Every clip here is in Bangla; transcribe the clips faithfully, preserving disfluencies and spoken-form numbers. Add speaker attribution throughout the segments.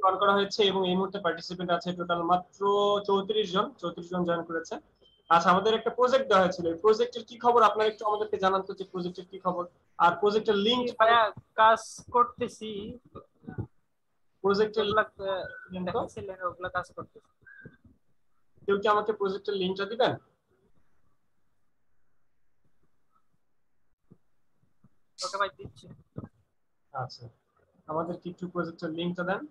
Speaker 1: অন করা হয়েছে এবং এই মুহূর্তে পার্টিসিপেন্ট আছে টোটাল মাত্র চৌত্রিশ জন চৌত্রিশ জন জয়েন করেছে। আচ্ছা, আমাদের একটা প্রজেক্ট দেওয়া হয়েছিল, এই প্রজেক্টের কি খবর আপনারা একটু আমাদেরকে জানান তো, যে প্রজেক্টের কি খবর আর প্রজেক্টের লিংক।
Speaker 2: ভাইয়া কাজ করতেছি,
Speaker 1: প্রজেক্টের
Speaker 2: ওগুলা
Speaker 1: লিংক তো
Speaker 2: দেখাচ্ছিলেন, ওগুলা কাজ করতেছি।
Speaker 1: কেউ কি আমাকে প্রজেক্টের লিংকটা দিবেন?
Speaker 2: ওকে ভাই দিচ্ছি।
Speaker 1: আচ্ছা, আমাদের কিছু প্রজেক্টের লিংকটা দেন।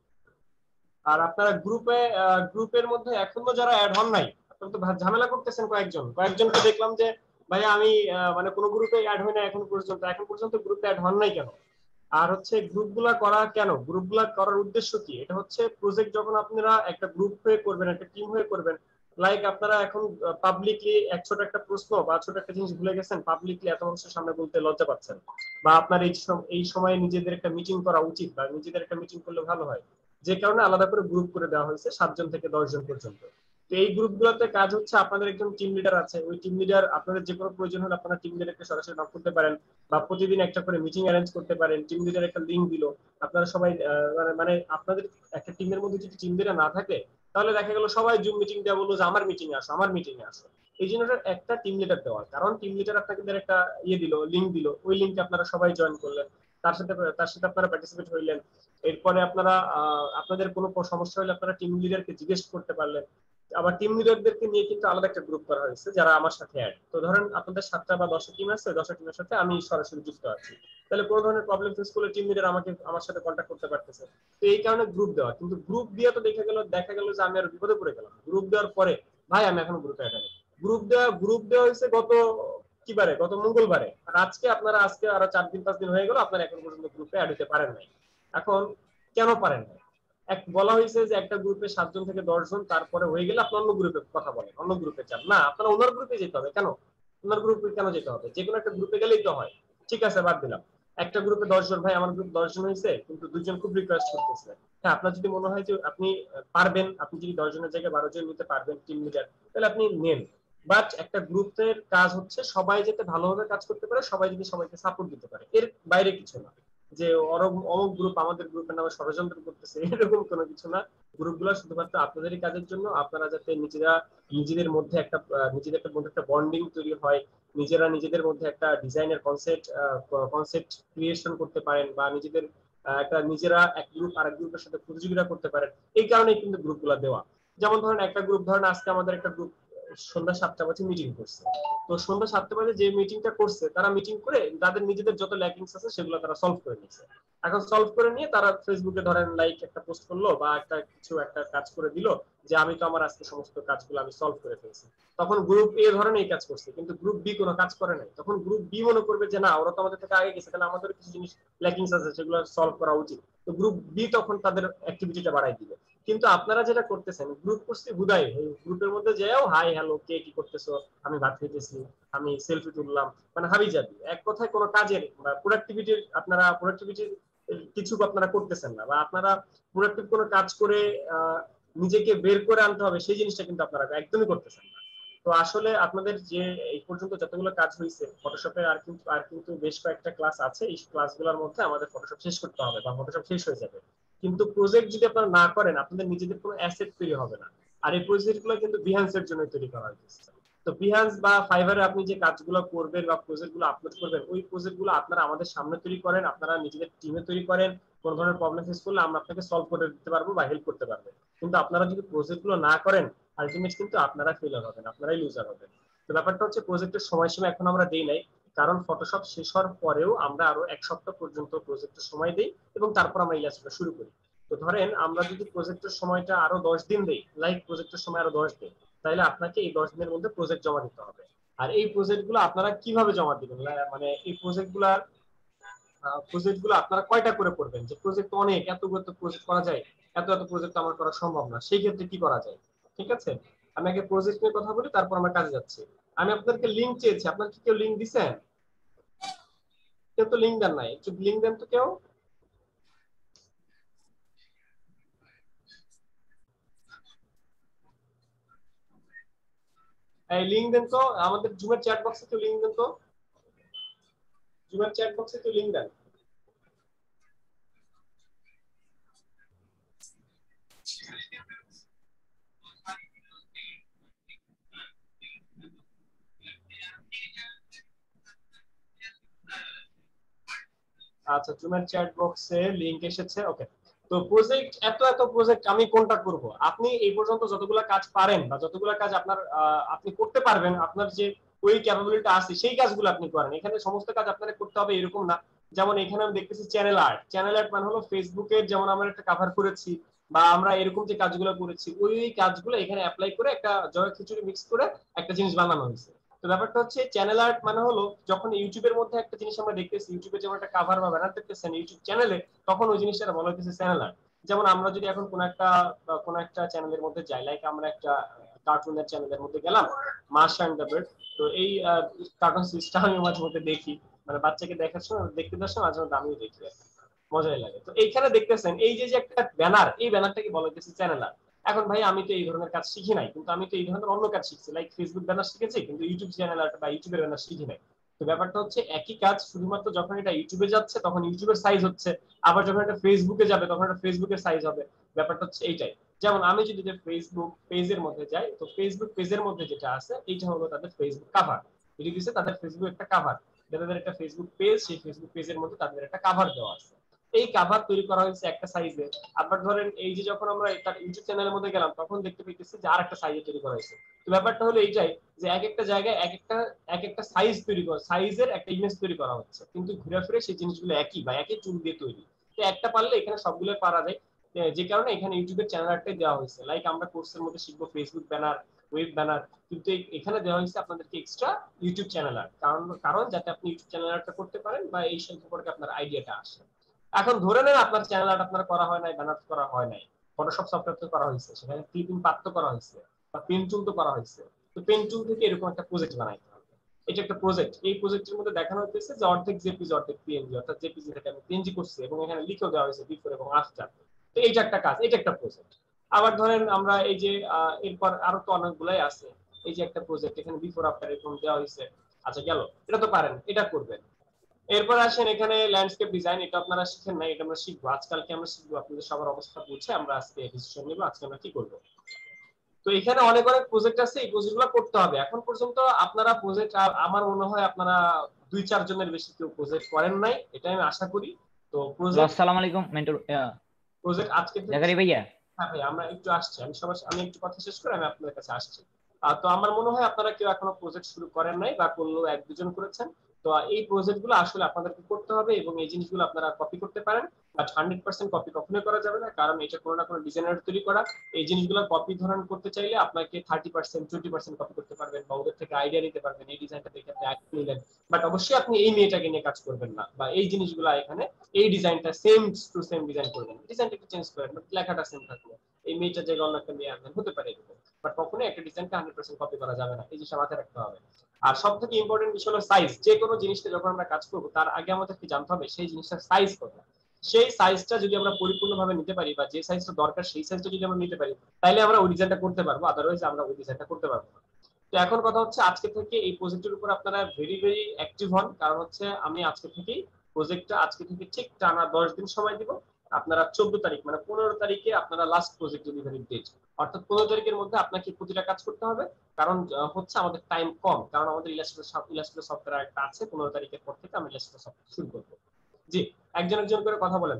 Speaker 1: আর আপনারা গ্রুপে গ্রুপের মধ্যে এখনো যারা অ্যাড হন নাই, আপনারা তো ঝামেলা করতেছেন, কয়েকজন কয়েকজনকে দেখলাম যে ভাই আমি মানে কোনো গ্রুপে অ্যাড হই না এখন পর্যন্ত, এখন পর্যন্ত গ্রুপে অ্যাড হন নাই কেন? আর হচ্ছে গ্রুপগুলা করা কেন, গ্রুপগুলা করার উদ্দেশ্য কি? এটা হচ্ছে প্রজেক্ট যখন আপনারা একটা গ্রুপ হয়ে করবেন, একটা টিম হয়ে করবেন, লাইক আপনারা এখন পাবলিকলি এক ছোট একটা প্রশ্ন বা ছোট একটা জিনিস ভুলে গেছেন, পাবলিকলি এত মানুষের সামনে বলতে লজ্জা পাচ্ছেন, বা আপনার এই এই সময়ে নিজেদের একটা মিটিং করা উচিত বা নিজেদের একটা মিটিং করলে ভালো হয়, যে কারণে আলাদা করে গ্রুপ করে দেওয়া হয়েছে সাতজন থেকে দশ জন পর্যন্ত। তো এই গ্রুপগুলোতে কাজ হচ্ছে, আপনাদের একজন টিম লিডার আছে, ওই টিম লিডার আপনাদের যে কোনো প্রয়োজন হলে আপনারা টিম লিডারকে সরাসরি নক করতে পারেন, বা প্রতিদিন একটা করে মিটিং অ্যারেঞ্জ করতে পারেন। টিম লিডার একটা লিঙ্ক দিল, আপনারা সবাই মানে আপনাদের একটা টিমের মধ্যে যদি টিম লিডার না থাকে, তাহলে দেখা গেল সবাই জুম মিটিং দেওয়া বললো যে আমার মিটিং এ আসো, আমার মিটিং এ আসো। এই জন্য একটা টিম লিডার দেওয়া, কারণ টিম লিডার আপনাদের একটা ইয়ে দিল, লিঙ্ক দিল, ওই লিঙ্কে আপনারা সবাই জয়েন করলেন, তার সাথে তার সাথে আপনারা পার্টিসিপেট হইলেন। এরপরে আপনারা আপনাদের কোনো সমস্যা হলে আপনারা টিম লিডারকে জিজ্ঞেস করতে পারলেন। আবার টিম লিডারদেরকে নিয়ে কিন্তু আলাদা একটা গ্রুপ করা হয়েছে যারা আমার সাথে অ্যাড। তো ধরেন আপনাদের সাতটা বা দশটা টিম আছে, দশটা টিমের সাথে আমি সরাসরি যুক্ত আছি, তাহলে কোনো ধরনের প্রবলেম ফেস করলে টিম লিডার আমাকে আমার সাথে কন্ট্যাক্ট করতে পারতেছে। তো এই কারণে গ্রুপ দেওয়া। কিন্তু গ্রুপ দিয়ে তো দেখা গেল দেখা গেল যে আমি আর বিপদে পড়ে গেলাম গ্রুপ দেওয়ার পরে। ভাই আমি এখন গ্রুপে অ্যাড নেই, গ্রুপ দেওয়া গ্রুপ দেওয়া হয়েছে গত কি বারে, গত মঙ্গলবারে, আর আজকে আপনারা আজকে আরো চার দিন পাঁচ দিন হয়ে গেল আপনারা এখন পর্যন্ত গ্রুপে অ্যাড হতে পারেন নাই। এখন কেন পারেন নাই? এক বলা হয়েছে যে একটা গ্রুপে সাতজন থেকে দশ জন, তারপরে হয়ে গেলে আপনি অন্য গ্রুপে কথা বলেন, অন্য গ্রুপে যান না, আপনারা ওনার গ্রুপে যেতে হবে। কেন ওনার গ্রুপে কেন যেতে হবে? যে কোনো একটা গ্রুপে গেলেই তো হয়। ঠিক আছে, বাদ দিলাম। একটা গ্রুপে দশ জন, ভাই আমার গ্রুপ দশ জন হয়েছে কিন্তু দুজন খুব রিকোয়েস্ট করতেছে। হ্যাঁ, আপনার যদি মনে হয় যে আপনি পারবেন, আপনি যদি দশ জনের জায়গায় বারো জন নিতে পারবেন টিম লিডার, তাহলে আপনি নেন। বাট একটা গ্রুপের কাজ হচ্ছে সবাই যাতে ভালোভাবে কাজ করতে পারে, সবাই যদি সবাইকে সাপোর্ট দিতে পারে, এর বাইরে কিছু না। যে অমুক গ্রুপ আমাদের গ্রুপের নামে ষড়যন্ত্র করতেছে, এরকম কোনো কিছু না। গ্রুপগুলো শুধুমাত্র আপনাদেরই কাজের জন্য, আপনারা যাতে নিজেরা নিজেদের মধ্যে একটা নিজেদের মধ্যে একটা বন্ডিং তৈরি হয়, নিজেরা নিজেদের মধ্যে একটা ডিজাইনের কনসেপ্ট কনসেপ্ট ক্রিয়েশন করতে পারেন, বা নিজেদের একটা নিজেরা এক গ্রুপ আরেক গ্রুপের সাথে প্রতিযোগিতা করতে পারেন, এই কারণেই কিন্তু গ্রুপগুলো দেওয়া। যেমন ধরেন একটা গ্রুপ, ধরেন আজকে আমাদের একটা গ্রুপ সন্ধ্যা সাতটা বাজে মিটিং করছে। তো সন্ধ্যা সাতটা বাজে যে মিটিংটা করছে, তারা মিটিং করে তাদের নিজেদের যত ল্যাকিংস আছে সেগুলো তারা সলভ করে নিয়েছে। এখন সলভ করে নিয়ে তারা ফেসবুকে ধরেন লাইক একটা পোস্ট করলো বা একটা কিছু একটা কাজ করে দিল যে আমি তো আমার আজকে সমস্ত কাজগুলো আমি সলভ করে ফেলছি। তখন গ্রুপ এ ধরেন এই কাজ করছে, কিন্তু গ্রুপ বি কোনো কাজ করে নাই। তখন গ্রুপ বি মনে করবে যে না, ওরা তো আমাদের থেকে আগে গেছে, তাহলে আমাদের কিছু জিনিস ল্যাকিংস আছে সেগুলো সলভ করা উচিত। তো গ্রুপ বি তখন তাদের অ্যাক্টিভিটিটা বাড়াই দিবে। কিন্তু আপনারা যেটা করতেছেন, গ্রুপ করছি হুদাই, গ্রুপের মধ্যে যাও হাই হ্যালো কে কি করতেছো, আমি ভাত খেতেছি, আমি সেলফি তুললাম, মানে হাবি যাবি, এক কথায় কোনো কাজের বা প্রোডাক্টিভিটির আপনারা প্রোডাক্টিভিটির কিছু আপনারা করতেছেন না, বা আপনারা প্রোডাক্টিভ কোনো কাজ করে নিজেকে বের করে আনতে হবে সেই জিনিসটা কিন্তু আপনারা একদমই করতেছেন না। তো আসলে আপনাদের যে এই পর্যন্ত যতগুলো কাজ হয়েছে ফটোশপের, আর কিন্তু আর কিন্তু বেশ কয়েকটা ক্লাস আছে, এই ক্লাসগুলোর মধ্যে আমাদের ফটোশপ শেষ করতে হবে বা ফটোশপ শেষ হয়ে যাবে। কিন্তু প্রজেক্ট যদি আপনারা না করেন, আপনাদের নিজেদের কোনো অ্যাসেট তৈরি হবে না। আর এই প্রজেক্টগুলো কিন্তু বিহান্সের জন্য তৈরি করা হয়েছে। তো বিহান্স বা ফাইবারে আপনি যে কাজগুলো করবেন বা প্রজেক্টগুলো আপলোড করবেন, ওই প্রজেক্টগুলো আপনারা আমাদের সামনে তৈরি করেন, আপনারা নিজেদের টিমে তৈরি করেন। কোন ধরনের প্রবলেম ফেস করলে আমরা আপনাকে সলভ করে দিতে পারবো বা হেল্প করতে পারবো। কিন্তু আপনারা যদি প্রজেক্টগুলো না করেন, আলটিমেট কিন্তু আপনারা ফেলার হবেন, আপনারাই লুজার হবেন। তো ব্যাপারটা হচ্ছে প্রজেক্টের সময়সীমা এখন আমরা দেই নাই, কারণ ফটোশপ শেষ হওয়ার পরেও আমরা আরো এক সপ্তাহ পর্যন্ত প্রজেক্টের সময় দিই এবং তারপর আমরা ইলাস্ট্রেটর শুরু করি। তো ধরেন আমরা যদি প্রজেক্টের সময়টা আরো দশ দিন দিই, লাইক প্রজেক্টের সময় আরো দশ দিন, তাহলে আপনাকে এই দশ দিনের মধ্যে প্রজেক্ট জমা দিতে হবে। আর এই প্রজেক্ট গুলো আপনারা কিভাবে জমা দিবেন, মানে এই প্রজেক্ট গুলা প্রজেক্ট গুলো আপনারা কয়টা করে করবেন? যে প্রজেক্ট অনেক, এত এত প্রজেক্ট করা যায়, এত এত প্রজেক্ট আমার করা সম্ভব না, সেই ক্ষেত্রে কি করা যায়? ঠিক আছে, আমি আগে প্রজেক্ট নিয়ে কথা বলি, তারপর আমরা কাজে যাচ্ছি। আমি আপনাদেরকে লিঙ্ক চেয়েছি, আপনার কি কেউ লিঙ্ক দিচ্ছেন? কেউ তো লিঙ্ক দেন নাই, একটু লিঙ্ক দেন তো কেউ। এই লিঙ্ক দেন তো আমাদের জুমের চ্যাট বক্সে, কেউ লিঙ্ক দেন তো, জুমের চ্যাট বক্সে কেউ লিঙ্ক দেন। আচ্ছা জুমের চ্যাট বক্সে লিংক এসেছে, ওকে। তো প্রজেক্ট, এত এত প্রজেক্ট আমি কোনটা করব? আপনি এই পর্যন্ত যতগুলা কাজ পারেন বা যতগুলা কাজ আপনার আপনি করতে পারবেন, আপনার যে ওই ক্যাপাবিলিটি আছে সেই কাজগুলো আপনি করেন। এখানে সমস্ত কাজ আপনাকে করতে হবে এরকম না। যেমন এখানে আমি দেখতেছি চ্যানেল আর্ট। চ্যানেল আর্ট মানে হলো ফেসবুকের যেমন আমরা একটা কভার করেছি বা আমরা এরকম যে কাজগুলো করেছি ওই ওই কাজগুলো এখানে অ্যাপ্লাই করে একটা জয় খিচুড়ি মিক্স করে একটা জিনিস বানানো হয়েছে। তো ব্যাপারটা হচ্ছে চ্যানেল আর্ট মানে হলো যখন ইউটিউবের মধ্যে একটা জিনিস আমরা দেখতেছি, ইউটিউবে যেমন একটা কভার বা ব্যানার দেখতেছেন ইউটিউব চ্যানেলে, তখন ওই জিনিসটা বলা হচ্ছে চ্যানেল আর্ট। যেমন আমরা যদি এখন কোন একটা কোন একটা চ্যানেলের মধ্যে যাই, লাইক আমরা একটা কার্টুনের চ্যানেলের মধ্যে গেলাম, মার্শ এন্ড দ্য বার্ড। তো এই কার্টুন সিরিজটা আমি মাঝে মধ্যে দেখি, মানে বাচ্চাকে দেখার সময় দেখতে দেওয়ার সময় মাঝে মধ্যে আমিও দেখি, মজাই লাগে। তো এইখানে দেখতেছেন এই যে যে একটা ব্যানার, এই ব্যানারটাকে বলা হচ্ছে চ্যানেল আর্ট। এখন ভাই আমি তো এই ধরনের কাজ শিখি নাই, কিন্তু আমি তো এই ধরনের অন্য কাজ শিখছি, লাইক ফেসবুক ব্যানার শিখেছি কিন্তু ইউটিউব চ্যানেল আর্ট বা ইউটিউবের ব্যানার শিখি নাই। তো ব্যাপারটা হচ্ছে একই কাজ, শুধুমাত্র যখন এটা ইউটিউবে যাচ্ছে তখন ইউটিউবের সাইজ হচ্ছে, আবার যখন এটা ফেসবুকে যাবে তখন এটা ফেসবুকের সাইজ হবে। ব্যাপারটা হচ্ছে এইটাই। যেমন আমি যদি যে ফেসবুক পেজের মধ্যে যাই, তো ফেসবুক পেজের মধ্যে যেটা আছে এইটা হলো তাদের ফেসবুক কাভার। এটি দিচ্ছে তাদের ফেসবুক একটা কাভার, তাদের একটা ফেসবুক পেজ, সেই ফেসবুক পেজের মধ্যে তাদের একটা কাভার দেওয়া আছে। এই কাভার তৈরি করা হয়েছে একটা সাইজে। আবার ধরেন এই যে যখন আমরা তার ইউটিউব চ্যানেলের মধ্যে গেলাম তখন দেখতে পেয়েছি যে আর একটা সাইজে তৈরি করা হয়েছে। তো ব্যাপারটা হলো এইটাই যে এক একটা জায়গায় এক একটা এক একটা সাইজ তৈরি করা, সাইজের একটা ইমেজ তৈরি করা হচ্ছে, কিন্তু ঘুরে ফিরে সেই জিনিসগুলো একই বা একই চুল দিয়ে তৈরি। তো একটা পারলে এখানে সবগুলো পারা যায়, যে কারণে এখানে ইউটিউবের চ্যানেল আর্টটাই দেওয়া হয়েছে। লাইক আমরা কোর্সের মধ্যে শিখবো ফেসবুক ব্যানার, ওয়েব ব্যানার, কিন্তু এখানে দেওয়া হয়েছে আপনাদেরকে এক্সট্রা ইউটিউব চ্যানেল আর্ট, কারণ কারণ যাতে আপনি ইউটিউব চ্যানেল আর্টটা করতে পারেন বা এই সম্পর্কে আপনার আইডিয়াটা আসে। এখন ধরে নেন আপনার চ্যানেল আর্ট আপনার করা হয় নাই, ব্যানার করা হয় নাই, ফটোশপ সফটওয়্যার তো করা হয়েছে, সেখানে ক্লিপিং পাত তো করা হয়েছে বা পেন টুল তো করা হয়েছে। তো পেন টুল থেকে এরকম একটা প্রজেক্ট বানাইতে হবে। এটা একটা প্রজেক্ট, এই প্রজেক্টের মধ্যে দেখানো হচ্ছে যে অর্ধেক জেপিজি অর্ধেক পিএনজি, অর্থাৎ জেপিজি থেকে আমি পিএনজি করছি এবং এখানে লিখেও দেওয়া হয়েছে বিফোর এবং আফটার। তো এইটা একটা কাজ, এটা একটা প্রজেক্ট। আবার ধরেন আমরা এই যে এরপর আরো তো অনেকগুলাই আছে, এই যে একটা প্রজেক্ট এখানে বিফোর আফটার এরকম দেওয়া হয়েছে। আচ্ছা গেল, এটা তো পারেন, এটা করবেন। এরপর আসেন এখানে ল্যান্ডস্কেপ ডিজাইন, এটা আপনারা শিখেন না, এটা আমরা শিখবো আজকালকে, আমরা শিখবো আপনাদের সবার অবস্থা বুঝে আমরা আজকে ডিসিশন নিব আজকে আমরা কি করব। তো এখানে অনেক অনেক প্রজেক্ট আছে, এই প্রজেক্টগুলো করতে হবে। এখন পর্যন্ত আপনারা প্রজেক্ট, আমার মনে হয় আপনারা দুই চার জনের বেশি কেউ প্রজেক্ট করেন নাই, এটা আমি আশা করি। তো প্রজেক্ট,
Speaker 3: আসসালামু আলাইকুম মেন্টর
Speaker 1: প্রজেক্ট আজকে
Speaker 3: জাকারি ভাইয়া।
Speaker 1: হ্যাঁ ভাই আমরা একটু আসছি, আমি সবার আমি একটু কথা শেষ করে আমি আপনাদের কাছে আসছি। তো আমার মনে হয় আপনারা কেউ এখনো প্রজেক্ট শুরু করেন নাই বা করলেও এক দুজন করেছেন। তো এই প্রজেক্টগুলো আসলে আপনাদেরকে করতে হবে এবং এই জিনিসগুলো আপনারা কপি করতে পারেন, বাট হান্ড্রেড পার্সেন্ট কপি কখনোই করা যাবে না, কারণ এটা কোনো না কোনো ডিজাইনার তৈরি করা। এই জিনিসগুলো কপি ধরন করতে চাইলে আপনাকে thirty percent twenty percent copy করতে পারবেন বা ওদের থেকে আইডিয়া নিতে পারবেন, এই ডিজাইনটা দেখে আপনি আইডিয়া নিলেন, বাট অবশ্যই আপনি এই মেয়েটাকে নিয়ে কাজ করবেন না বা এই জিনিসগুলো এখানে এই ডিজাইনটা সেম টু সেম ডিজাইন করবেন, ডিজাইনটা একটু চেঞ্জ করেন, বাট লেখাটা সেম থাকবে। এই মেয়েটার জায়গায় অন্য একটা মেয়ে আনবেন, হতে পারে এরকম, বাট কখনোই একটা ডিজাইনকে হান্ড্রেড পার্সেন্ট কপি করা যাবে না, এই জিনিসটা মাথায় রাখতে হবে। আর সব থেকে ইম্পর্টেন্ট বিষয় হলো সাইজ। যে কোনো জিনিসকে যখন আমরা কাজ করবো তার আগে আমাদেরকে জানতে হবে সেই জিনিসটার সাইজ কত। সেই সাইজটা যদি আমরা পরিপূর্ণভাবে নিতে পারি বা যে সাইজটা দরকার সেই সাইজটা যদি আমরা নিতে পারি, তাহলে আমরা ওই ডিজাইনটা করতে পারবো, আদারওয়াইজ আমরা ওই ডিজাইনটা করতে পারবো না। তো এখন কথা হচ্ছে আজকে থেকে এই প্রজেক্টের উপর আপনারা ভেরি ভেরি অ্যাক্টিভ হন, কারণ হচ্ছে আমি আজকে থেকেই প্রজেক্টটা আজকে থেকে ঠিক টানা দশ দিন সময় দিব। আপনারা চোদ্দ তারিখ মানে পনেরো তারিখে আপনারা লাস্ট প্রজেক্ট ডেলিভারি ডেট, অর্থাৎ পনেরো তারিখের মধ্যে আপনাকে প্রতিটা কাজ করতে হবে, কারণ হচ্ছে আমাদের টাইম কম, কারণ আমাদের ইলাস্ট্রেটর ইলাস্ট্রেটর সফটওয়্যার একটা আছে, পনেরো তারিখের পর থেকে আমরা ইলাস্ট্রেটর সফটওয়্যার শুরু করবো। জি, একজন একজন করে কথা বলেন।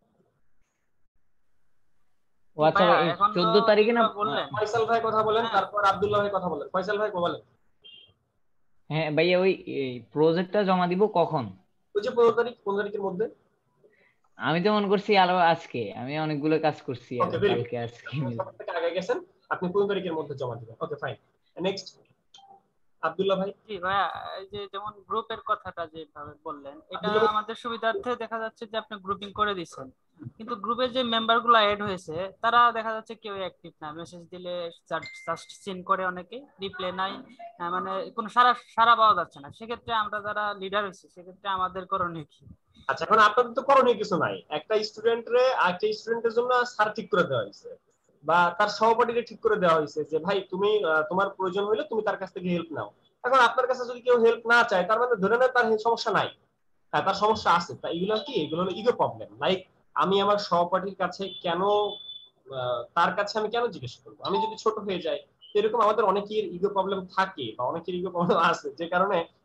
Speaker 3: ও আচ্ছা, এই চোদ্দ তারিখে না?
Speaker 1: ফয়সাল ভাই কথা বলেন, তারপর আব্দুল্লাহ ভাই কথা বলেন। ফয়সাল ভাই বলেন।
Speaker 3: হ্যাঁ ভাইয়া, ওই প্রজেক্টটা জমা দিব কখন?
Speaker 1: ওই যে পনেরো তারিখ, পনেরো তারিখের মধ্যে।
Speaker 3: আমি তো মনে করছি আরো আজকে, আমি অনেকগুলো কাজ করছি আর কালকে আজকে
Speaker 1: আগে গেছেন, আপনি পনেরো তারিখের মধ্যে জমা দিবেন। ওকে ফাইন, নেক্সট আব্দুল্লাহ ভাই।
Speaker 2: জি ভাইয়া, এই যে যেমন গ্রুপের কথাটা যেভাবে বললেন, এটা আমাদের সুবিধার্থে দেখা যাচ্ছে যে আপনি গ্রুপিং করে দিচ্ছেন, কিন্তু গ্রুপে যে মেম্বার গুলো এড হয়েছে তারা দেখা যাচ্ছে কেউ অ্যাক্টিভ না, মেসেজ দিলে জাস্ট সিন করে, অনেকে রিপ্লাই নাই, মানে কোনো সারা সারা পাওয়া যাচ্ছে না। সেক্ষেত্রে আমরা যারা লিডার হয়েছি সেক্ষেত্রে আমাদের করণীয় কি?
Speaker 1: আচ্ছা, এখন আপনাদের তো করণীয় কিছু নাই, একটা স্টুডেন্টরে আরেকটা স্টুডেন্টের জন্য স্যার ঠিক করে দেওয়া হয়েছে বা তার সহপাঠীকে ঠিক করে দেওয়া হয়েছে যে ভাই তুমি তোমার প্রয়োজন হলে তুমি তার কাছ থেকে হেল্প নাও। এখন আপনার কাছে যদি কেউ হেল্প না চায় তার মানে ধরে নেন তার সমস্যা নাই, হ্যাঁ তার সমস্যা আছে। তা এগুলো কি, এগুলো হলো ইগো প্রবলেম। লাইক আমি আমার সহপাঠীর কাছে কেন, তার কাছে আমি কেন জিজ্ঞেস করবো, আমি যদি ছোট হয়ে যাই, এরকম আমাদের অনেকের ইগো প্রবলেম থাকে বা অনেকের ইগো প্রবলেম আছে, যে কারণে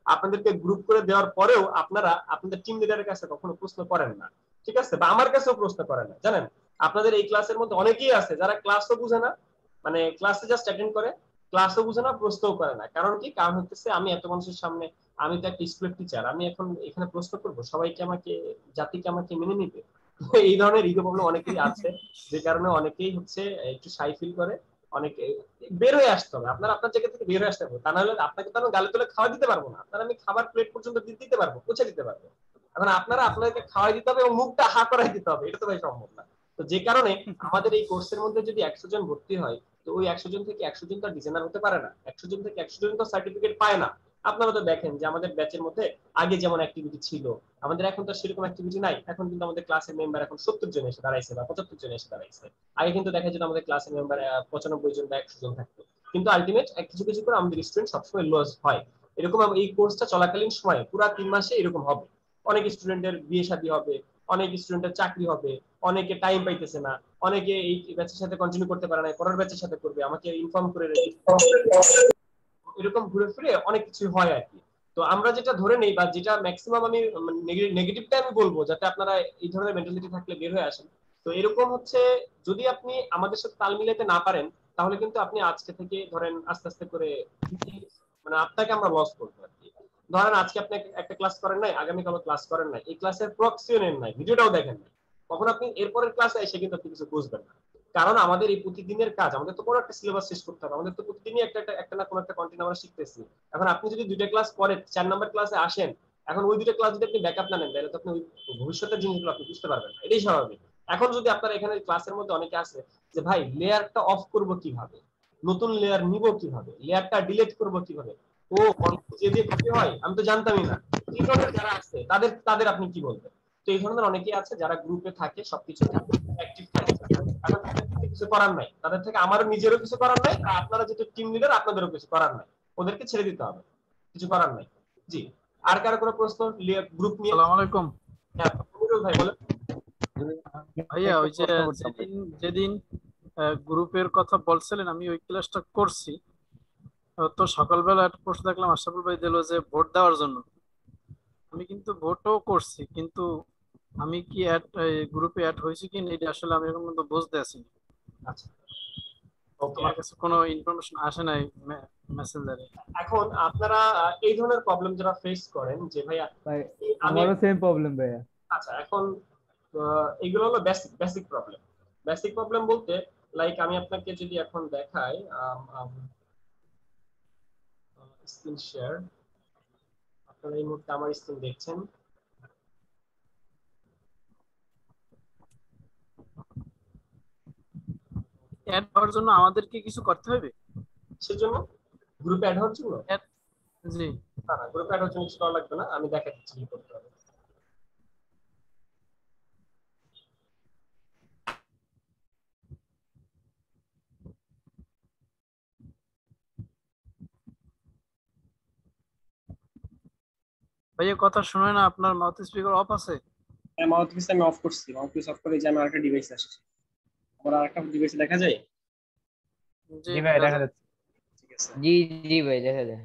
Speaker 1: আপনাদেরকে গ্রুপ করে দেওয়ার পরেও আপনারা আপনাদের টিম লিডারের কাছে কখনো প্রশ্ন করেন না, ঠিক আছে, বা আমার কাছেও প্রশ্ন করেন না। জানেন আপনাদের এই ক্লাসের মধ্যে অনেকেই আছে যারা ক্লাসও বুঝে না, মানে ক্লাসে জাস্ট অ্যাটেন্ড করে, ক্লাসও বুঝে না, প্রশ্নও করে না। কারণ কি? কারণ হচ্ছে আমি এত মানুষের সামনে, আমি তো একটা স্কুলের টিচার, আমি এখন এখানে প্রশ্ন করবো, সবাইকে আমাকে, জাতিকে আমাকে মেনে নিবে? এই ধরনের ইগো প্রবলেম অনেকেই আছে, যে কারণে অনেকেই হচ্ছে একটু শাই ফিল করে। অনেকে বের হয়ে আসতে হবে, আপনার আপনার জায়গা থেকে বের হয়ে আসতে হবে, তা নাহলে আপনাকে তো আমি গালে তুলে খাওয়া দিতে পারবো না, আপনার আমি খাবার প্লেট পর্যন্ত দিতে পারবো, পৌঁছে দিতে পারবো। এখন আপনারা আপনাদেরকে খাওয়াই দিতে হবে এবং মুখটা হা করাই দিতে হবে, এটা তো ভাই সম্ভব না। তো যে কারণে আমাদের এই কোর্সের মধ্যে যদি একশো জন ভর্তি হয়, তো ওই একশো জন থেকে একশো জন তো ডিজাইনার হতে পারে না, একশো জন থেকে একশো জন তো সার্টিফিকেট পায় না। আপনারা তো দেখেন যে আমাদের ব্যাচের মধ্যে আগে যেমন অ্যাক্টিভিটি ছিল, আমাদের এখন তো সেরকম অ্যাক্টিভিটি নাই। এখন কিন্তু আমাদের ক্লাসের মেম্বার এখন সত্তর জন এসে দাঁড়াইছে বা পঁচাত্তর জন এসে দাঁড়াইছে। আগে কিন্তু দেখা যেত আমাদের ক্লাসের মেম্বার পঁচানব্বই জন বা একশো জন থাকতো, কিন্তু আলটিমেট কিছু কিছু করে আমাদের স্টুডেন্ট সবসময় লস হয়। এরকম এই কোর্সটা চলাকালীন সময় পুরো তিন মাসে এরকম হবে। অনেক স্টুডেন্টের বিয়ে শাদী হবে, অনেক স্টুডেন্টের চাকরি হবে, অনেকে টাইম পাইতেছে না, অনেকে এই ব্যাচের সাথে কন্টিনিউ করতে পারে না, পরের ব্যাচের সাথে করবে, আমাকে ইনফর্ম করে রেখে, এরকম ঘুরে ফিরে অনেক কিছু হয় আর কি। তো আমরা যেটা ধরে নেই বা যেটা ম্যাক্সিমাম আমি নেগেটিভটা আমি বলবো, যাতে আপনারা এই ধরনের মেন্টালিটি থাকলে বের হয়ে আসেন। তো এরকম হচ্ছে, যদি আপনি আমাদের সাথে তাল মিলাতে না পারেন, তাহলে কিন্তু আপনি আজকে থেকে ধরেন আস্তে আস্তে করে, মানে আপনাকে আমরা লস করবো আর কি। ধরেন আজকে আপনি একটা ক্লাস করেন নাই, আগামীকালও ক্লাস করেন নাই, এই ক্লাসের প্রক্সিও নেন নাই, ভিডিওটাও দেখেন নাই, তখন আপনি এরপরের ক্লাসে এসে কিন্তু আপনি কিছু বুঝবেন না। কারণ আমাদের এই প্রতিদিনের কাজ, আমাদের তো বড় একটা সিলেবাস শেষ করতে হবে, আমাদের তো প্রতিদিনই একটা একটা না কোনো একটা কন্টেন্ট আমরা শিখতেছি। এখন আপনি যদি দুইটা ক্লাস পরে চার নাম্বার ক্লাসে আসেন, এখন ওই দুইটা ক্লাস যদি আপনি ব্যাকআপ না নেন, তাহলে তো আপনি ভবিষ্যতের জিনিসগুলো আপনি বুঝতে পারবেন না, এটাই স্বাভাবিক। এখন যদি আপনার এখানে ক্লাসের মধ্যে অনেকে আছে যে ভাই লেয়ারটা অফ করব কিভাবে, নতুন লেয়ার নিব কিভাবে, লেয়ারটা ডিলিট করব কিভাবে, ও যে যে কপি হয় আমি তো জানতামই না, এই ধরনের যারা আছে তাদের তাদের আপনি কি বলবেন? তো এই ধরনের অনেকেই আছে যারা গ্রুপে থাকে, সবকিছু অ্যাক্টিভ থাকে, এখন তাদের থেকে কিছু করার নাই, তাদের থেকে আমারও নিজেরও কিছু করার নাই, আর আপনারা যেহেতু টিম লিডার আপনাদেরও কিছু করার নাই, ওদেরকে ছেড়ে দিতে হবে, কিছু করার নাই। জি, আর কারো কোনো প্রশ্ন গ্রুপ নিয়ে?
Speaker 4: আসসালামু আলাইকুম।
Speaker 1: হ্যাঁ ভাই বলেন।
Speaker 4: ভাইয়া ওই যে যেদিন যেদিন গ্রুপের কথা বলছিলেন আমি ওই ক্লাসটা করছি, তো সকালবেলা একটা প্রশ্ন দেখলাম আশরাফুল ভাই দিল যে ভোট দেওয়ার জন্য। আমি কিন্তু ভোটও করছি, কিন্তু আমি কি অ্যাড গ্রুপে অ্যাড হয়েছি কি না এটা আসলে আমি এখন পর্যন্ত বুঝতে আছি।
Speaker 1: আচ্ছা ওকে,
Speaker 4: আমার কাছে কোনো ইনফরমেশন আসে নাই মেসেঞ্জারে।
Speaker 1: এখন আপনারা এই ধরনের প্রবলেম যারা ফেস করেন যে ভাইয়া
Speaker 5: ভাই
Speaker 1: আমি,
Speaker 5: আমারও সেম প্রবলেম ভাইয়া।
Speaker 1: আচ্ছা এখন এগুলো হলো basic basic problem. Basic problem বলতে লাইক আমি আপনাকে যদি এখন দেখাই, স্ক্রিন শেয়ার, আপনারা এই মুহূর্তে আমার স্ক্রিন দেখছেন।
Speaker 4: অ্যাড হওয়ার জন্য আমাদেরকে কিছু করতে হবে?
Speaker 1: সেজন্য গ্রুপে অ্যাড হওয়ার জন্য?
Speaker 4: জি
Speaker 1: না না, গ্রুপে অ্যাড হওয়ার জন্য কিছু করা লাগবে না, আমি দেখা দিচ্ছি কি করতে হবে।
Speaker 4: ভাইয়া কথা শুনে না, আপনার মাউথ স্পিকার অফ আছে?
Speaker 1: হ্যাঁ মাউথপিস আমি অফ করছি, মাউথপিস অফ করে যে আমি আরেকটা ডিভাইস আসছে, আমার আরেকটা ডিভাইসে দেখা যায়।
Speaker 4: জি
Speaker 5: জি ভাই দেখা যাচ্ছে।
Speaker 1: ঠিক আছে,
Speaker 3: জি জি ভাই দেখা যায়।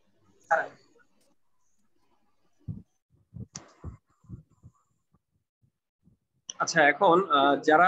Speaker 1: আচ্ছা এখন যারা,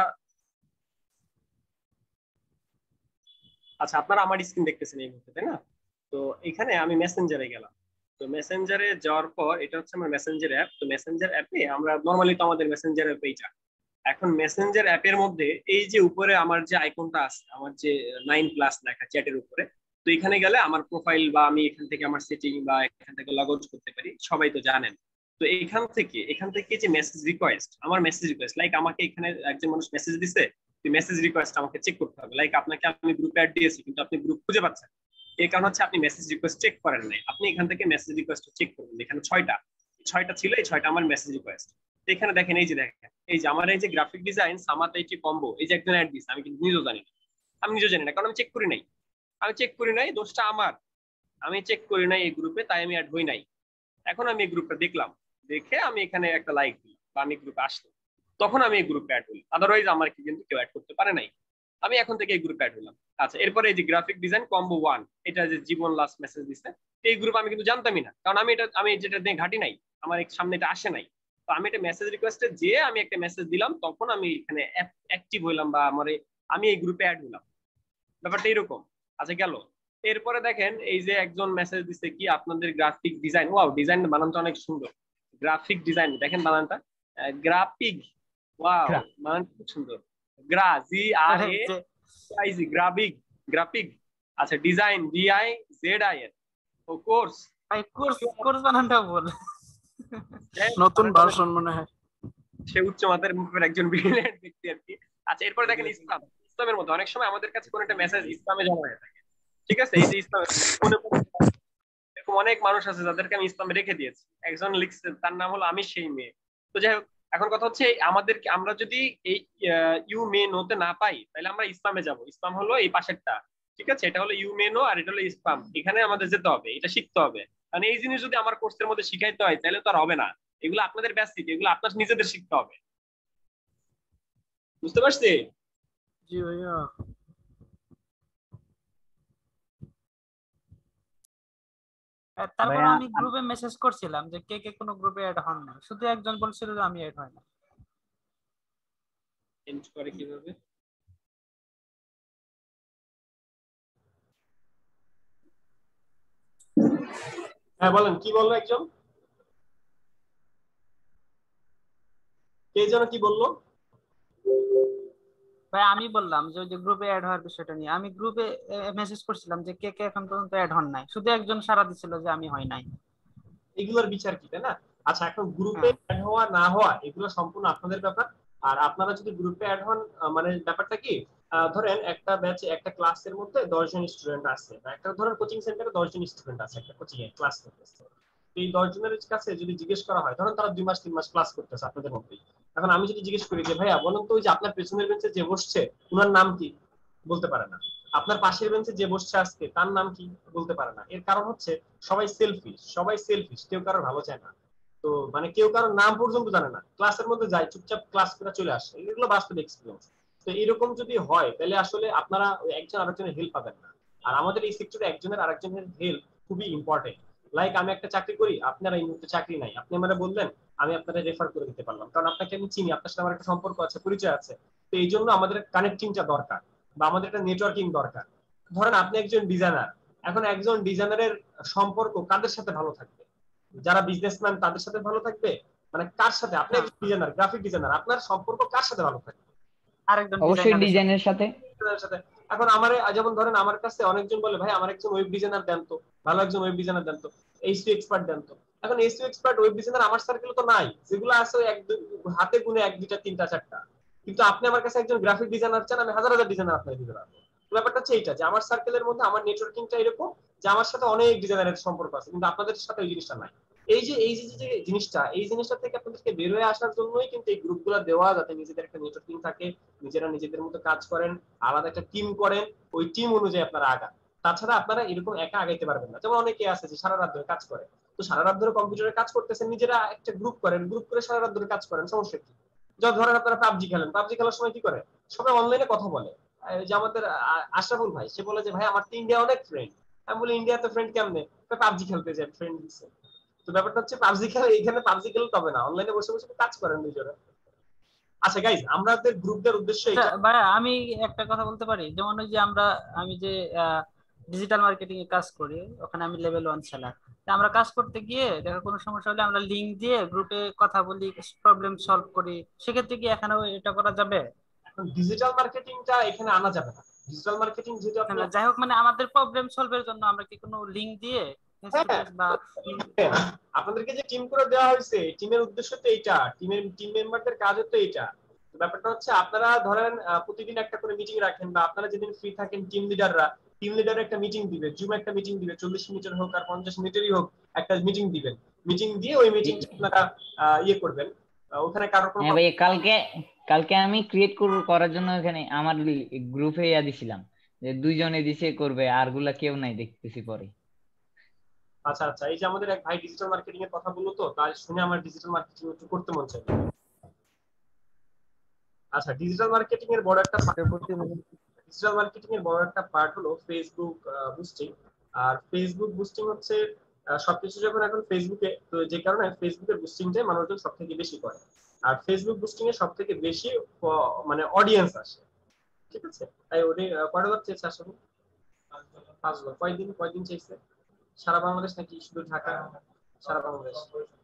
Speaker 1: আচ্ছা আপনারা আমার স্ক্রিন দেখতেছেন এই মুহূর্তে, তাই না? তো এখানে আমি মেসেঞ্জারে গেলাম, তো মেসেঞ্জারে যাওয়ার পর এটা হচ্ছে আমার মেসেঞ্জার অ্যাপ। তো মেসেঞ্জার অ্যাপে আমরা নরমালি তো আমাদের মেসেঞ্জার অ্যাপ এইটা, এখন মেসেঞ্জার অ্যাপের মধ্যে এই যে উপরে আমার যে আইকনটা আছে, আমার যে নাইন প্লাস লেখা চ্যাটের উপরে, তো এখানে গেলে আমার প্রোফাইল বা আমি এখান থেকে আমার সেটিং বা এখান থেকে লগ আউট করতে পারি, সবাই তো জানেন। তো এখান থেকে এখান থেকে যে মেসেজ রিকোয়েস্ট, আমার মেসেজ রিকোয়েস্ট লাইক আমাকে এখানে একজন মানুষ মেসেজ দিছে, মেসেজ রিকোয়েস্ট আমাকে চেক করতে হবে। লাইক আপনাকে আমি গ্রুপে অ্যাড দিয়েছি কিন্তু আপনি গ্রুপ খুঁজে পাচ্ছেন, এর কারণ হচ্ছে আপনি মেসেজ রিকোয়েস্ট চেক করেন নাই। আপনি এখান থেকে মেসেজ রিকোয়েস্ট চেক করবেন, এখানে ছয়টা ছয়টা ছিল, এই ছয়টা আমার মেসেজ রিকোয়েস্ট। এখানে দেখেন, এই যে দেখেন, এই যে আমার এই যে গ্রাফিক ডিজাইন সামাতা এই কম্বো, এই যে একজন অ্যাড দিছে, আমি কিন্তু নিজেও জানি না, আমি নিজেও জানি না, কারণ আমি চেক করি নাই, আমি চেক করি নাই, দোষটা আমার, আমি চেক করি নাই এই গ্রুপে, তাই আমি অ্যাড হই নাই। এখন আমি এই গ্রুপটা দেখলাম, দেখে আমি এখানে একটা লাইক দিলাম বা আমি গ্রুপে আসলাম, তখন আমি এই গ্রুপে অ্যাড হই, আদারওয়াইজ আমার কি কিন্তু কেউ অ্যাড করতে পারে নাই। আমি এখন থেকে এই গ্রুপে অ্যাড হলাম। আচ্ছা, এরপরে এই যে গ্রাফিক ডিজাইন কম্বো ওয়ান, এটা যে জীবন লাস্ট মেসেজ দিচ্ছে, এই গ্রুপ আমি কিন্তু জানতামই না, কারণ আমি এটা আমি যেটা দিয়ে ঘাটি নাই, আমার সামনে এটা আসে নাই। তো আমি একটা মেসেজ রিকোয়েস্টে যে আমি একটা মেসেজ দিলাম, তখন আমি এখানে অ্যাক্টিভ হইলাম বা আমার আমি এই গ্রুপে অ্যাড হলাম। ব্যাপারটা এরকম। আচ্ছা গেল। এরপরে দেখেন এই যে একজন মেসেজ দিচ্ছে কি আপনাদের গ্রাফিক ডিজাইন, ওয়াও ডিজাইন বানানটা অনেক সুন্দর। গ্রাফিক ডিজাইন দেখেন বানানটা, গ্রাফিক, ওয়াও বানানটা খুব সুন্দর। গ্রা G R A I G, graphic, graphic. আচ্ছা design D I Z I এর, ও কোর্স,
Speaker 2: ভাই কোর্স কোর্স বানানটা বল,
Speaker 4: নতুন ভার্সন মনে হয়।
Speaker 1: সে উচ্চ মাধ্যমিক মুখের একজন ব্রিলিয়ান্ট ব্যক্তি আর কি। আচ্ছা এরপরে দেখেন ইসলাম, ইসলামের মধ্যে অনেক সময় আমাদের কাছে কোন একটা মেসেজ ইসলামে জমা হয়ে থাকে, ঠিক আছে? এই যে ইসলাম, এরকম অনেক মানুষ আছে যাদেরকে আমি ইসলামে রেখে দিয়েছি। একজন লিখছে তার নাম হলো আমি সেই মেয়ে। তো যাই হোক, এখন কথা হচ্ছে আমাদের আমরা যদি এই ইউ মে নোতে না পাই, তাহলে আমরা ইসলামে যাব। ইসলাম হলো এই পাশেরটা, ঠিক আছে? এটা হলো ইউ মে নো আর এটা হলো ইসলাম, এখানে আমাদের যেতে হবে, এটা শিখতে হবে। কারণ এই জিনিস যদি আমার কোর্সের মধ্যে শিখাইতে হয় তাহলে তো আর হবে না, এগুলো আপনাদের বেসিক, এগুলো আপনার নিজেদের শিখতে হবে। বুঝতে পারছি?
Speaker 4: জি ভাইয়া।
Speaker 2: তারপর আমি গ্রুপে মেসেজ করছিলাম যে কে কে কোন গ্রুপে অ্যাড হন না, শুধু একজন বলছিল যে আমি অ্যাড হয় না।
Speaker 1: চেঞ্জ করে কিভাবে? হ্যাঁ বলেন, কি বললো একজন, কে যেন কি বললো?
Speaker 2: ভাই আমি বললাম যে ওই যে গ্রুপে অ্যাড হওয়ার বিষয়টা নিয়ে, আমি গ্রুপে মেসেজ করছিলাম যে কে কে এখন পর্যন্ত অ্যাড হন নাই, শুধু একজন সাড়া দিছিল যে আমি হই নাই।
Speaker 1: এগুলোর বিচার কি, তাই না? আচ্ছা এখন গ্রুপে অ্যাড হওয়া না হওয়া এগুলো সম্পূর্ণ আপনাদের ব্যাপার। আর আপনারা যদি গ্রুপে অ্যাড হন, মানে ব্যাপারটা কি, ধরেন একটা ব্যাচে একটা ক্লাসের মধ্যে দশ জন স্টুডেন্ট আছে, বা একটা ধরেন কোচিং সেন্টারে দশ জন স্টুডেন্ট আছে একটা কোচিং এ ক্লাস করতেছে। এই দশ জনের কাছে যদি জিজ্ঞেস করা হয়, ধরেন তারা দুই মাস তিন মাস ক্লাস করতেছে আপনাদের মধ্যেই, এখন আমি যদি জিজ্ঞেস করি যে ভাইয়া বলুন তো ওই যে আপনার পেছনের বেঞ্চে যে বসছে ওনার নাম কি, বলতে পারে না। আপনার পাশের বেঞ্চে যে বসছে আজকে তার নাম কি, বলতে পারে না। এর কারণ হচ্ছে সবাই সেলফিশ, সবাই সেলফিশ, কেউ কারোর ভালো চায় না। তো মানে কেউ কারোর নাম পর্যন্ত জানে না, ক্লাসের মধ্যে যায় চুপচাপ ক্লাস করে চলে আসে, এগুলো বাস্তব এক্সপিরিয়েন্স। তো এরকম যদি হয় তাহলে আসলে আপনারা একজন আরেকজনের হেল্প পাবেন না। আর আমাদের এই সেক্টরে একজনের আরেকজনের হেল্প খুবই ইম্পর্টেন্ট। লাইক আমি একটা চাকরি করি, আপনারা এই মুহূর্তে চাকরি নাই, আপনি আমাকে বললেন, আমি আপনাদের রেফার করে দিতে পারলাম, কারণ আপনাকে আমি চিনি, আপনার সাথে আমার একটা সম্পর্ক আছে, পরিচয় আছে। তো এই জন্য আমাদের কানেক্টিংটা দরকার, বা আমাদের একটা নেটওয়ার্কিং দরকার। ধরেন আপনি একজন ডিজাইনার, এখন একজন ডিজাইনারের সম্পর্ক কাদের সাথে ভালো থাকবে? যারা বিজনেসম্যান তাদের সাথে ভালো থাকবে? মানে কার সাথে? আপনি একজন ডিজাইনার, গ্রাফিক ডিজাইনার, আপনার সম্পর্ক কার সাথে ভালো থাকবে?
Speaker 2: আরেকজন
Speaker 3: অবশ্যই ডিজাইনের সাথে।
Speaker 1: এখন আমার যেমন ধরেন আমার কাছে অনেকজন বলে ভাই আমার একজন ওয়েব ডিজাইনার দেন তো, ভালো একজন ওয়েব ডিজাইনার দেন তো, এইচটিএমএল এক্সপার্ট দেন তো। এখন এইচটিএমএল এক্সপার্ট ওয়েব ডিজাইনার আমার সার্কেলে তো নাই, যেগুলো আছে এক হাতে গুনে এক দুইটা তিনটা চারটা। কিন্তু আপনি আমার কাছে একজন গ্রাফিক ডিজাইনার চান, আমি হাজার হাজার ডিজাইনার আপনাকে দিতে পারবো। ব্যাপারটা হচ্ছে এইটা যে আমার সার্কেলের মধ্যে আমার নেটওয়ার্কিংটা এরকম যে আমার সাথে অনেক ডিজাইনারের সম্পর্ক আছে, কিন্তু আপনাদের সাথে ওই জিনিসটা নাই। এই যে এই যে জিনিসটা, এই জিনিসটা থেকে আপনাদেরকে বের হয়ে আসার জন্যই কিন্তু এই গ্রুপগুলো দেওয়া, যাতে নিজেদের একটা নেটওয়ার্কিং থাকে, নিজেরা নিজেদের মতো কাজ করেন, আলাদা একটা টিম করেন, ওই টিম অনুযায়ী আপনারা আগান। তাছাড়া আপনারা এরকম একা আগাইতে পারবেন না। যেমন অনেকে আছে যে সারা রাত ধরে কাজ করে, তো সারা রাত ধরে কম্পিউটারে কাজ করতেছেন, নিজেরা একটা গ্রুপ করেন, গ্রুপ করে সারা রাত ধরে কাজ করেন, সমস্যা কি? যখন ধরেন আপনারা পাবজি খেলেন, পাবজি খেলার সময় কি করে সবাই অনলাইনে কথা বলে। যে আমাদের আশরাফুল ভাই, সে বলে যে ভাই আমার তো ইন্ডিয়া অনেক ফ্রেন্ড। আমি বলি ইন্ডিয়াতে ফ্রেন্ড কেমনে? পাবজি খেলতে যায় ফ্রেন্ড দিচ্ছে। তো ব্যাপারটা হচ্ছে পাবজি খেলা, এখানে পাবজি খেলে তবে না, অনলাইনে বসে বসে কাজ করেন নিজেরা। আচ্ছা গাইস, আমাদের গ্রুপের উদ্দেশ্য এটা।
Speaker 2: ভাই আমি একটা কথা বলতে পারি, যেমন ওই যে আমরা আমি যে ডিজিটাল মার্কেটিং এ কাজ করি, ওখানে আমি লেভেল ওয়ান সেলার। আমরা কাজ করতে গিয়ে দেখা কোনো সমস্যা হলে আমরা লিংক দিয়ে গ্রুপে কথা বলি, প্রবলেম সলভ করি। সেক্ষেত্রে কি এখানেও এটা করা যাবে?
Speaker 1: এখন ডিজিটাল মার্কেটিংটা এখানে আনা যাবে না। ডিজিটাল মার্কেটিং যেটা আপনি,
Speaker 2: যাই হোক, মানে আমাদের প্রবলেম সলভের জন্য আমরা কি কোনো লিংক দিয়ে বা
Speaker 1: আপনাদেরকে যে টিম করে দেওয়া হয়েছে, টিমের উদ্দেশ্য তো এইটা, টিমের টিম মেম্বারদের কাজ তো এইটা। ব্যাপারটা হচ্ছে আপনারা ধরেন প্রতিদিন একটা করে মিটিং রাখেন, বা আপনারা যেদিন ফ্রি থাকেন টিম লিডাররা, টিম লিডার একটা মিটিং দিবে, জুম একটা মিটিং দিবে, চল্লিশ মিনিটের হোক আর পঞ্চাশ মিনিটেরই হোক, একটা মিটিং দিবেন। মিটিং দিয়ে ওই মিটিংটা আপনারা ইয়ে করবেন, ওখানে কারোর কোনো।
Speaker 3: হ্যাঁ ভাই, কালকে কালকে আমি ক্রিয়েট করার জন্য এখানে আমার গ্রুপে ইয়া দিছিলাম যে দুইজনে দিছে করবে, আর গুলা কেউ নাই দেখতেছি পরে।
Speaker 1: আচ্ছা আচ্ছা, এই যে আমাদের এক ভাই ডিজিটাল মার্কেটিং এর কথা বললো, তো তাই শুনে আমার ডিজিটাল মার্কেটিং একটু করতে মন চাই। আচ্ছা, ডিজিটাল মার্কেটিং এর বড় একটা ডিজিটাল মার্কেটিং এর বড় একটা পার্ট হলো ফেসবুক বুস্টিং। আর ফেসবুক বুস্টিং হচ্ছে সবকিছু যখন এখন ফেসবুকে, তো যে কারণে ফেসবুকের বুস্টিংটাই মানুষজন সব থেকে বেশি করে। আর ফেসবুক বুস্টিং এ সব থেকে বেশি মানে অডিয়েন্স আসে, ঠিক আছে? তাই ওটি কয় ডলার চেয়েছে আসলে? পাঁচ ডলার। কয়দিন কয়দিন চাইছে? সারা বাংলাদেশ নাকি শুধু ঢাকা? সারা বাংলাদেশ,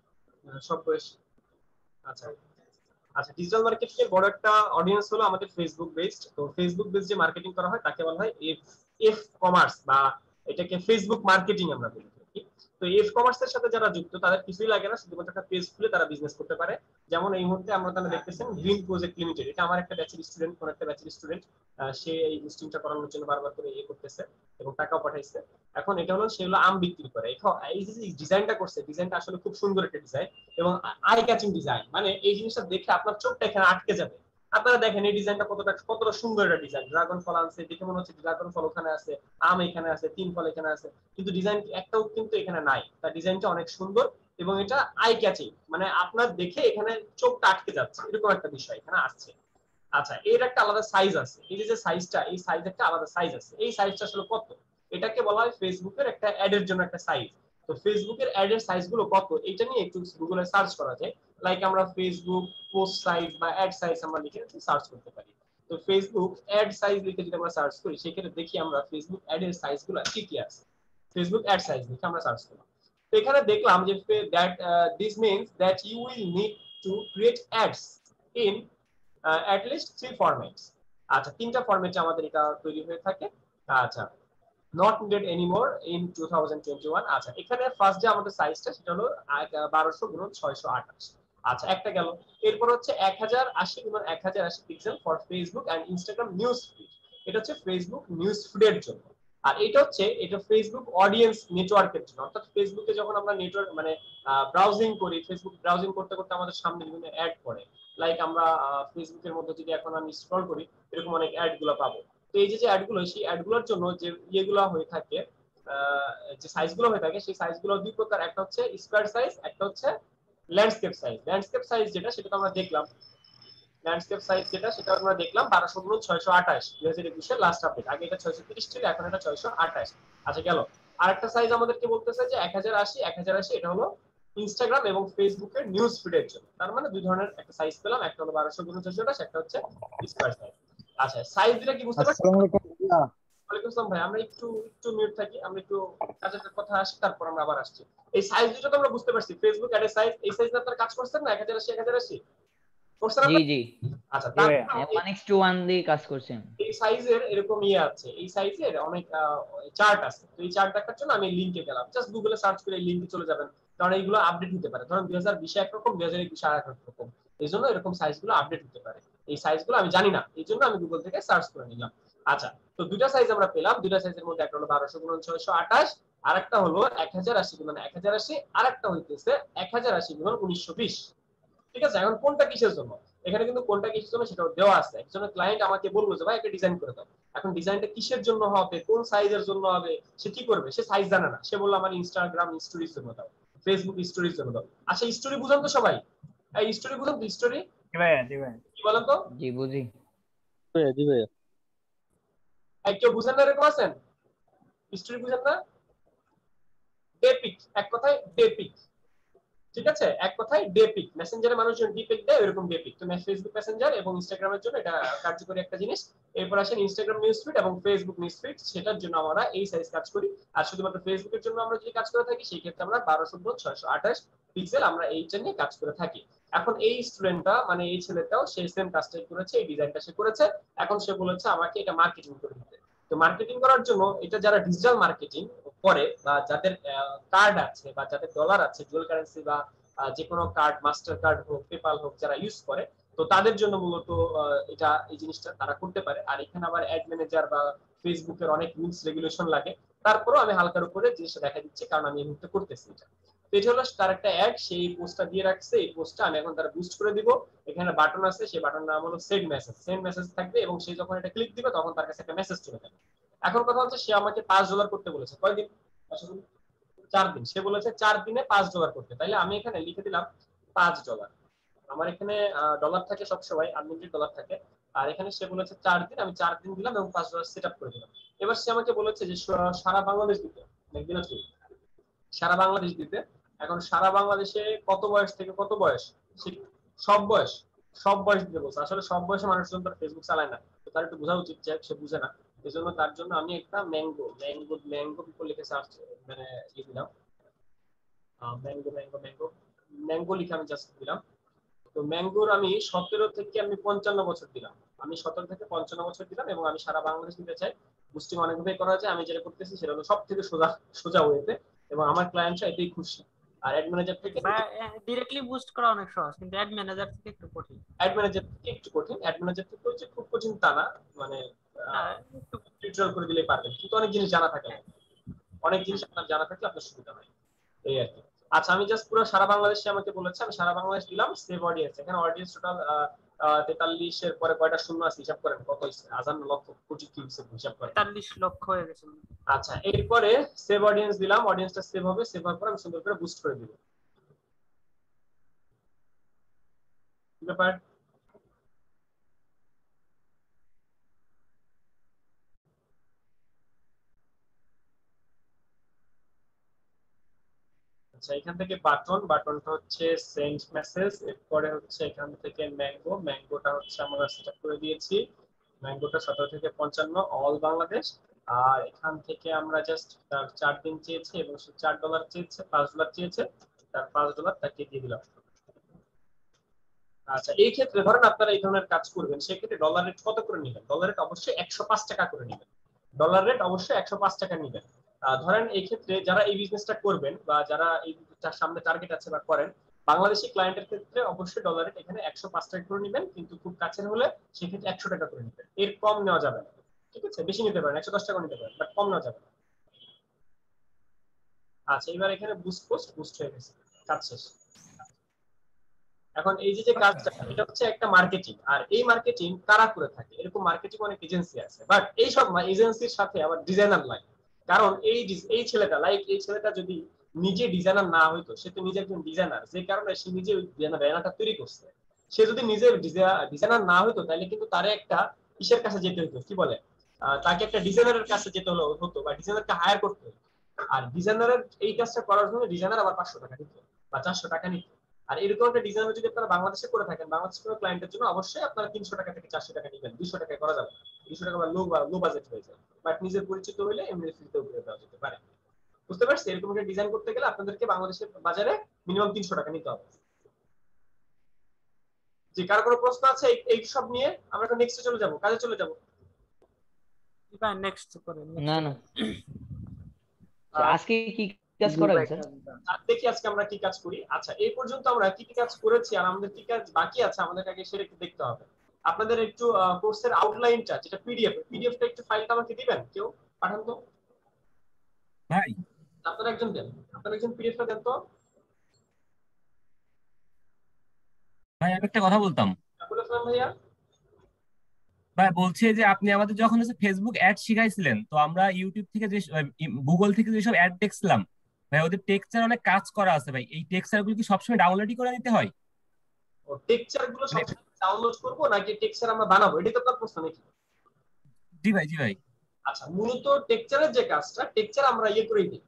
Speaker 1: সব বয়স। আচ্ছা আচ্ছা, ডিজিটাল মার্কেটিং এর বড় একটা অডিয়েন্স হলো আমাদের ফেসবুক বেসড। তো ফেসবুক বেসড যে মার্কেটিং করা হয় তাকে বলা হয় এফ এফ কমার্স, বা এটাকে ফেসবুক মার্কেটিং আমরা বলি। তো এফ কমার্স এর সাথে যারা যুক্ত তাদের কিছুই লাগে না, শুধুমাত্র একটা পেজ খুলে তারা বিজনেস করতে পারে। যেমন এই মুহূর্তে আমরা তাহলে দেখতেছেন গ্রিন প্রজেক্ট লিমিটেড, এটা আমার একটা ব্যাচের স্টুডেন্ট, কোন একটা ব্যাচের স্টুডেন্ট, সে এই বুস্টিংটা করানোর জন্য বারবার করে ইয়ে করতেছে এবং টাকাও পাঠাইছে। এখন এটা হলো সে হলো আম বিক্রি করে। এই যে ডিজাইনটা করছে, ডিজাইনটা আসলে খুব সুন্দর একটা ডিজাইন এবং আই ক্যাচিং ডিজাইন, মানে এই জিনিসটা দেখে আপনার চোখটা এখানে আটকে যাবে। আপনারা দেখেন এই ডিজাইনটা কতটা কতটা সুন্দর একটা ডিজাইন। ড্রাগন ফল আছে, দেখে মনে হচ্ছে ড্রাগন ফল ওখানে আছে, আম এখানে আছে, তিন ফল এখানে আছে, কিন্তু ডিজাইন একটাও কিন্তু এখানে নাই। তার ডিজাইনটা অনেক সুন্দর এবং এটা আই ক্যাচিং, মানে আপনার দেখে এখানে চোখটা আটকে যাচ্ছে, এরকম একটা বিষয় এখানে আসছে। আচ্ছা, এর একটা আলাদা সাইজ আছে, এই যে সাইজটা, এই সাইজ একটা আলাদা সাইজ আছে। এই সাইজটা আসলে কত? এটাকে বলা হয় ফেসবুকের একটা অ্যাড এর জন্য একটা সাইজ। তো ফেসবুকের অ্যাড এর সাইজ গুলো কত, এটা নিয়ে একটু গুগলে সার্চ করা যায়। লাইক আমরা ফেসবুক পোস্ট সাইজ বা অ্যাড সাইজ আমরা লিখে সার্চ করতে পারি। তো ফেসবুক অ্যাড সাইজ লিখে যদি আমরা সার্চ করি, সেক্ষেত্রে দেখি আমরা ফেসবুক অ্যাড এর সাইজ গুলো কি কি আছে। ফেসবুক অ্যাড সাইজ লিখে আমরা সার্চ করলাম, তো এখানে দেখলাম যে that this means that you will need to create ads in at least three formats. আচ্ছা, তিনটা ফরম্যাটে আমাদের এটা তৈরি হয়ে থাকে। আচ্ছা, not needed anymore in twenty twenty-one। আচ্ছা, এখানে ফার্স্ট যে আমাদের সাইজটা সেটা হলো বারোশো গুণন ছয়শো আঠাশ। আচ্ছা, একটা গেল। এরপর হচ্ছে এক হাজার আশি গুণন এক হাজার আশি pixel for Facebook and Instagram news feed. এটা হচ্ছে ফেসবুক নিউজ ফিডের জন্য। আর এটা হচ্ছে এটা ফেসবুক অডিয়েন্স নেটওয়ার্কের জন্য। অর্থাৎ ফেসবুকে যখন আমরা নেটওয়ার্ক মানে ব্রাউজিং করি, ফেসবুক ব্রাউজিং করতে করতে আমাদের সামনে বিভিন্ন অ্যাড পড়ে। লাইক আমরা ফেসবুকের মধ্যে যদি এখন আমি স্ক্রল করি, এরকম অনেক অ্যাড গুলো পাবো। তো এই যে যে অ্যাডগুলো, সেই অ্যাডগুলোর জন্য যে ইয়েগুলো হয়ে থাকে, যে সাইজগুলো হয়ে থাকে, সেই সাইজগুলো দুই প্রকার। একটা হচ্ছে স্কয়ার সাইজ, একটা হচ্ছে ল্যান্ডস্কেপ সাইজ। ল্যান্ডস্কেপ সাইজ যেটা, সেটা আমরা দেখলাম, ল্যান্ডস্কেপ সাইজ যেটা সেটা আমরা দেখলাম বারোশো গুণ ছয়শো আঠাশ, দুই হাজার একুশের লাস্ট আপডেট। আগে এটা ছয়শো তিরিশ ছিল, এখন এটা ছয়শো আঠাশ। আচ্ছা, গেল। আরেকটা সাইজ আমাদেরকে বলতেছে যে এক হাজার আশি এক হাজার আশি, এটা হলো ইনস্টাগ্রাম এবং ফেসবুকের নিউজ ফিডের জন্য। তার মানে দুই ধরনের একটা সাইজ পেলাম, একটা হলো বারোশো গুণ ছয়শো আঠাশ, একটা হচ্ছে স্কয়ার সাইজ। আচ্ছা, সাইজ দিলে কি বুঝতে পারছেন? ওয়ালাইকুম আসসালাম ভাই, আমরা একটু একটু মিউট থাকি, আমরা একটু কাজের কথা আসি, তারপর আমরা আবার আসছি। এই সাইজ দুটো তো আমরা বুঝতে পারছি, ফেসবুক অ্যাড এর সাইজ। এই সাইজ আপনারা কাজ করছেন না? এক হাজার আশি এক হাজার আশি করছেন
Speaker 3: জি
Speaker 1: আপনারা?
Speaker 3: জি
Speaker 1: আচ্ছা,
Speaker 3: জি ভাইয়া, ওয়ান ইস টু ওয়ান দিয়ে কাজ করছেন।
Speaker 1: এই সাইজের এরকম ইয়ে আছে, এই সাইজের অনেক চার্ট আছে। তো এই চার্ট দেখার জন্য আমি লিংকে গেলাম, জাস্ট গুগলে সার্চ করে এই লিংকে চলে যাবেন, কারণ এইগুলো আপডেট হতে পারে। ধরুন দুই হাজার বিশে একরকম, দুই হাজার একুশে আরেক রকম, এই জন্য এরকম সাইজগুলো আপডেট হতে পারে। এই সাইজগুলো আমি জানি না, এই জন্য আমি গুগল থেকে সার্চ করে নিলাম। আচ্ছা, তো দুইটা সাইজ আমরা পেলাম। দুইটা সাইজের মধ্যে একটা হলো বারোশো গুণন ছয়শো আঠাশ, আর একটা হলো এক হাজার আশি গুণন এক হাজার আশি, আর একটা হইতেছে এক হাজার আশি গুণন উনিশশো বিশ। ঠিক আছে, এখন কোনটা কিসের জন্য? এখানে কিন্তু কোনটা কিসের জন্য সেটাও দেওয়া আছে। একজন ক্লায়েন্ট আমাকে বলবো যে ভাই একটা ডিজাইন করে দাও, এখন ডিজাইনটা কিসের জন্য হবে, কোন সাইজের জন্য হবে, সে কি করবে? সে সাইজ জানে না, সে বললো আমার ইনস্টাগ্রাম স্টোরির জন্য দাও, ফেসবুক স্টোরির জন্য দাও। আচ্ছা, স্টোরি বুঝান তো সবাই? এই স্টোরি বুঝান তো? স্টোরি
Speaker 3: জি ভাইয়া, জি ভাইয়া,
Speaker 1: কি বলেন তো?
Speaker 3: জি বুঝি।
Speaker 4: জি ভাইয়া,
Speaker 1: এই কেউ বুঝেন না এরকম আছেন? স্টোরি বুঝেন না? ডেপিক, এক কথায় ডেপিক। ঠিক আছে, এক কথায় ডেপিক। মেসেঞ্জারে মানুষজন ডিপিক দেয়, এরকম ডেপিক। তো ফেসবুক মেসেঞ্জার এবং ইনস্টাগ্রামের জন্য এটা কার্যকরী একটা জিনিস। এরপর আসেন ইনস্টাগ্রাম নিউজ ফিড এবং ফেসবুক নিউজ ফিড, সেটার জন্য আমরা এই সাইজ কাজ করি। আর শুধুমাত্র ফেসবুকের জন্য আমরা যদি কাজ করে থাকি, সেই ক্ষেত্রে আমরা বারোশো গুণ ছয়শো আঠাশ পিক্সেল আমরা এইটা নিয়ে কাজ করে থাকি। এখন এই স্টুডেন্টটা মানে এই ছেলেটাও সেই সেম কাজটাই করেছে, এই ডিজাইনটা সে করেছে। এখন সে বলেছে আমাকে এটা মার্কেটিং করে দিতে। তো মার্কেটিং করার জন্য এটা যারা ডিজিটাল মার্কেটিং করে বা যাদের কার্ড আছে বা যাদের ডলার আছে, ডুয়াল কারেন্সি বা যে কোনো কার্ড, মাস্টার কার্ড হোক, পেপাল হোক, যারা ইউজ করে, তো তাদের জন্য মূলত এটা এই জিনিসটা তারা করতে পারে। আর এখানে আবার অ্যাড ম্যানেজার বা ফেসবুকের অনেক রুলস রেগুলেশন লাগে। তারপরেও আমি হালকার উপরে জিনিসটা দেখা দিচ্ছি, কারণ আমি এই মুহূর্তে করতেছি এটা। তো এটা হলো তার একটা অ্যাড, সেই পোস্টটা দিয়ে রাখছে। এই পোস্টটা আমি এখন তারা বুস্ট করে দিব। এখানে বাটন আছে, সেই বাটনের নাম হলো সেন্ড মেসেজ। সেন্ড মেসেজ থাকবে এবং সে যখন এটা ক্লিক দিবে তখন তার কাছে একটা মেসেজ চলে যাবে। এখন কথা হচ্ছে, সে আমাকে পাঁচ ডলার করতে বলেছে। কয়দিন? চার দিন। সে বলেছে চার দিনে পাঁচ ডলার করতে। তাইলে আমি এখানে লিখে দিলাম পাঁচ ডলার। আমার এখানে ডলার থাকে সবসময়, আনলিমিটেড ডলার থাকে। আর এখানে সে বলেছে চার দিন, আমি চার দিন দিলাম এবং পাঁচ ডলার সেট আপ করে দিলাম। এবার সে আমাকে বলেছে যে সারা বাংলাদেশ দিতে, সারা বাংলাদেশ দিতে। এখন সারা বাংলাদেশে কত বয়স থেকে কত বয়স, সব বয়স, সব বয়স দিতে বলছে। আসলে সব বয়সে মানুষজন তার ফেসবুক চালায় না, তো তার একটু বোঝা উচিত যে সে বুঝে না। এই জন্য তার জন্য আমি একটা ম্যাঙ্গো ম্যাঙ্গো ম্যাঙ্গো পিপল লিখে সার্চ মানে ইয়ে দিলাম, ম্যাঙ্গো ম্যাঙ্গো ম্যাঙ্গো ম্যাঙ্গো লিখে আমি জাস্ট দিলাম। তো ম্যাঙ্গোর আমি সতেরো থেকে আমি পঞ্চান্ন বছর দিলাম, আমি সতেরো থেকে পঞ্চান্ন বছর দিলাম এবং আমি সারা বাংলাদেশ দিতে চাই। বুস্টিং অনেকভাবে করা যায়, আমি যেটা করতেছি সেটা হলো সব থেকে সোজা সোজা ওয়েতে, এবং আমার ক্লায়েন্টরা এটাই খুশি। আর অ্যাড ম্যানেজার থেকে
Speaker 2: ডাইরেক্টলি বুস্ট করা অনেক সহজ, কিন্তু অ্যাড ম্যানেজার থেকে একটু কঠিন।
Speaker 1: অ্যাড ম্যানেজার থেকে একটু কঠিন, অ্যাড ম্যানেজার থেকে হচ্ছে খুব কঠিন তা না, মানে একটু টিউটোরিয়াল করে দিলেই পারবেন, কিন্তু অনেক জিনিস জানা থাকে না, অনেক জিনিস আপনার জানা থাকলে আপনার সুবিধা হয়, এই আর কি। আচ্ছা, আমি জাস্ট পুরো সারা বাংলাদেশে আমাকে বলেছে, আমি সারা বাংলাদেশ দিলাম। সেভ অডিয়েন্স, এখানে অডিয়েন্স টোটাল তেতাল্লিশ এর পরে কয়টা শূন্য আছে হিসাব করেন, কত হইছে? হাজার লক্ষ কোটি কি হইছে হিসাব করেন?
Speaker 2: তেতাল্লিশ লক্ষ হয়ে গেছে।
Speaker 1: আচ্ছা, এরপরে সেভ অডিয়েন্স দিলাম, অডিয়েন্সটা সেভ হবে, সেভ হওয়ার পরে আমি সুন্দর করে বুস্ট করে দিব। কি ব্যাপার? আচ্ছা, এখান থেকে বাটন, বাটনটা হচ্ছে সেন্ড মেসেজ, এরপরে হচ্ছে এখান থেকে ম্যাঙ্গো, ম্যাঙ্গোটা হচ্ছে আমরা সেটআপ করে দিয়েছি। ম্যাঙ্গোটা সতেরো থেকে পঞ্চান্ন অল বাংলাদেশ। আর এখান থেকে আমরা জাস্ট তার চার দিন চেয়েছি এবং সে চার ডলার চেয়েছে, পাঁচ ডলার চেয়েছে, তার পাঁচ ডলার তাকে দিয়ে দিলাম। আচ্ছা, এই ক্ষেত্রে ধরেন আপনারা এই ধরনের কাজ করবেন, সেক্ষেত্রে ডলার রেট কত করে নেবেন? ডলার রেট অবশ্যই একশো পাঁচ টাকা করে নেবেন, ডলার রেট অবশ্যই একশো পাঁচ টাকা নেবেন। ধরেন এই ক্ষেত্রে যারা এই বিজনেসটা করবেন বা যারা এই সামনে টার্গেট আছে বা করেন, বাংলাদেশি ক্লায়েন্টের ক্ষেত্রে অবশ্যই ডলার রেট এখানে একশো পাঁচ টাকা করে নেবেন, কিন্তু খুব কাছের হলে সেক্ষেত্রে একশো টাকা করে নেবেন, এর কম নেওয়া যাবে না। ঠিক আছে, বেশি নিতে পারেন, একশো দশ টাকা নিতে পারেন, বাট কম নেওয়া যাবে না। আচ্ছা, এবার এখানে বুস্ট পোস্ট বুস্ট হয়ে গেছে, কাজ শেষ। এখন এই যে যে কাজটা, এটা হচ্ছে একটা মার্কেটিং, আর এই মার্কেটিং কারা করে থাকে? এরকম মার্কেটিং অনেক এজেন্সি আছে, বাট এই সব এজেন্সির সাথে আবার ডিজাইনার লাগে। কারণ এই এই ছেলেটা লাইক এই ছেলেটা যদি নিজে ডিজাইনার না হইতো, সে তো নিজে একজন ডিজাইনার, যে কারণে সে নিজে ব্যানারটা তৈরি করছে। সে যদি নিজে ডিজাইনার না হইতো, তাহলে কিন্তু তার একটা ইসের কাছে যেতে হতো, কি বলে, তাকে একটা ডিজাইনারের কাছে যেতে হলো হতো বা ডিজাইনারকে হায়ার করতে হতো। আর ডিজাইনারের এই কাজটা করার জন্য ডিজাইনার আবার পাঁচশো টাকা নিত বা চারশো টাকা নিত। আর এরকম একটা ডিজাইনার যদি আপনারা বাংলাদেশে করে থাকেন, বাংলাদেশের কোনো ক্লায়েন্টের জন্য অবশ্যই আপনারা তিনশো টাকা থেকে চারশো টাকা নেবেন, দুইশো টাকায় করা যাবে, দুইশো টাকা বা লো লো বাজেট হয়ে যায়, বাট নিজের পরিচিত হইলে এমনি ফ্রিতেও করে দেওয়া যেতে পারে। বুঝতে পারছি? এরকম একটা ডিজাইন করতে গেলে আপনাদেরকে বাংলাদেশের বাজারে মিনিমাম তিনশো টাকা নিতে হবে। যে কার কোনো প্রশ্ন আছে এই সব নিয়ে? আমরা এখন নেক্সটে চলে যাব, কাজে চলে যাব।
Speaker 2: নেক্সট করে
Speaker 3: না না, আজকে কি কাজ করা হয়েছে
Speaker 1: দেখি, আজকে আমরা কি কাজ করি। আচ্ছা, এই পর্যন্ত আমরা কি কি কাজ করেছি আর আমাদের কি কাজ বাকি আছে আমাদের আগে সেটা একটু দেখতে হবে। আপনাদের একটু কোর্সের আউটলাইনটা, যেটা পিডিএফ, পিডিএফটা একটু ফাইলটা আমাকে দিবেন, কেউ পাঠান তো
Speaker 5: ভাই।
Speaker 1: আপনারা একজন দেন, আপনারা একজন পিডিএফটা দেন তো
Speaker 5: ভাই। আমি একটা কথা বলতাম
Speaker 1: বলেছিলাম ভাইয়া।
Speaker 5: ভাই বলছি যে আপনি আমাদের যখন হচ্ছে ফেসবুক অ্যাড শিখাইছিলেন, তো আমরা ইউটিউব থেকে যে গুগল থেকে যেসব অ্যাড দেখছিলাম ভাই, ওদের টেক্সচার অনেক কাজ করা আছে ভাই। এই টেক্সচার গুলো কি সবসময় ডাউনলোডই করে নিতে হয়?
Speaker 1: ও, টেক্সচার গুলো সবসময় ডাউনলোড করব নাকি টেক্সচার আমরা বানাবো, এটা তো আপনার প্রশ্ন নাকি?
Speaker 5: জি ভাই, জি ভাই।
Speaker 1: আচ্ছা, মূলত টেক্সচারের যে কাজটা, টেক্সচার আমরা ইয়ে করে দিই,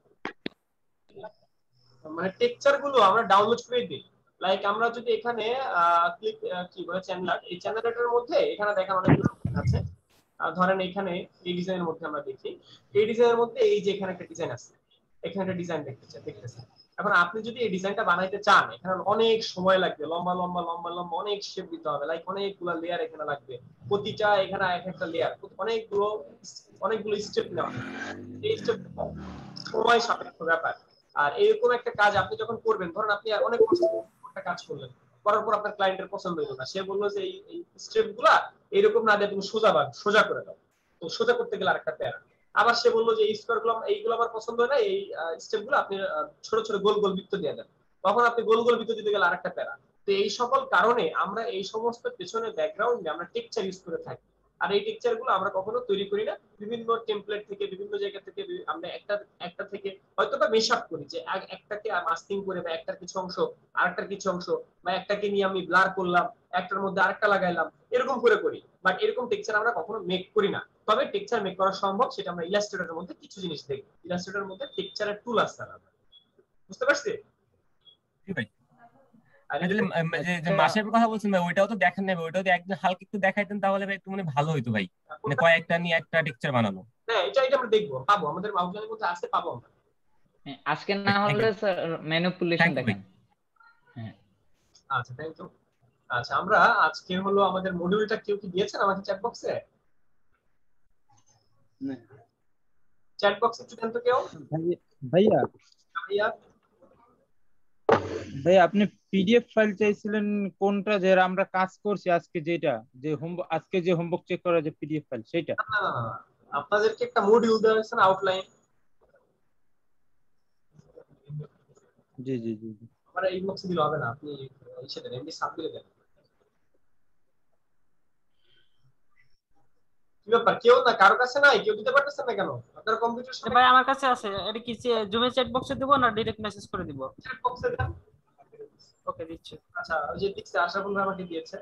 Speaker 1: মানে টেক্সচার গুলো আমরা ডাউনলোড করে দিই। লাইক আমরা যদি এখানে ক্লিক কি বলে চ্যানেল, এই চ্যানেলের মধ্যে এখানে দেখেন অনেকগুলো আছে। ধরেন এখানে এই ডিজাইনের মধ্যে আমরা দেখি, এই ডিজাইনের মধ্যে এই যে এখানে একটা ডিজাইন আছে, এখানে একটা ডিজাইন দেখতেছেন দেখতেছেন এখন আপনি যদি এই ডিজাইনটা বানাইতে চান, এখানে অনেক সময় লাগবে, লম্বা লম্বা লম্বা লম্বা অনেক শেপ দিতে হবে, লাইক অনেকগুলো লেয়ার এখানে লাগবে, প্রতিটা এখানে এক একটা লেয়ার, অনেকগুলো অনেকগুলো স্টেপ নেওয়া, এই স্টেপ সময় সাপেক্ষ ব্যাপার। আর এরকম একটা কাজ আপনি যখন করবেন, ধরেন আপনি অনেক কষ্ট একটা কাজ করলেন, করার পর আপনার ক্লায়েন্টের পছন্দ হলো না, সে বললো যে এই স্টেপ গুলা এরকম না দিয়ে তুমি সোজা বান সোজা করে দাও, তো সোজা করতে গেলে আরেকটা প্যারা। আবার সে বললো যে এই স্কোয়ার গুলো এইগুলো আমার পছন্দ হয় না, এই স্টেপ গুলো আপনি ছোট ছোট গোল গোল বৃত্ত দিয়ে দেন, তখন আপনি গোল গোল বৃত্ত দিতে গেলে আরেকটা প্যারা। তো এই সকল কারণে আমরা এই সমস্ত পেছনে ব্যাকগ্রাউন্ডে আমরা টেক্সচার ইউজ করে থাকি। আর এই টেক্সচার গুলো আমরা কখনো তৈরি করি না, বিভিন্ন টেমপ্লেট থেকে বিভিন্ন জায়গা থেকে আমরা একটা একটা থেকে হয়তো বা মেশ আপ করি, যে একটাকে মাস্কিং করে বা একটার কিছু অংশ আরেকটার কিছু অংশ বা একটাকে নিয়ে আমি ব্লার করলাম, একটার মধ্যে আরেকটা লাগাইলাম, এরকম করে করি। বাট এরকম টেক্সচার আমরা কখনো মেক করি না। তবে টেক্সচার মেক করা সম্ভব, সেটা আমরা ইলাস্ট্রেটরের মধ্যে কিছু জিনিস দেখি। ইলাস্ট্রেটরের মধ্যে টেক্সচারের টুল আছে, বুঝতে পারছি?
Speaker 5: ভাই যে মাসের কথা বলছেন ভাই, ওইটাও তো দেখেন না, ওইটাও তো একদম হালকা একটু দেখাইতেন তাহলে ভাই একটু মানে ভালো হইতো ভাই, মানে কয়েকটা নিয়ে একটা টেক্সচার বানানো।
Speaker 1: হ্যাঁ, এটা এটা আমরা দেখবো, পাবো, আমাদের আউটলাইনের মধ্যে আছে, পাবো আমরা।
Speaker 3: আজকে না হলে স্যার ম্যানিপুলেশন দেখেন।
Speaker 5: হ্যাঁ
Speaker 1: আচ্ছা, থ্যাংক ইউ। আচ্ছা, আমরা আজকে হলো আমাদের মডিউলটা কেউ কি দিয়েছেন আমাকে চ্যাট বক্সে?
Speaker 6: না
Speaker 1: চ্যাট বক্সে একটু দেন তো কেউ।
Speaker 6: ভাইয়া
Speaker 1: ভাইয়া
Speaker 6: ভাই আপনি পিডিএফ ফাইল চাইছিলেন কোনটা, যে আমরা কাজ করছি আজকে, যেটা যে হোম আজকে যে হোমওয়ার্ক চেক করা যে পিডিএফ ফাইল সেটা?
Speaker 1: না না না, আপনাদেরকে একটা মডিউল দেওয়া হয়েছে না, আউটলাইন।
Speaker 6: জি জি জি জি
Speaker 1: আমরা এই বক্সে দিলে হবে না, আপনি ইসে দেন, এমনি সাব দিলে দেন। কি ব্যাপার, কেউ না, কারো কাছে নাই, কেউ দিতে পারতেছেন না কেন? আপনার কম্পিউটার সামনে
Speaker 2: ভাই আমার কাছে আছে। এটা কি জুমে চ্যাট বক্সে দেবো না ডাইরেক্ট মেসেজ করে দিব?
Speaker 1: চ্যাট বক্সে দেন।
Speaker 2: ওকে, দিচ্ছি।
Speaker 1: আচ্ছা, ওই যে দিচ্ছে আশরাফুল ভাই আমাকে দিয়েছে।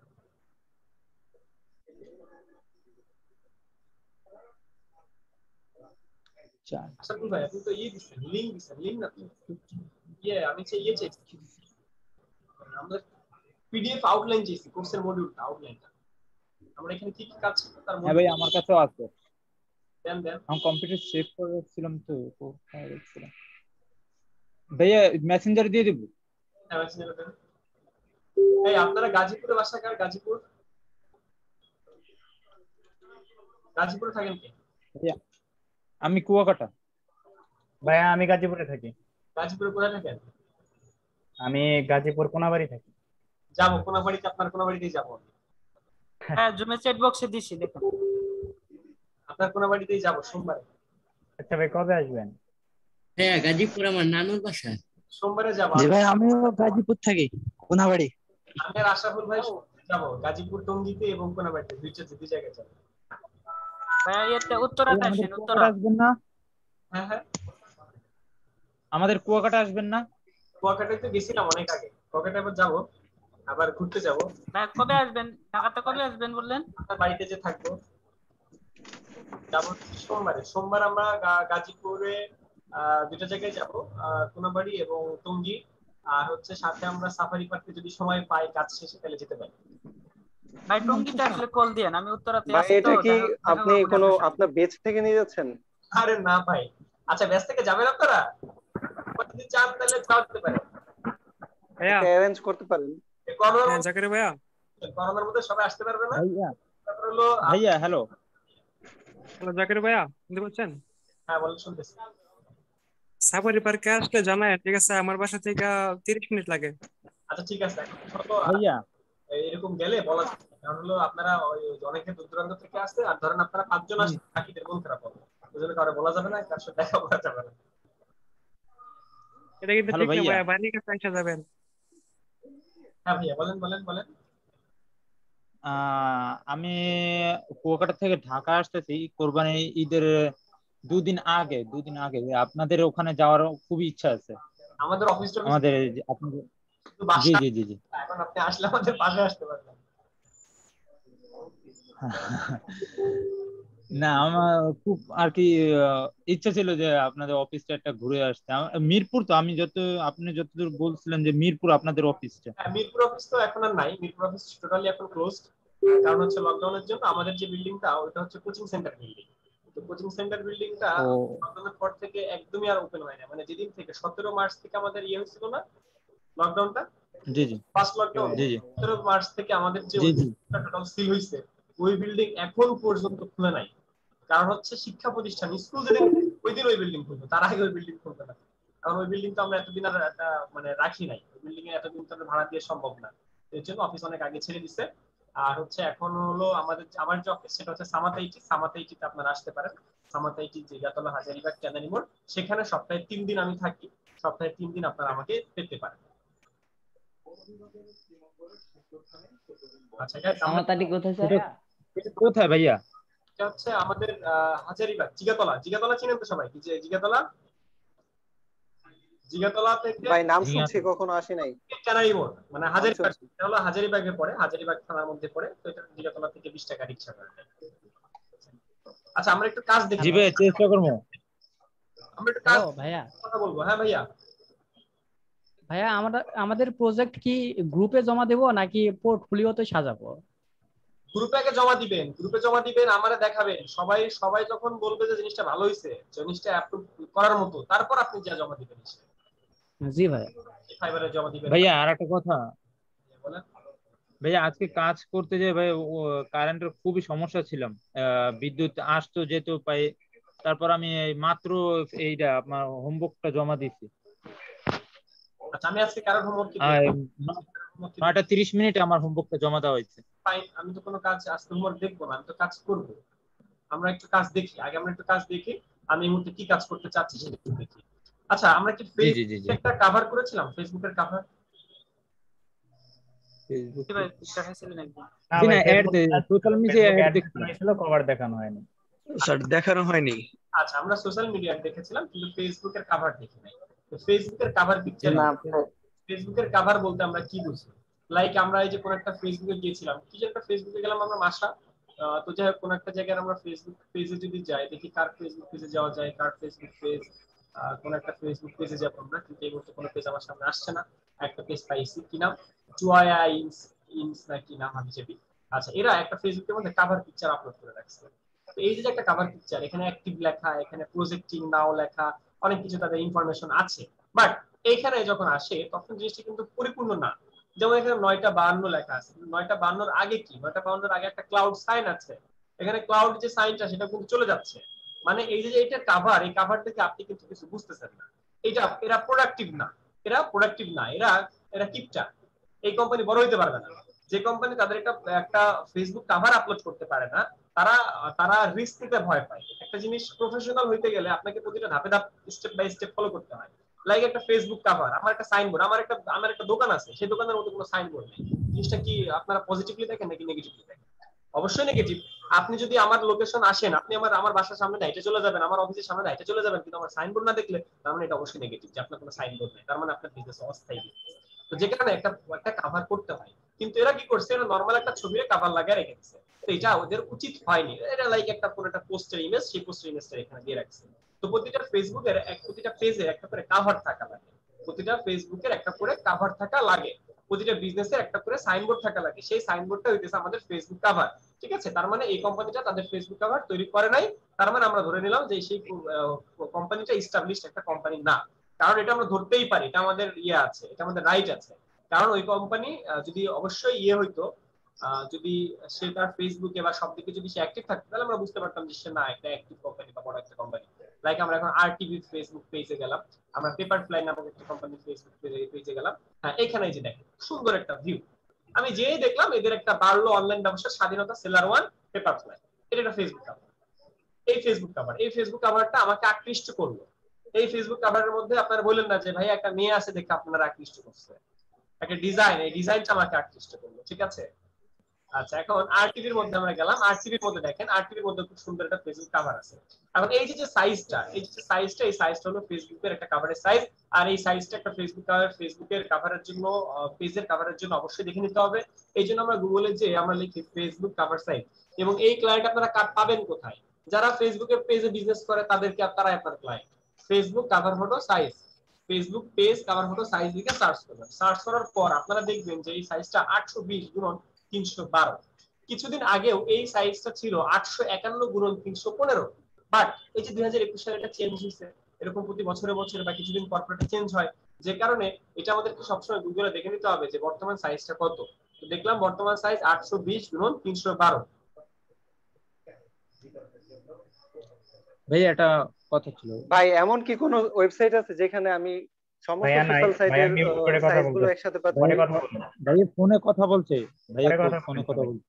Speaker 6: আচ্ছা
Speaker 1: আশরাফুল ভাই আপনি তো ইয়ে দিচ্ছেন, লিংক দিচ্ছেন, লিংক না তো ইয়ে, আমি চাই ইয়ে চাইছি, আমরা পিডিএফ আউটলাইন চাইছি, কোর্সের মডিউলটা আউটলাইনটা, আমরা এখানে কি কি কাজ করব তার
Speaker 6: হ্যাঁ ভাই আমার কাছেও আছে।
Speaker 1: দেন দেন।
Speaker 6: আমি কম্পিউটার সেভ করে রাখছিলাম তো, কোথায় রাখছিলাম ভাইয়া? মেসেঞ্জারে দিয়ে দেব।
Speaker 1: হ্যাঁ, মেসেঞ্জারে দেন। এই আপনারা গাজীপুরে বাসা কার? গাজীপুর, গাজীপুরে থাকেন কি?
Speaker 6: ভাইয়া আমি কুয়াকাটা।
Speaker 7: ভাইয়া আমি গাজীপুরে থাকি।
Speaker 1: গাজীপুরে কোথায় থাকেন?
Speaker 7: আমি গাজীপুর কোনাবাড়ি থাকি।
Speaker 1: যাবো কোনাবাড়িতে, আপনার কোনাবাড়িতেই যাবো।
Speaker 2: হ্যাঁ, জুমে চ্যাট বক্সে দিছি, দেখুন।
Speaker 1: আপনার কোনাবাড়িতেই যাবো সোমবারে।
Speaker 7: আচ্ছা ভাই, কবে আসবেন?
Speaker 8: হ্যাঁ, গাজীপুর আমার নানুর বাসা।
Speaker 1: সোমবারে যাবো।
Speaker 9: জি ভাই আমিও গাজীপুর থাকি, কোনাবাড়ি।
Speaker 1: আমি আর আশরাফুল ভাই যাবো গাজীপুর টঙ্গীতে এবং কোনাবাড়িতে, দুইটা দুই জায়গায় যাবো।
Speaker 2: ভাইয়া এতে উত্তরাতে আসেন, উত্তরা
Speaker 6: আসবেন না?
Speaker 1: হ্যাঁ হ্যাঁ,
Speaker 6: আমাদের কুয়াকাটা আসবেন না?
Speaker 1: কুয়াকাটায় তো গেছিলাম অনেক আগে, কুয়াকাটা আবার যাবো, আবার ঘুরতে যাবো।
Speaker 2: ভাই কবে আসবেন? ঢাকাতে কবে আসবেন বললেন?
Speaker 1: আপনার বাড়িতে যে থাকবো, যাবো সোমবারে। সোমবার আমরা গা- গাজীপুরে আহ দুটো জায়গায় যাবো, আহ কোনাবাড়ি এবং টঙ্গী। আর হচ্ছে সাথে আমরা সাফারি পার্কে যদি সময় পাই কাজ শেষে তাহলে যেতে পারি।
Speaker 2: ভাই টঙ্গীতে আসলে কল দিয়েন, আমি উত্তরাতে
Speaker 10: ভাই
Speaker 2: আছি তো।
Speaker 10: এটা কি
Speaker 2: দেখা- দেখা
Speaker 10: আপনি
Speaker 2: করবো
Speaker 10: কোনো
Speaker 2: আপনার সাথে।
Speaker 10: আপনার বেচ থেকে নিয়ে যাচ্ছেন?
Speaker 1: আরে না ভাই, আচ্ছা ব্যাস থেকে যাবেন আপনারা, যদি চান তাহলে চাওতে পারেন,
Speaker 7: ভাইয়া
Speaker 10: অ্যারেঞ্জ করতে পারেন।
Speaker 1: এই করোনার
Speaker 7: হ্যাঁ
Speaker 1: মধ্যে-
Speaker 7: জাকির ভাইয়া
Speaker 1: করোনার মধ্যে সবাই আসতে পারবে না।
Speaker 6: ভাইয়া
Speaker 1: তারপর হলো আপ-
Speaker 6: ভাইয়া হ্যালো
Speaker 7: হ্যালো জাকির ভাইয়া, শুনতে পাচ্ছেন?
Speaker 1: হ্যাঁ বলেন, শুনতেছি।
Speaker 7: সাফারি পার্কে আসলে জানাই, ঠিক আছে? আমার বাসা থেকে তিরিশ মিনিট লাগে।
Speaker 1: আচ্ছা ঠিক আছে, এখন হলো
Speaker 6: ভাইয়া
Speaker 1: এরকম গেলে বলা যায় না। কারণ হলো আপনারা ওই অনেকে দূর দূরান্ত থেকে আসছে, আর ধরেন আপনারা পাঁচজন আসছে, বাকিদের মন খারাপ হবে, ওই জন্য কারো বলা যাবে না, কার সাথে দেখা করা যাবে না।
Speaker 7: এটা কিন্তু
Speaker 6: হ্যালো
Speaker 7: ঠিক না
Speaker 6: ভাইয়া।
Speaker 7: ভাইয়া, বাড়ির কাছে এসে যাবেন।
Speaker 1: হ্যাঁ ভাইয়া, বলেন বলেন বলেন।
Speaker 6: আহ আমি কুয়াকাটা থেকে ঢাকা আসতেছি কোরবানি ঈদের দুদিন আগে দুদিন আগে আপনাদের ওখানে যাওয়ার খুবই ইচ্ছা আছে
Speaker 1: আমাদের অফিস টফিস
Speaker 6: আমাদের এই যে আপনাদের।
Speaker 1: শুধু
Speaker 6: জি
Speaker 1: বাসা,
Speaker 6: জি জি জি
Speaker 1: এখন আপনি আসলে আমাদের পাশে আসতে পারবেন।
Speaker 6: না আমার খুব আর কি আহ, ইচ্ছা ছিল যে আপনাদের অফিসটা একটা ঘুরে আসতে। আম- মিরপুর তো, আমি যত আপনি যতদূর বলছিলেন যে মিরপুর আপনাদের অফিসটা।
Speaker 1: হ্যাঁ, মিরপুর অফিস তো এখন আর নাই, মিরপুর অফিস টোটালি এখন ক্লোজড, কারণ হচ্ছে লকডাউনের জন্য। আমাদের যে বিল্ডিংটা ওটা হচ্ছে কোচিং সেন্টার বিল্ডিং, তো কোচিং সেন্টার বিল্ডিংটা
Speaker 6: ও
Speaker 1: লকডাউনের পর থেকে একদমই আর ওপেন হয় না, মানে যেদিন থেকে সতেরো মার্চ থেকে আমাদের ইয়ে হয়েছিল না লকডাউনটা,
Speaker 6: জি জি
Speaker 1: ফার্স্ট লকডাউন,
Speaker 6: জি জি
Speaker 1: সতেরো মার্চ থেকে আমাদের যে
Speaker 6: জি জি
Speaker 1: টোটাল সিল হয়েছে, ওই বিল্ডিং এখন পর্যন্ত খুলে নাই। কারণ হচ্ছে শিক্ষা প্রতিষ্ঠান, স্কুল যেদিন ওই দিন ওই বিল্ডিং খুলবে, তার আগে ওই বিল্ডিং খুলবে না, কারণ ওই বিল্ডিং তো আমরা এতদিন আর একটা মানে রাখি নাই, ওই বিল্ডিং এ এতদিন তো আর ভাড়া দিয়ে সম্ভব না, এর জন্য অফিস অনেক আগে ছেড়ে দিচ্ছে। আর হচ্ছে এখন হলো আমাদের আমার যে অফিস সেটা হচ্ছে সামাতাইটি, সামাতাইটিতে আপনারা আসতে পারেন। সামাতাইটি জিগাতলা হাজারিবাগ ক্যানারি মোড়, সেখানে সপ্তাহে তিন দিন আমি থাকি, সপ্তাহে তিন দিন আপনারা আমাকে পেতে পারেন। আচ্ছা guys, আমরা
Speaker 3: সামাতাটি কোথায় স্যার?
Speaker 6: এটা কোথায় ভাইয়া?
Speaker 1: এটা হচ্ছে আমাদের আহ, হাজারীবাগ জিগাতলা। জিগাতলা চিনেন তো সবাই? কি যে জিগাতলা, জিগাতলা থেকে
Speaker 10: ভাই নাম
Speaker 6: জিয়া
Speaker 10: শুনছি, কখনো আসি নাই।
Speaker 1: ট্যানারি মোড়, মানে
Speaker 10: নাম
Speaker 1: হাজারীবাগ,
Speaker 10: শুনছি।
Speaker 1: এটা হলো হাজারীবাগে পড়ে, হাজারীবাগ থানার মধ্যে পড়ে। তো এটা জিগাতলা থেকে বিশ টাকা রিক্সা করে নেয়। আচ্ছা আমরা একটু কাজ দেখি,
Speaker 6: জি ভাই, চেষ্টা করবো।
Speaker 1: আমরা একটু কাজ
Speaker 11: হ্যালো ভাইয়া।
Speaker 1: কথা বলবো। হ্যাঁ ভাইয়া।
Speaker 11: ভাইয়া আমাদের আমাদের প্রজেক্ট কি গ্রুপে জমা দেবো নাকি পোর্টফোলিওতে সাজাবো?
Speaker 1: গ্রুপে আগে জমা দিবেন, গ্রুপে জমা দিবেন, আমারে দেখাবেন। সবাই সবাই যখন বলবে যে জিনিসটা ভালো হয়েছে, জিনিসটা অ্যাপ্রুভ করার মতো, তারপর আপনি যা জমা দিবেন
Speaker 11: জি ভাইয়া।
Speaker 1: ফাইবারে জমা দিবেন।
Speaker 6: ভাইয়া আর একটা কথা
Speaker 1: বলেন।
Speaker 6: ভাইয়া, আজকে কাজ করতে যে ভাই কারেন্টের খুবই সমস্যা ছিলাম, আহ, বিদ্যুৎ আসতো যেত পাই। তারপর আমি এই মাত্র এইটা আপনার হোমওয়ার্কটা জমা দিছি।
Speaker 1: আচ্ছা আমি আজকে কারোর হোমওয়ার্ক কি
Speaker 6: আর
Speaker 1: দেখবো?
Speaker 6: নয়টা তিরিশ মিনিটে আমার হোমওয়ার্কটা জমা দেওয়া হয়েছে।
Speaker 1: ফাইন, আমি তো কোনো কাজ আজকে হোমওয়ার্ক দেখবো না, আমি তো কাজ করব। আমরা একটু কাজ দেখি আগে, আমরা একটু কাজ দেখি আমি এই মুহূর্তে কি কাজ করতে চাচ্ছি সেটা একটু দেখি। আচ্ছা আমরা কি
Speaker 6: জি জি জি জি
Speaker 1: ফেসবুক একটা কভার করেছিলাম, ফেসবুকের কভার?
Speaker 6: ফেসবুক
Speaker 2: ভাই দেখাইছিলেন একদম।
Speaker 5: না
Speaker 6: জি
Speaker 5: ভাই,
Speaker 6: না, অ্যাড
Speaker 5: ফেসবুক
Speaker 6: সোশ্যাল মিডিয়ায়
Speaker 5: ফেসবুক
Speaker 6: অ্যাড
Speaker 5: অ্যাড
Speaker 6: দেখছিলাম।
Speaker 5: ছিল, কভার দেখানো হয়নি।
Speaker 7: স্যার দেখানো হয়নি।
Speaker 1: আচ্ছা আমরা সোশ্যাল মিডিয়া দেখেছিলাম কিন্তু ফেসবুকের কভার দেখি নাই। তো ফেসবুকের কভার পিকচার,
Speaker 10: না
Speaker 1: ফেসবুকের কভার বলতে আমরা কি বুঝি? লাইক আমরা এই যে কোন একটা ফেসবুকে গিয়েছিলাম, কি যে একটা ফেসবুকে গেলাম আমরা মাসা, আহ, তো যাই হোক কোন একটা জায়গায় আমরা ফেসবুক পেজে যদি যাই, দেখি কার ফেসবুক পেজে যাওয়া যায়, কার ফেসবুক পেজ, কোন একটা ফেসবুক পেজে যাবো আমরা, কিন্তু এই মুহূর্তে কোনো পেজ আমার সামনে আসছে না। একটা পেজ পাইছি, কি নাম, জুয়ায়া ইনস ইনস না কি নাম আমি চেপি। আচ্ছা এরা একটা ফেসবুকের মধ্যে কভার পিকচার আপলোড করে রাখছে। তো এই যে একটা কভার পিকচার, এখানে অ্যাক্টিভ লেখা, এখানে প্রজেক্টিং নাও লেখা, অনেক কিছু তাদের ইনফরমেশন আছে, বাট এইখানে যখন আসে তখন জিনিসটা কিন্তু পরিপূর্ণ না। যেমন এখানে নয়টা বাহান্ন লেখা আছে, নয়টা বাহান্নর আগে কি, নয়টা বাহান্নর আগে একটা ক্লাউড সাইন আছে, এখানে ক্লাউড যে সাইনটা সেটা কিন্তু চলে যাচ্ছে। মানে এই যে এটা কাভার, এই কাভার থেকে আপনি কিন্তু কিছু বুঝতেছেন না। এটা এরা প্রোডাক্টিভ না, এরা প্রোডাক্টিভ না, এরা এরা কিপটা। এই কোম্পানি বড় হইতে পারবে না। যে কোম্পানি তাদের একটা একটা ফেসবুক কাভার আপলোড করতে পারে না, তারা তারা রিস্ক নিতে ভয় পায়। একটা জিনিস প্রফেশনাল হইতে গেলে আপনাকে প্রতিটা ধাপে ধাপ স্টেপ বাই স্টেপ ফলো করতে হয়। লাইক একটা ফেসবুক কাভার, আমার একটা সাইনবোর্ড, আমার একটা আমার একটা দোকান আছে, সেই দোকানের মধ্যে কোনো সাইনবোর্ড নেই। জিনিসটা কি আপনারা পজিটিভলি দেখেন নাকি নেগেটিভলি দেখেন? অবশ্যই নেগেটিভ। আপনি যদি আমার লোকেশন আসেন, আপনি আমার আমার বাসার সামনে হেঁটে চলে যাবেন, আমার অফিসের সামনে হেঁটে চলে যাবেন, কিন্তু আমার সাইনবোর্ড না দেখলে তার মানে এটা অবশ্যই নেগেটিভ, যে আপনার কোনো সাইনবোর্ড নেই, তার মানে আপনার বিজনেস অস্থায়ী। তো যে কারণে একটা একটা কাভার করতে হয়, কিন্তু এরা কি করছে, এরা নরমাল একটা ছবিরে কাভার লাগিয়ে রেখে দিচ্ছে। তো এটা ওদের উচিত হয়নি। এটা লাইক একটা কোন একটা পোস্টার ইমেজ, সেই পোস্টার ইমেজটা এখানে দিয়ে রাখছে। তো প্রতিটা ফেসবুকের এক প্রতিটা পেজে একটা করে কাভার থাকা লাগে, প্রতিটা ফেসবুকের একটা করে কাভার থাকা লাগে, প্রতিটা বিজনেসের একটা করে সাইনবোর্ড থাকা লাগে। সেই সাইনবোর্ডটা হইতেছে আমাদের ফেসবুক কাভার। ঠিক আছে, তার মানে এই কোম্পানিটা তাদের ফেসবুক কাভার তৈরি করে নাই, তার মানে আমরা ধরে নিলাম যে সেই কোম্পানিটা এস্টাবলিশড একটা কোম্পানি না। কারণ এটা আমরা ধরতেই পারি, এটা আমাদের ইয়ে আছে, এটা আমাদের রাইট আছে। কারণ ওই কোম্পানি যদি অবশ্যই ইয়ে হইতো, যদি সে তার ফেসবুকে বা সব দিকে যদি সে অ্যাক্টিভ থাকতো, তাহলে আমরা বুঝতে পারতাম যে সে না একটা অ্যাক্টিভ কোম্পানি বা বড় একটা কোম্পানি। লাইক আমরা এখন আরটিভি ফেসবুক পেজে গেলাম, আমরা পেপার ফ্লাই নামক একটা কোম্পানির ফেসবুক পেজে গেলাম। হ্যাঁ এখানে যে দেখেন সুন্দর একটা ভিউ, আমি যেই দেখলাম এদের একটা বাড়লো অনলাইন ব্যবসার স্বাধীনতা, সেলার ওয়ান, পেপার ফ্লাই, এটা একটা ফেসবুক কাভার। এই ফেসবুক কাভার, এই ফেসবুক কাভারটা আমাকে আকৃষ্ট করলো। এই ফেসবুক কাভারের মধ্যে আপনারা বললেন না যে ভাই একটা মেয়ে আছে দেখে আপনারা আকৃষ্ট করছে, একটা ডিজাইন, এই ডিজাইনটা আমাকে আকৃষ্ট করলো। ঠিক আছে, আচ্ছা এখন আরটিভির মধ্যে আমরা গেলাম, আরটিভির মধ্যে দেখেন, আরটিভির মধ্যে খুব সুন্দর একটা ফেসবুক কভার আছে। এখন এই যে সাইজটা, এই যে সাইজটা, এই সাইজটা হলো ফেসবুকের একটা কভারের সাইজ। আর এই সাইজটা একটা ফেসবুক কভার, ফেসবুকের কভারের জন্য, পেজের কভারের জন্য অবশ্যই দেখে নিতে হবে। এই জন্য আমরা গুগলে যে আমরা লিখি ফেসবুক কভার সাইজ, এবং এই ক্লায়েন্ট আপনারা পাবেন কোথায়? যারা ফেসবুকের পেজে বিজনেস করে তাদেরকে আপনারা আপনার client. Facebook cover photo size, Facebook page cover photo size লিখে সার্চ করবেন। সার্চ করার পর আপনারা দেখবেন যে এই সাইজটা আটশো বিশ গুণন তিনশো বারো। কিছুদিন আগেও এই সাইজটা ছিল আটশো একান্ন গুণন তিনশো পনেরো। বাট এই যে দুই হাজার একুশ সালে এটা চেঞ্জ হয়েছে, এরকম প্রতি বছরে বছরে বা কিছুদিন পর পর এটা চেঞ্জ হয়, যে কারণে এটা আমাদেরকে সবসময় গুগলে দেখে নিতে হবে যে বর্তমান সাইজটা কত। তো দেখলাম বর্তমান সাইজ আটশো বিশ গুণন তিনশো বারো।
Speaker 6: ভাই একটা কথা ছিল
Speaker 10: ভাই, এমন কি কোনো ওয়েবসাইট আছে যেখানে আমি সমস্ত
Speaker 5: ভাইয়া নাই,
Speaker 10: সোশ্যাল
Speaker 5: ভাইয়া
Speaker 10: সাইটের
Speaker 5: মিউট করে কথা
Speaker 10: সাইজগুলো
Speaker 5: বলতে,
Speaker 10: একসাথে পাচ্ছি?
Speaker 5: পরে কথা বলুন,
Speaker 6: ভাই ফোনে কথা বলছে, ভাই
Speaker 5: পরে কথা
Speaker 6: ফোনে
Speaker 5: বলুন
Speaker 6: কথা
Speaker 5: সবাই।
Speaker 6: বলছে।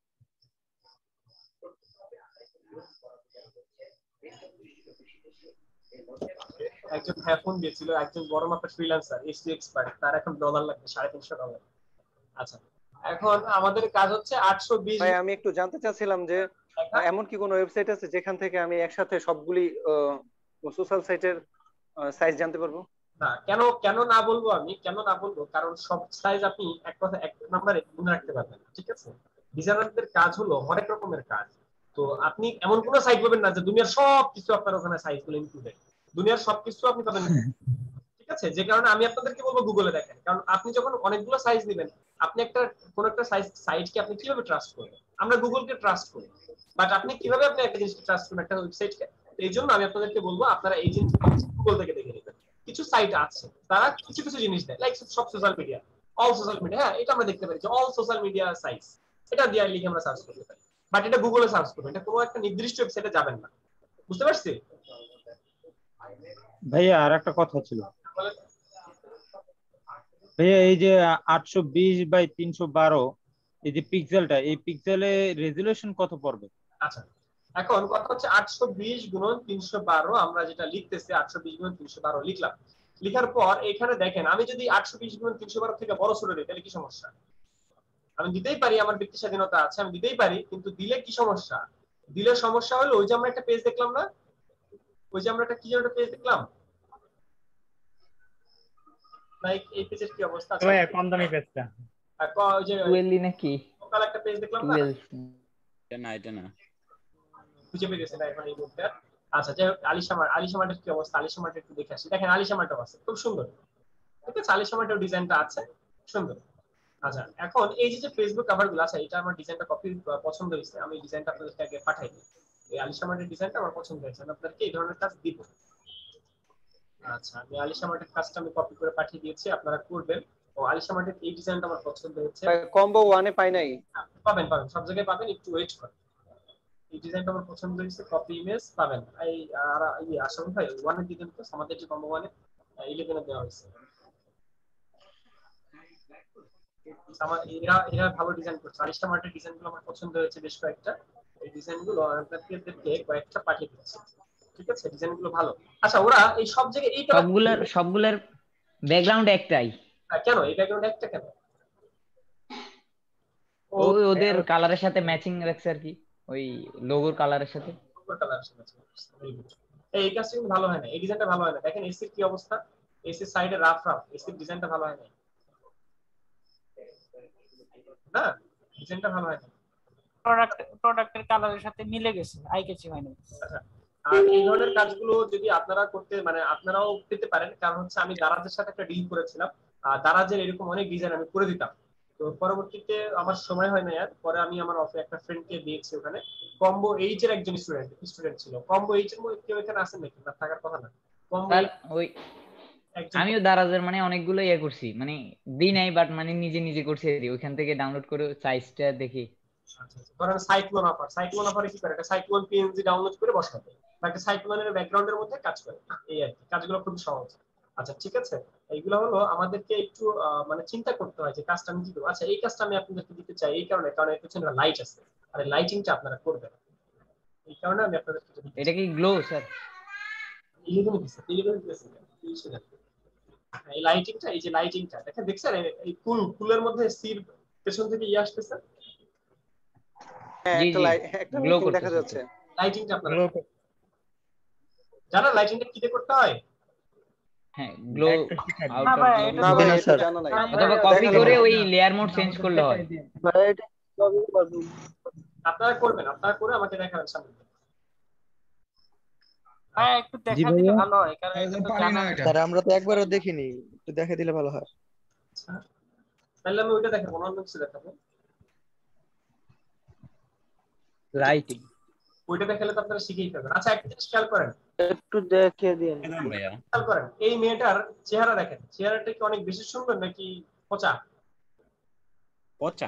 Speaker 1: একজন ভাইয়া ফোন দিয়েছিল, একজন বড় মাপের ফ্রিল্যান্সার, এসি এক্সপার্ট, তার এখন ডলার লাগবে সাড়ে তিনশো ডলার। আচ্ছা এখন আমাদের কাজ হচ্ছে আটশো বিশ।
Speaker 10: ভাই আমি একটু জানতে চাচ্ছিলাম যে এমন কি কোনো ওয়েবসাইট আছে যেখান থেকে আমি একসাথে সবগুলি সোশ্যাল সাইটের সাইজ জানতে পারবো?
Speaker 1: না, কেন কেন না বলবো, আমি কেন না বলবো, কারণ সব সাইজ আপনি এক কথা এক নম্বরে মনে রাখতে পারবেন না, ঠিক আছে? ডিজাইনারদের কাজ হলো হরেক রকমের কাজ। তো আপনি এমন কোনো সাইট পাবেন না যে দুনিয়ার সব কিছু আপনার ওখানে সাইজ গুলো ইনক্লুডেড, দুনিয়ার সবকিছু আপনি পাবেন না, ঠিক আছে? যে কারণে আমি আপনাদেরকে বলবো গুগলে দেখেন, কারণ আপনি যখন অনেকগুলো সাইজ নেবেন, আপনি একটা কোন একটা সাইজ সাইটকে আপনি কিভাবে ট্রাস্ট করবেন? আমরা গুগলকে ট্রাস্ট করি, বাট আপনি কিভাবে আপনি একটা জিনিসকে ট্রাস্ট করবেন, একটা ওয়েবসাইটকে? এই জন্য আমি আপনাদেরকে বলবো আপনারা এই জিনিস গুগল থেকে দেখে নেবেন। কিছু সাইট আছে তারা কিছু কিছু জিনিস দেয়, লাইক সব social media, all social media, হ্যাঁ এটা আমরা দেখতে পারি যে অল সোশ্যাল মিডিয়া সাইজ, এটা দিয়ে লিখে আমরা সার্চ করতে পারি, বাট এটা গুগলে সার্চ করবেন, এটা কোনো একটা নির্দিষ্ট ওয়েবসাইটে যাবেন না। বুঝতে পারছি
Speaker 6: ভাইয়া? আর একটা কথা ছিল ভাইয়া, এই যে আটশো বিশ বাই তিনশো বারো এই যে পিক্সেলটা, এই পিক্সেলে রেজুলেশন কত পড়বে?
Speaker 1: আচ্ছা, এখন কথা হচ্ছে আটশো বিশ গুণন তিনশো বারো, আমরা যেটা লিখতেছি আটশো বিশ গুণন তিনশো বারো লিখলাম, লিখার পর এখানে দেখেন আমি যদি আটশো বিশ গুণন তিনশো বারো থেকে বড় ছোট দিই তাহলে কি সমস্যা? আমি দিতেই পারি, আমার ব্যক্তি স্বাধীনতা আছে, আমি দিতেই পারি, কিন্তু দিলে কি সমস্যা? দিলে সমস্যা হলো ওই যে আমরা একটা পেজ দেখলাম না, ওই যে আমরা একটা কি একটা পেজ দেখলাম, লাইক এই পেজের কি অবস্থা আছে?
Speaker 6: ভাই কম দামি পেজটা
Speaker 1: ওই যে
Speaker 3: টুয়েলভ নাকি
Speaker 1: সকাল একটা পেজ দেখলাম না,
Speaker 12: এটা না এটা না
Speaker 1: খুঁজে পেয়ে গেছে না এখন এই মুহূর্তে। আচ্ছা, যাই হোক, আলিশামার আলিশামারের কি অবস্থা? আলিশামারটা একটু দেখে আসি। দেখেন আলিশামারটাও আছে, খুব সুন্দর, ঠিক আছে? আলিশামারটাও ডিজাইনটা আছে সুন্দর। আচ্ছা, এখন এই যে ফেসবুক কভার গুলো আছে, এটা আমার ডিজাইনটা কপি পছন্দ হয়েছে, আমি ডিজাইনটা আপনাদেরকে আগে পাঠাই দিই। এই আলিশামারের ডিজাইনটা আমার পছন্দ হয়েছে, আমি আপনাদেরকে এই ধরনের কাজ দিব। আচ্ছা, আমি আলিশামারের কাজটা আমি কপি করে পাঠিয়ে দিয়েছি, আপনারা করবেন। ও আলিশামারের এই ডিজাইনটা আমার পছন্দ হয়েছে।
Speaker 10: কম্বো ওয়ানে পাই নাই?
Speaker 1: পাবেন পাবেন, সব জায়গায় পাবেন, একটু ওয়েট করেন। এই ডিজাইনটা আমার পছন্দ হয়েছে, কপি ইমেজ পাবেন। এই আর এই আশারুল ভাই ওয়ানে দিবেন তো, আমাদের যে কম্বো ওয়ানে ইলেভেন এ দেওয়া হয়েছে। আমার এরা এরা ভালো ডিজাইন করছে, আরিশা মার্টের ডিজাইনগুলো আমার পছন্দ হয়েছে বেশ কয়েকটা। এই ডিজাইনগুলো আপনাদেরকে কয়েকটা পাঠিয়ে দিচ্ছি, ঠিক আছে? ডিজাইনগুলো ভালো। আচ্ছা, ওরা এই সব জায়গায় এইটা
Speaker 3: সবগুলার সবগুলার ব্যাকগ্রাউন্ড একটাই?
Speaker 1: কেন এই ব্যাকগ্রাউন্ড একটা কেন?
Speaker 3: ওই ওদের কালারের সাথে ম্যাচিং রাখছে আর কি, ওই লোগোর কালারের সাথে।
Speaker 1: লোগোর কালারের সাথে এই কাজটা কিন্তু ভালো হয় না, এই ডিজাইনটা ভালো হয় না। দেখেন এসির কি অবস্থা, এসির সাইডে রাফ রাফ, এসির ডিজাইনটা ভালো হয় না, না ডিজাইনটা ভালো হয় না।
Speaker 2: প্রোডাক্ট প্রোডাক্টের কালারের সাথে মিলে গেছে, আই ক্যাচিং হয় না।
Speaker 1: আচ্ছা, আর এই ধরনের কাজগুলো যদি আপনারা করতে মানে আপনারাও পেতে পারেন, কারণ হচ্ছে আমি দারাজের সাথে একটা ডিল করেছিলাম, আর দারাজের এরকম অনেক ডিজাইন আমি করে দিতাম। তো পরবর্তীতে আমার সময় হয় না, আর পরে আমি আমার অফে একটা ফ্রেন্ডকে দিয়েছি, ওখানে কম্বো এইচ এর একজন স্টুডেন্ট স্টুডেন্ট ছিল। কম্বো এইচ এর মধ্যে কেউ এখানে আসেন নাকি? না, থাকার কথা না। কম্বো
Speaker 3: ওই আমিও দারাজের মানে অনেকগুলো ইয়ে করছি, মানে দিই নাই, বাট মানে নিজে নিজে করছি, ওইখান থেকে ডাউনলোড করে সাইজটা দেখি।
Speaker 1: ধরেন সাইক্লোন অফার, সাইক্লোন অফারে কি করে? একটা সাইক্লোন পিএনজি ডাউনলোড করে বসাতে, বা একটা সাইক্লোনের ব্যাকগ্রাউন্ডের মধ্যে কাজ করে, এই আর কি। কাজগুলো খুব সহজ। আচ্ছা, ঠিক আছে, এইগুলো হলো আমাদেরকে একটু মানে চিন্তা করতে হয় যে কাজটা আমি কি করবো। আচ্ছা, এই কাজটা আমি আপনাদেরকে দিতে চাই এই কারণে, কারণ এর পিছনে লাইট আছে, আর এই লাইটিংটা আপনারা করবেন, এই কারণে আমি আপনাদেরকে।
Speaker 3: এটা কি গ্লো স্যার?
Speaker 1: ইলেভেন দিছে, ইলেভেন দিছে, এই লাইটিংটা, এই যে লাইটিংটা দেখেন, দেখছেন এই কুল কুলের মধ্যে সির পেছন থেকে ইয়ে আসতেছে,
Speaker 10: একটা লাইট একটা লাইটিং দেখা যাচ্ছে।
Speaker 1: লাইটিংটা আপনারা জানেন লাইটিংটা কি দিয়ে করতে হয়?
Speaker 3: হ্যাঁ, গ্লো
Speaker 10: না ভাই এটা জানা নাই,
Speaker 3: অথবা কপি করে ওই লেয়ার মোড চেঞ্জ করলে হয়।
Speaker 10: ভাই এটা কপি করব,
Speaker 1: আপনারা করবেন, আপনারা করে আমাকে দেখাবেন সামনে।
Speaker 2: হ্যাঁ, একটু দেখা দিলে ভালো হয়, কারণ এটা তো জানা না।
Speaker 9: স্যার আমরা তো একবারও দেখিনি, একটু দেখা দিলে ভালো হয়।
Speaker 1: আচ্ছা, তাহলে আমি ওইটা দেখাবো, অন্য কিছু দেখাবো।
Speaker 3: লাইটিং
Speaker 1: ওইটা দেখালে তো আপনারা শিখেই ফেলবেন। আচ্ছা, একটা জিনিস খেয়াল করেন,
Speaker 9: একটু দেখিয়ে দিন
Speaker 12: ভাইয়া।
Speaker 1: খেয়াল করেন এই মেয়েটার চেহারা দেখেন, চেহারাটা কি অনেক বেশি সুন্দর নাকি পচা?
Speaker 12: পচা,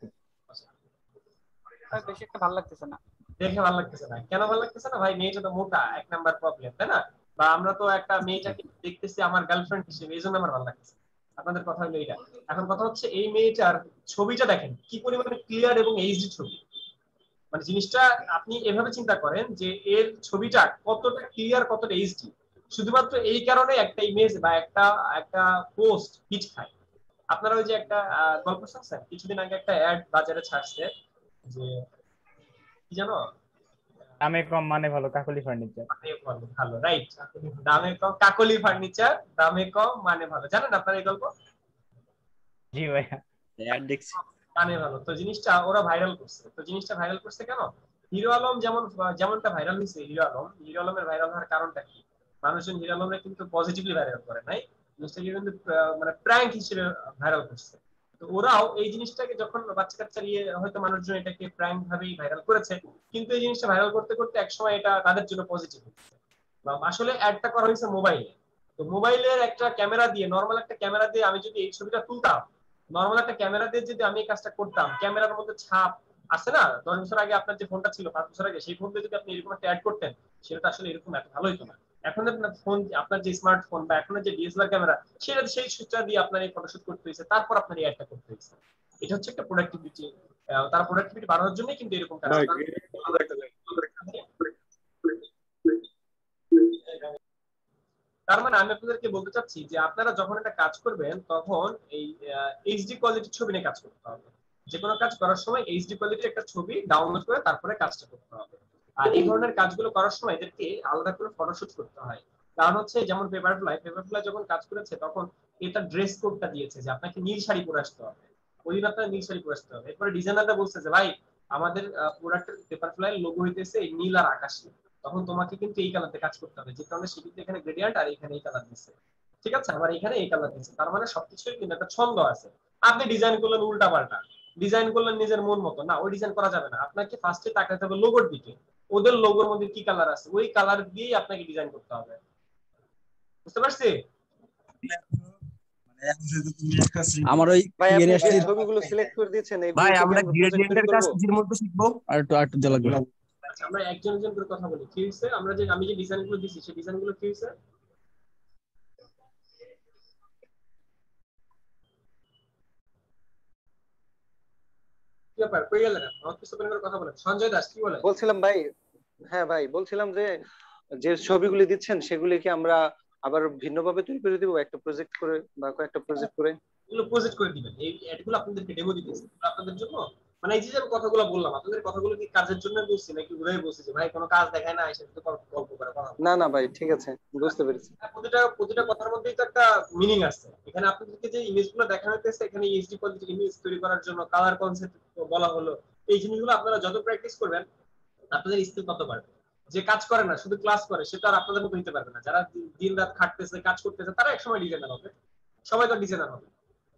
Speaker 2: বেশি একটা ভালো লাগতেছে না,
Speaker 1: দেখে ভালো লাগতেছে না। কেন ভালো লাগতেছে না? ভাই মেয়েটা তো মোটা, এক নাম্বার প্রবলেম, তাই না? বা আমরা তো একটা মেয়েটাকে দেখতেছি আমার গার্লফ্রেন্ড হিসেবে, এই জন্য আমার ভালো লাগতেছে। আপনাদের কথা হলো এইটা। এখন কথা হচ্ছে এই মেয়েটার ছবিটা দেখেন কি পরিমাণে ক্লিয়ার এবং এইচডি ছবি। মানে জিনিসটা আপনি এভাবে চিন্তা করেন যে এর ছবিটা কতটা ক্লিয়ার, কতটা এইচডি, শুধুমাত্র এই কারণে একটা ইমেজ বা একটা একটা পোস্ট হিট খায়। আপনারা ওই যে একটা আহ, গল্প শুনছেন কিছুদিন আগে, একটা অ্যাড বাজারে ছাড়ছে যে কি জানো,
Speaker 6: দামে কম মানে ভালো কাকলি ফার্নিচার।
Speaker 1: দামে ভালো, ভালো রাইট, দামে কম কাকলি ফার্নিচার, দামে কম মানে ভালো, জানেন আপনারা এই গল্প?
Speaker 6: জি ভাইয়া।
Speaker 12: অ্যাড দেখছি।
Speaker 1: মানে ভালো, তো জিনিসটা ওরা ভাইরাল করছে। তো জিনিসটা ভাইরাল করছে কেন? হিরো আলম যেমন যেমনটা ভাইরাল হয়েছে, হিরো আলম হিরো আলমের ভাইরাল হওয়ার কারণটা কি? মানুষজন হিরো আলমে কিন্তু পজিটিভলি ভাইরাল করে নাই, জিনিসটাকে কিন্তু আহ, মানে প্র্যাঙ্ক হিসেবে ভাইরাল করছে। তো ওরাও এই জিনিসটাকে যখন বাচ্চা কাচ্চা নিয়ে হয়তো মানুষজন এটাকে প্র্যাঙ্ক ভাবেই ভাইরাল করেছে, কিন্তু এই জিনিসটা ভাইরাল করতে করতে একসময় এটা তাদের জন্য পজিটিভ হচ্ছে। বা আসলে অ্যাডটা করা হয়েছে মোবাইলে। তো মোবাইলের একটা ক্যামেরা দিয়ে, নর্মাল একটা ক্যামেরা দিয়ে আমি যদি এই ছবিটা তুলতাম, নর্মাল একটা ক্যামেরা দিয়ে যদি আমি এই কাজটা করতাম, ক্যামেরার মধ্যে ছাপ আছে না, দশ বছর আগে আপনার যে ফোনটা ছিল, পাঁচ বছর আগে, সেই ফোন দিয়ে যদি আপনি এরকম একটা অ্যাড করতেন, সেটা আসলে এরকম এত ভালো হতো না। এখন আপনার ফোন, আপনার যে স্মার্টফোন বা এখন যে ডিএসএলআর ক্যামেরা, সেটা সেই সুইচটা দিয়ে আপনার এই ফটোশুট করতে হয়েছে, তারপর আপনার এই অ্যাডটা করতে হয়েছে। এটা হচ্ছে একটা প্রোডাক্টিভিটি, তার প্রোডাক্টিভিটি বাড়ানোর জন্যই কিন্তু এরকম কাজ করে। তার মানে আমি আপনাদেরকে বলতে চাচ্ছি যে আপনারা যখন একটা কাজ করবেন তখন এই এইচডি কোয়ালিটির ছবি নিয়ে কাজ করতে হবে। যে কোনো কাজ করার সময় এইচডি কোয়ালিটির একটা ছবি ডাউনলোড করে তারপরে কাজটা করতে হবে। আর এই ধরনের কাজগুলো করার সময় এদেরকে আলাদা করে ফটোশুট করতে হয়। কারণ হচ্ছে যেমন পেপারফ্লাই পেপারফ্লাই যখন কাজ করেছে তখন এটা ড্রেস কোডটা দিয়েছে যে আপনাকে নীল শাড়ি পরে আসতে হবে, ওই দিন আপনার নীল শাড়ি পরে আসতে হবে। এরপরে ডিজাইনারটা বলছে যে ভাই আমাদের প্রোডাক্টের পেপারফ্লাই লোগো হইতেছে নীল আর আকাশি, তখন তোমাকে কিন্তু এই কালারতে কাজ করতে হবে, যে কারণে সেক্ষেত্রে এখানে গ্রেডিয়েন্ট আর এখানে এই কালার দিচ্ছে, ঠিক আছে, আবার এখানে এই কালার দিচ্ছে। তার মানে সবকিছুই কিন্তু একটা ছন্দ আছে। আপনি ডিজাইন করলেন উল্টা পাল্টা, ডিজাইন করলেন নিজের মন মতো, না, ওই ডিজাইন করা যাবে না। আপনাকে ফার্স্টে তাকাতে হবে লোগোর দিকে, ওদের লোগোর মধ্যে কি কালার আছে, ওই কালার দিয়েই আপনাকে ডিজাইন করতে হবে। বুঝতে পারছি?
Speaker 13: আমার ওই
Speaker 10: ভাই আপনি যে
Speaker 13: ক্রিয়েটিভ
Speaker 10: ছবিগুলো সিলেক্ট করে দিয়েছেন এগুলো
Speaker 5: ভাই
Speaker 10: থেকে
Speaker 5: আমরা
Speaker 10: আমরা প্রজেক্ট তৈরি
Speaker 5: গ্রেডিয়েন্টের কাজ
Speaker 10: করব।
Speaker 5: কিসের মধ্যে শিখবো?
Speaker 13: আর একটু আর একটু দেওয়া লাগবে।
Speaker 1: আচ্ছা আমরা একজন একজন করে কথা বলি। কি হয়েছে, আমরা যে আমি যে ডিজাইনগুলো দিছি সেই ডিজাইনগুলো কি হয়েছে? কি ব্যাপার, কই গেলেন? আমার কিছু করে কথা বলেন। সঞ্জয় দাস কি বলে?
Speaker 10: বলছিলাম ভাই, হ্যাঁ ভাই বলছিলাম যে যে ছবিগুলি দিচ্ছেন সেগুলি কি আমরা আবার ভিন্নভাবে তৈরি করে দিব একটা প্রজেক্ট করে বা কয়েকটা প্রজেক্ট করে?
Speaker 1: এগুলো প্রজেক্ট করে দিবেন, এই অ্যাডগুলো আপনাদেরকে ডেমো দিতেছি আপনাদের জন্য। মানে এই যে যে কথাগুলো বললাম, আপনাদের কথাগুলো কি কাজের জন্য বলছি নাকি ঘুরে বলছি যে ভাই কোনো কাজ দেখায় না এসে তো গল্প করে কথা?
Speaker 10: না না ভাই ঠিক আছে, বুঝতে পেরেছি।
Speaker 1: প্রতিটা প্রতিটা কথার মধ্যেই তো একটা মিনিং আছে। এখানে আপনাদেরকে যে ইমেজগুলো দেখানো হচ্ছে, এখানে এইচডি কোয়ালিটির ইমেজ তৈরি করার জন্য কালার কনসেপ্ট বলা হলো। এই জিনিসগুলো আপনারা যত প্র্যাকটিস করবেন আপনাদের স্কিল তত বাড়বে। যে কাজ করে না শুধু ক্লাস করে সে তো আর আপনাদের মতো হতে পারবে না। যারা দিন রাত খাটতেছে কাজ করতেছে তারা একসময় ডিজাইনার হবে, সবাই তো ডিজাইনার হবে।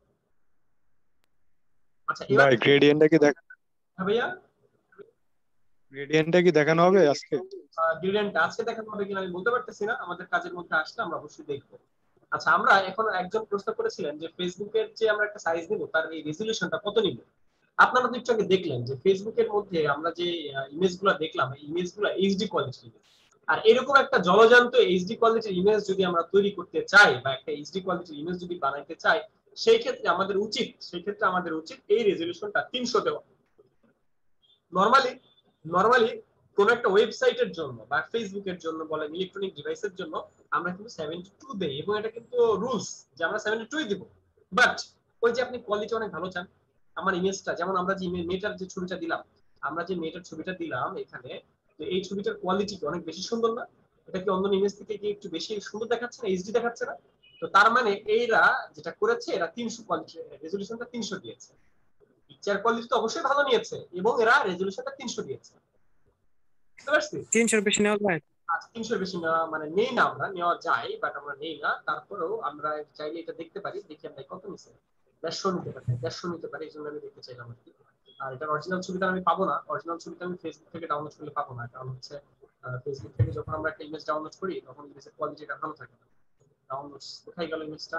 Speaker 1: আচ্ছা এবার
Speaker 14: ভাই গ্রেডিয়েন্টটা কি দেখ
Speaker 1: হ্যাঁ ভাইয়া,
Speaker 14: গ্রেডিয়েন্টটা কি দেখানো হবে আজকে?
Speaker 1: গ্রেডিয়েন্ট আজকে দেখানো হবে কিনা আমি বলতে পারতেছি না, আমাদের কাজের মধ্যে আসলে আমরা অবশ্যই দেখবো। আচ্ছা আমরা এখন একজন প্রশ্ন করেছিলেন যে ফেসবুকের যে আমরা একটা সাইজ নিব তার এই রেজলিউশনটা কত নিব। আপনারা তো একটু আগে দেখলেন যে ফেসবুকের মধ্যে আমরা যে ইমেজগুলো দেখলাম এই ইমেজগুলো এইচডি কোয়ালিটির। আর এরকম একটা জলজান্ত এইচডি কোয়ালিটির ইমেজ যদি আমরা তৈরি করতে চাই বা একটা এইচডি কোয়ালিটির ইমেজ যদি বানাইতে চাই, সেই ক্ষেত্রে আমাদের উচিত সেই ক্ষেত্রে আমাদের উচিত এই রেজলিউশনটা তিনশো দেওয়া। নরমালি নরমালি কোন একটা ওয়েবসাইটের জন্য বা ফেসবুকের জন্য বলেন, ইলেকট্রনিক ডিভাইসের জন্য আমরা কিন্তু সেভেন্টি টু দেই এবং এটা কিন্তু রুলস যে আমরা সেভেন্টি টু দিব। বাট ওই যে আপনি কোয়ালিটি অনেক ভালো চান, আমার ইমেজটা যেমন আমরা যে মেয়েটার যে ছবিটা দিলাম, আমরা যে মেয়েটার ছবিটা দিলাম এখানে, তো এই ছবিটার কোয়ালিটি কি অনেক বেশি সুন্দর না? এটা কি অন্য ইমেজ থেকে কি একটু বেশি সুন্দর দেখাচ্ছে না, এইচডি দেখাচ্ছে না? তো তার মানে এইরা যেটা করেছে এরা তিনশো কোয়ালিটি রেজলিউশনটা তিনশো দিয়েছে। পিকচার কোয়ালিটি তো অবশ্যই ভালো নিয়েছে এবং এরা রেজলিউশনটা তিনশো দিয়েছে। বুঝতে পারছি?
Speaker 7: তিনশোর বেশি নেওয়া যায়?
Speaker 1: তিনশোর বেশি নেওয়া মানে নেই না, আমরা নেওয়া যায় বাট আমরা নেই না। তারপরেও আমরা চাইলে এটা দেখতে পারি, দেখি আমরা কত নিচ্ছে। দেড়শো নিতে পারি, দেড়শো নিতে পারি, এই জন্য আমি দেখতে চাইলাম আর কি। আর এটার অরিজিনাল ছবিটা আমি পাবো না, অরিজিনাল ছবিটা আমি ফেসবুক থেকে ডাউনলোড করলে পাবো না। কারণ হচ্ছে ফেসবুক থেকে যখন আমরা একটা ইমেজ ডাউনলোড করি তখন ইমেজের কোয়ালিটিটা ভালো থাকে না। ডাউনলোড কোথায় গেল ইমেজটা?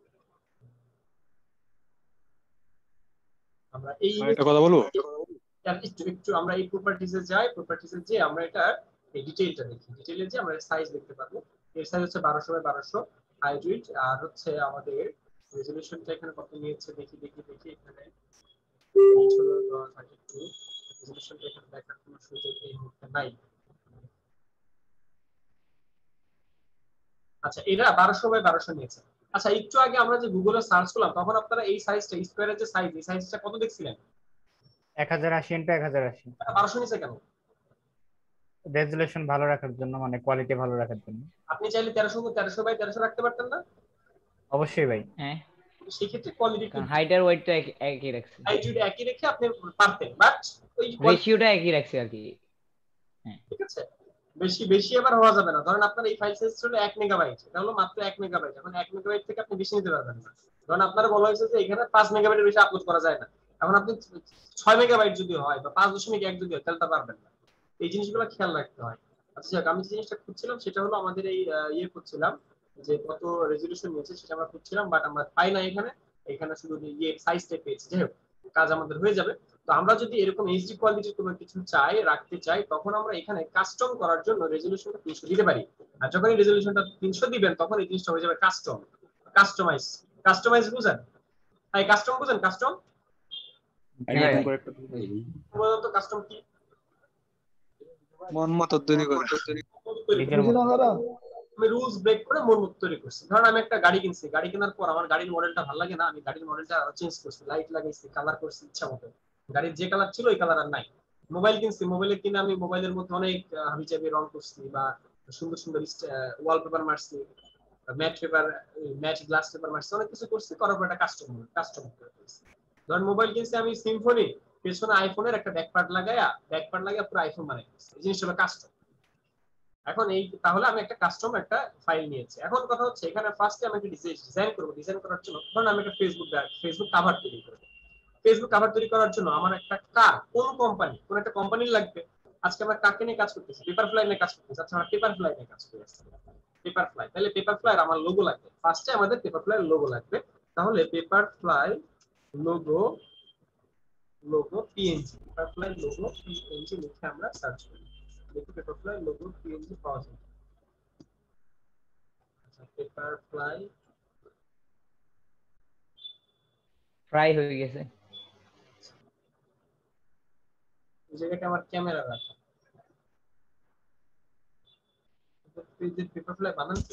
Speaker 1: আমরা এই
Speaker 14: একটা কথা বলবো,
Speaker 1: একটু একটু আমরা এই প্রপার্টিজে যাই, প্রপার্টিজে যে আমরা এটা এই ডিটেইলটা দেখি, ডিটেইলে যে আমরা সাইজ দেখতে পাবো। এর সাইজ হচ্ছে বারোশো বাই বারোশো হাইট উইডথ। আর হচ্ছে আমাদের রেজলিউশনটা এখানে কত নিয়েছে দেখি দেখি দেখি এখানে রেজলিউশনটা এখানে দেখার কোনো সুযোগ এই মুহূর্তে নাই। আচ্ছা এটা বারোশো বাই বারোশো নিয়েছে। আচ্ছা একটু আগে আমরা যে গুগলে সার্চ করলাম তখন আপনারা এই সাইজটা স্কয়ারের যে সাইজ এই সাইজটা কত দেখছিলেন?
Speaker 15: এক হাজার আশি ইন্টু এক হাজার আশি।
Speaker 1: বারোশো নিচে কেন?
Speaker 15: রেজুলেশন ভালো রাখার জন্য, মানে কোয়ালিটি ভালো রাখার জন্য।
Speaker 1: আপনি চাইলে তেরোশো তেরোশো বাই তেরোশো রাখতে পারতেন না?
Speaker 15: অবশ্যই ভাই।
Speaker 3: হ্যাঁ,
Speaker 1: সেক্ষেত্রে কোয়ালিটি
Speaker 3: হাইট আর ওয়েটটা একই রাখছি,
Speaker 1: হাইট ওয়েট একই রেখে আপনি পারতেন, বাট ওই
Speaker 3: রেশিওটা একই রাখছি আর কি। হ্যাঁ
Speaker 1: ঠিক আছে, বেশি বেশি আবার হওয়া যাবে না। ধরেন আপনার এই ফাইল সাইজ ছিল এক মেগাবাইট, এটা হলো মাত্র এক মেগাবাইট। এখন এক মেগাবাইট থেকে আপনি বেশি নিতে পারবেন না। ধরেন আপনার বলা হয়েছে যে এখানে পাঁচ মেগাবাইটের বেশি আপলোড করা যায় না, এখন আপনি ছয় মেগাবাইট যদি হয় বা পাঁচ দশমিক এক যদি হয় তাহলে তা পারবেন না। এই জিনিসগুলো খেয়াল রাখতে হয়। আচ্ছা যাক, আমি যে জিনিসটা খুঁজছিলাম সেটা হলো আমাদের এই ইয়ে করছিলাম যে কত রেজলিউশন নিয়েছে সেটা আমরা খুঁজছিলাম, বাট আমরা পাই না এখানে। এখানে শুধু ইয়ে সাইজটা পেয়েছি, যাই হোক কাজ আমাদের হয়ে যাবে। তো আমরা যদি এরকম এইচডি কোয়ালিটির কোনো কিছু চাই রাখতে চাই তখন আমরা এখানে কাস্টম করার জন্য রেজলিউশনটা তিনশো দিতে পারি। আর যখন এই রেজলিউশনটা তিনশো দিবেন তখন এই জিনিসটা হয়ে যাবে কাস্টম, কাস্টমাইজ। কাস্টমাইজ বুঝেন? তাই কাস্টম বুঝেন? কাস্টম তো কাস্টম কি?
Speaker 14: মন মতো তৈরি করে।
Speaker 1: আমি রুলস ব্রেক করে মন মতো তৈরি করছি। ধরেন আমি একটা গাড়ি কিনছি, গাড়ি কেনার পর আমার গাড়ির মডেলটা ভালো লাগে না, আমি গাড়ির মডেলটা চেঞ্জ করছি, লাইট লাগাইছি, কালার করছি ইচ্ছা মতো। গাড়ির যে কালার ছিল ওই কালার আর নাই। মোবাইল কিনছি, মোবাইলে কিনে আমি মোবাইলের মধ্যে অনেক হাবিজাবি রং করছি বা সুন্দর সুন্দর ওয়ালপেপার মারছি, matte paper, matte glass paper মারছি, অনেক কিছু করছি, করার পর একটা কাস্টম কাস্টম করে ফেলছি। ধরেন মোবাইল কিনছি আমি সিম্ফনি, পেছনে আইফোনের একটা ব্যাক পার্ট লাগায়া ব্যাক পার্ট লাগায়া পুরো আইফোন বানাই দিচ্ছি। এই জিনিসটা হলো কাস্টম। এখন এই তাহলে আমি একটা কাস্টম একটা ফাইল নিয়েছি। এখন কথা হচ্ছে এখানে ফার্স্টে আমি একটা ডিজাইন করব। ডিজাইন করার জন্য ধরুন আমি একটা ফেসবুক ফেসবুক কভার তৈরি করব। ফেসবুক কভার তৈরি করার জন্য আমার একটা কার কোন কোম্পানি কোন একটা কোম্পানির লাগবে। আজকে আমরা কাকে নিয়ে কাজ করতেছি? পেপারফ্লাই নিয়ে কাজ করতেছি। আচ্ছা আমরা পেপারফ্লাই নিয়ে কাজ করতেছি। পেপারফ্লাই, তাহলে পেপারফ্লাই আমার লোগো লাগবে। ফার্স্টে আমাদের পেপারফ্লাই লোগো লাগবে। তাহলে Paperfly logo logo PNG, Paperfly logo PNG লিখে আমরা সার্চ করি। দেখো পেপারফ্লাই লোগো পিএনজি পাওয়া যায়। আচ্ছা পেপারফ্লাই
Speaker 3: ফ্রাই হয়ে গেছে।
Speaker 1: এই জায়গাটা আমার ক্যামেরা রাখা। পেজের পেপারফ্লাই বানাচ্ছি।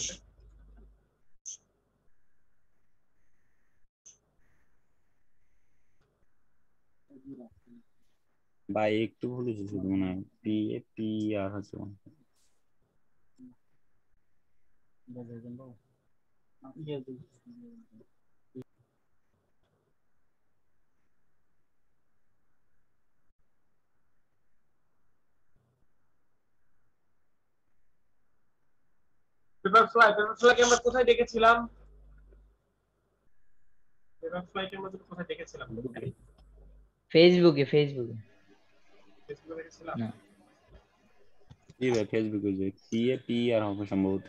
Speaker 12: ভাই একটু ভুলেছি শুধু মনে হয় পি এ পি আর হচ্ছে
Speaker 1: পেপারফ্লাই পেপারফ্লাইকে আমরা কোথায় দেখেছিলাম? পেপারফ্লাইকে আমরা কোথায় দেখেছিলাম?
Speaker 3: ফেসবুকে ফেসবুকে
Speaker 1: ফেসবুকে দেখেছিলাম
Speaker 3: না
Speaker 12: জি ভাই ফেসবুকে যে পি এ পি আর হবে সম্ভবত।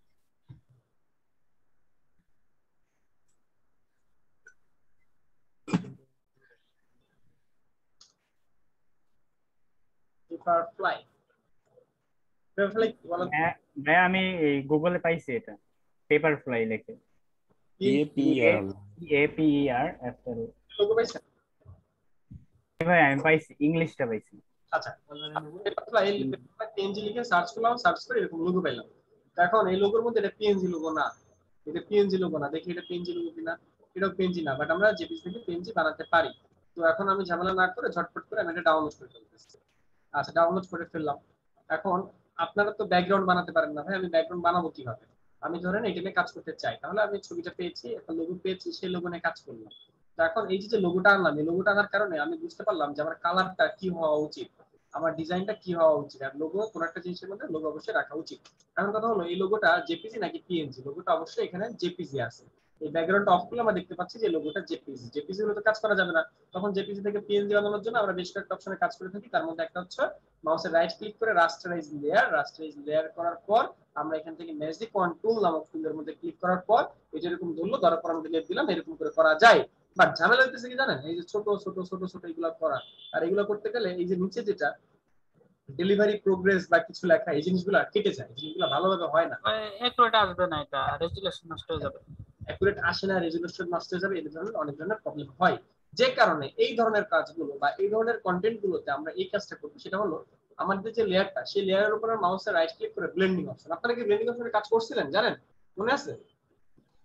Speaker 1: পেপারফ্লাই পেপারফ্লাই কি বলেন?
Speaker 15: ভাই আমি এই গুগলে পাইছি এটা, পেপারফ্লাই লিখে
Speaker 12: P A P R
Speaker 15: A P E R F L.
Speaker 1: Logo পাইছেন?
Speaker 15: ভাই আমি পাইছি, ইংলিশটা পাইছি।
Speaker 1: আচ্ছা পেপারফ্লাই পিএনজি লিখে সার্চ করলাম, সার্চ করে এরকম লোগো পাইলাম। এখন এই লোগোর মধ্যে এটা পিএনজি লোগো না, এটা পিএনজি লোগো না। দেখি এটা পিএনজি লোগো কিনা। এটাও পিএনজি না, বাট আমরা জেপিজি থেকে পিএনজি বানাতে পারি। তো এখন আমি ঝামেলা না করে ঝটপট করে আমি এটা ডাউনলোড করে ফেলতেছি। আচ্ছা ডাউনলোড করে ফেললাম। এখন আপনারা তো ব্যাকগ্রাউন্ড বানাতে পারেন না ভাই, আমি ব্যাকগ্রাউন্ড বানাবো কিভাবে? আমি ধরেন এটা নিয়ে কাজ করতে চাই, তাহলে আমি ছবিটা পেয়েছি, একটা লোগো পেয়েছি, সেই লোগো নিয়ে কাজ করলাম। তো এখন এই যে লোগোটা আনলাম, এই লোগোটা আনার কারণে আমি বুঝতে পারলাম যে আমার কালারটা কি হওয়া উচিত, আমার ডিজাইনটা কি হওয়া উচিত। আর লোগো কোন একটা জিনিসের মধ্যে লোগো অবশ্যই রাখা উচিত। এখন কথা হলো এই লোগোটা জেপিজি নাকি পিএনজি? লোগোটা অবশ্যই এখানে জেপিজি আছে। এই ব্যাকগ্রাউন্ডটা অফ করলে আমরা দেখতে পাচ্ছি যে লোগোটা জেপিজি। জেপিজি হলে তো কাজ করা যাবে না, তখন জেপিজি থেকে পিএনজি বানানোর জন্য আমরা বেশ কয়েকটা অপশনে কাজ করে থাকি। তার মধ্যে একটা হচ্ছে মাউসের রাইট ক্লিক করে রাস্টারাইজ লেয়ার, রাস্টারাইজ লেয়ার করার পর আমরা এখান থেকে ম্যাজিক কন্ট্রোল নামক টুলের মধ্যে ক্লিক করার পর এটা এরকম ধরলো, ধরার পর আমরা ডিলিট দিলাম, এরকম করে করা যায়। বাট ঝামেলা হইতেছে কি জানেন? এই যে ছোট ছোট ছোট ছোট এগুলো করা, আর এগুলো করতে গেলে এই যে নিচে যেটা ডেলিভারি প্রোগ্রেস বা কিছু লেখা, এই জিনিসগুলো কেটে যায়, এই জিনিসগুলো ভালোভাবে হয় না,
Speaker 2: অ্যাকুরেট আসবে না, এটা রেজুলেশন নষ্ট হয়ে যাবে,
Speaker 1: অ্যাকুরেট আসে না, রেজুলেশন নষ্ট হয়ে যাবে, এই ধরনের অনেক ধরনের প্রবলেম হয়। যে কারণে এই ধরনের কাজগুলো বা এই ধরনের কন্টেন্ট গুলোতে আমরা এই কাজটা করব, সেটা হলো আমাদের যে লেয়ারটা, সেই লেয়ারের উপর মাউসের রাইট ক্লিক করে ব্লেন্ডিং অপশন। আপনারা কি ব্লেন্ডিং অপশনে কাজ করছিলেন জানেন? মনে আছে?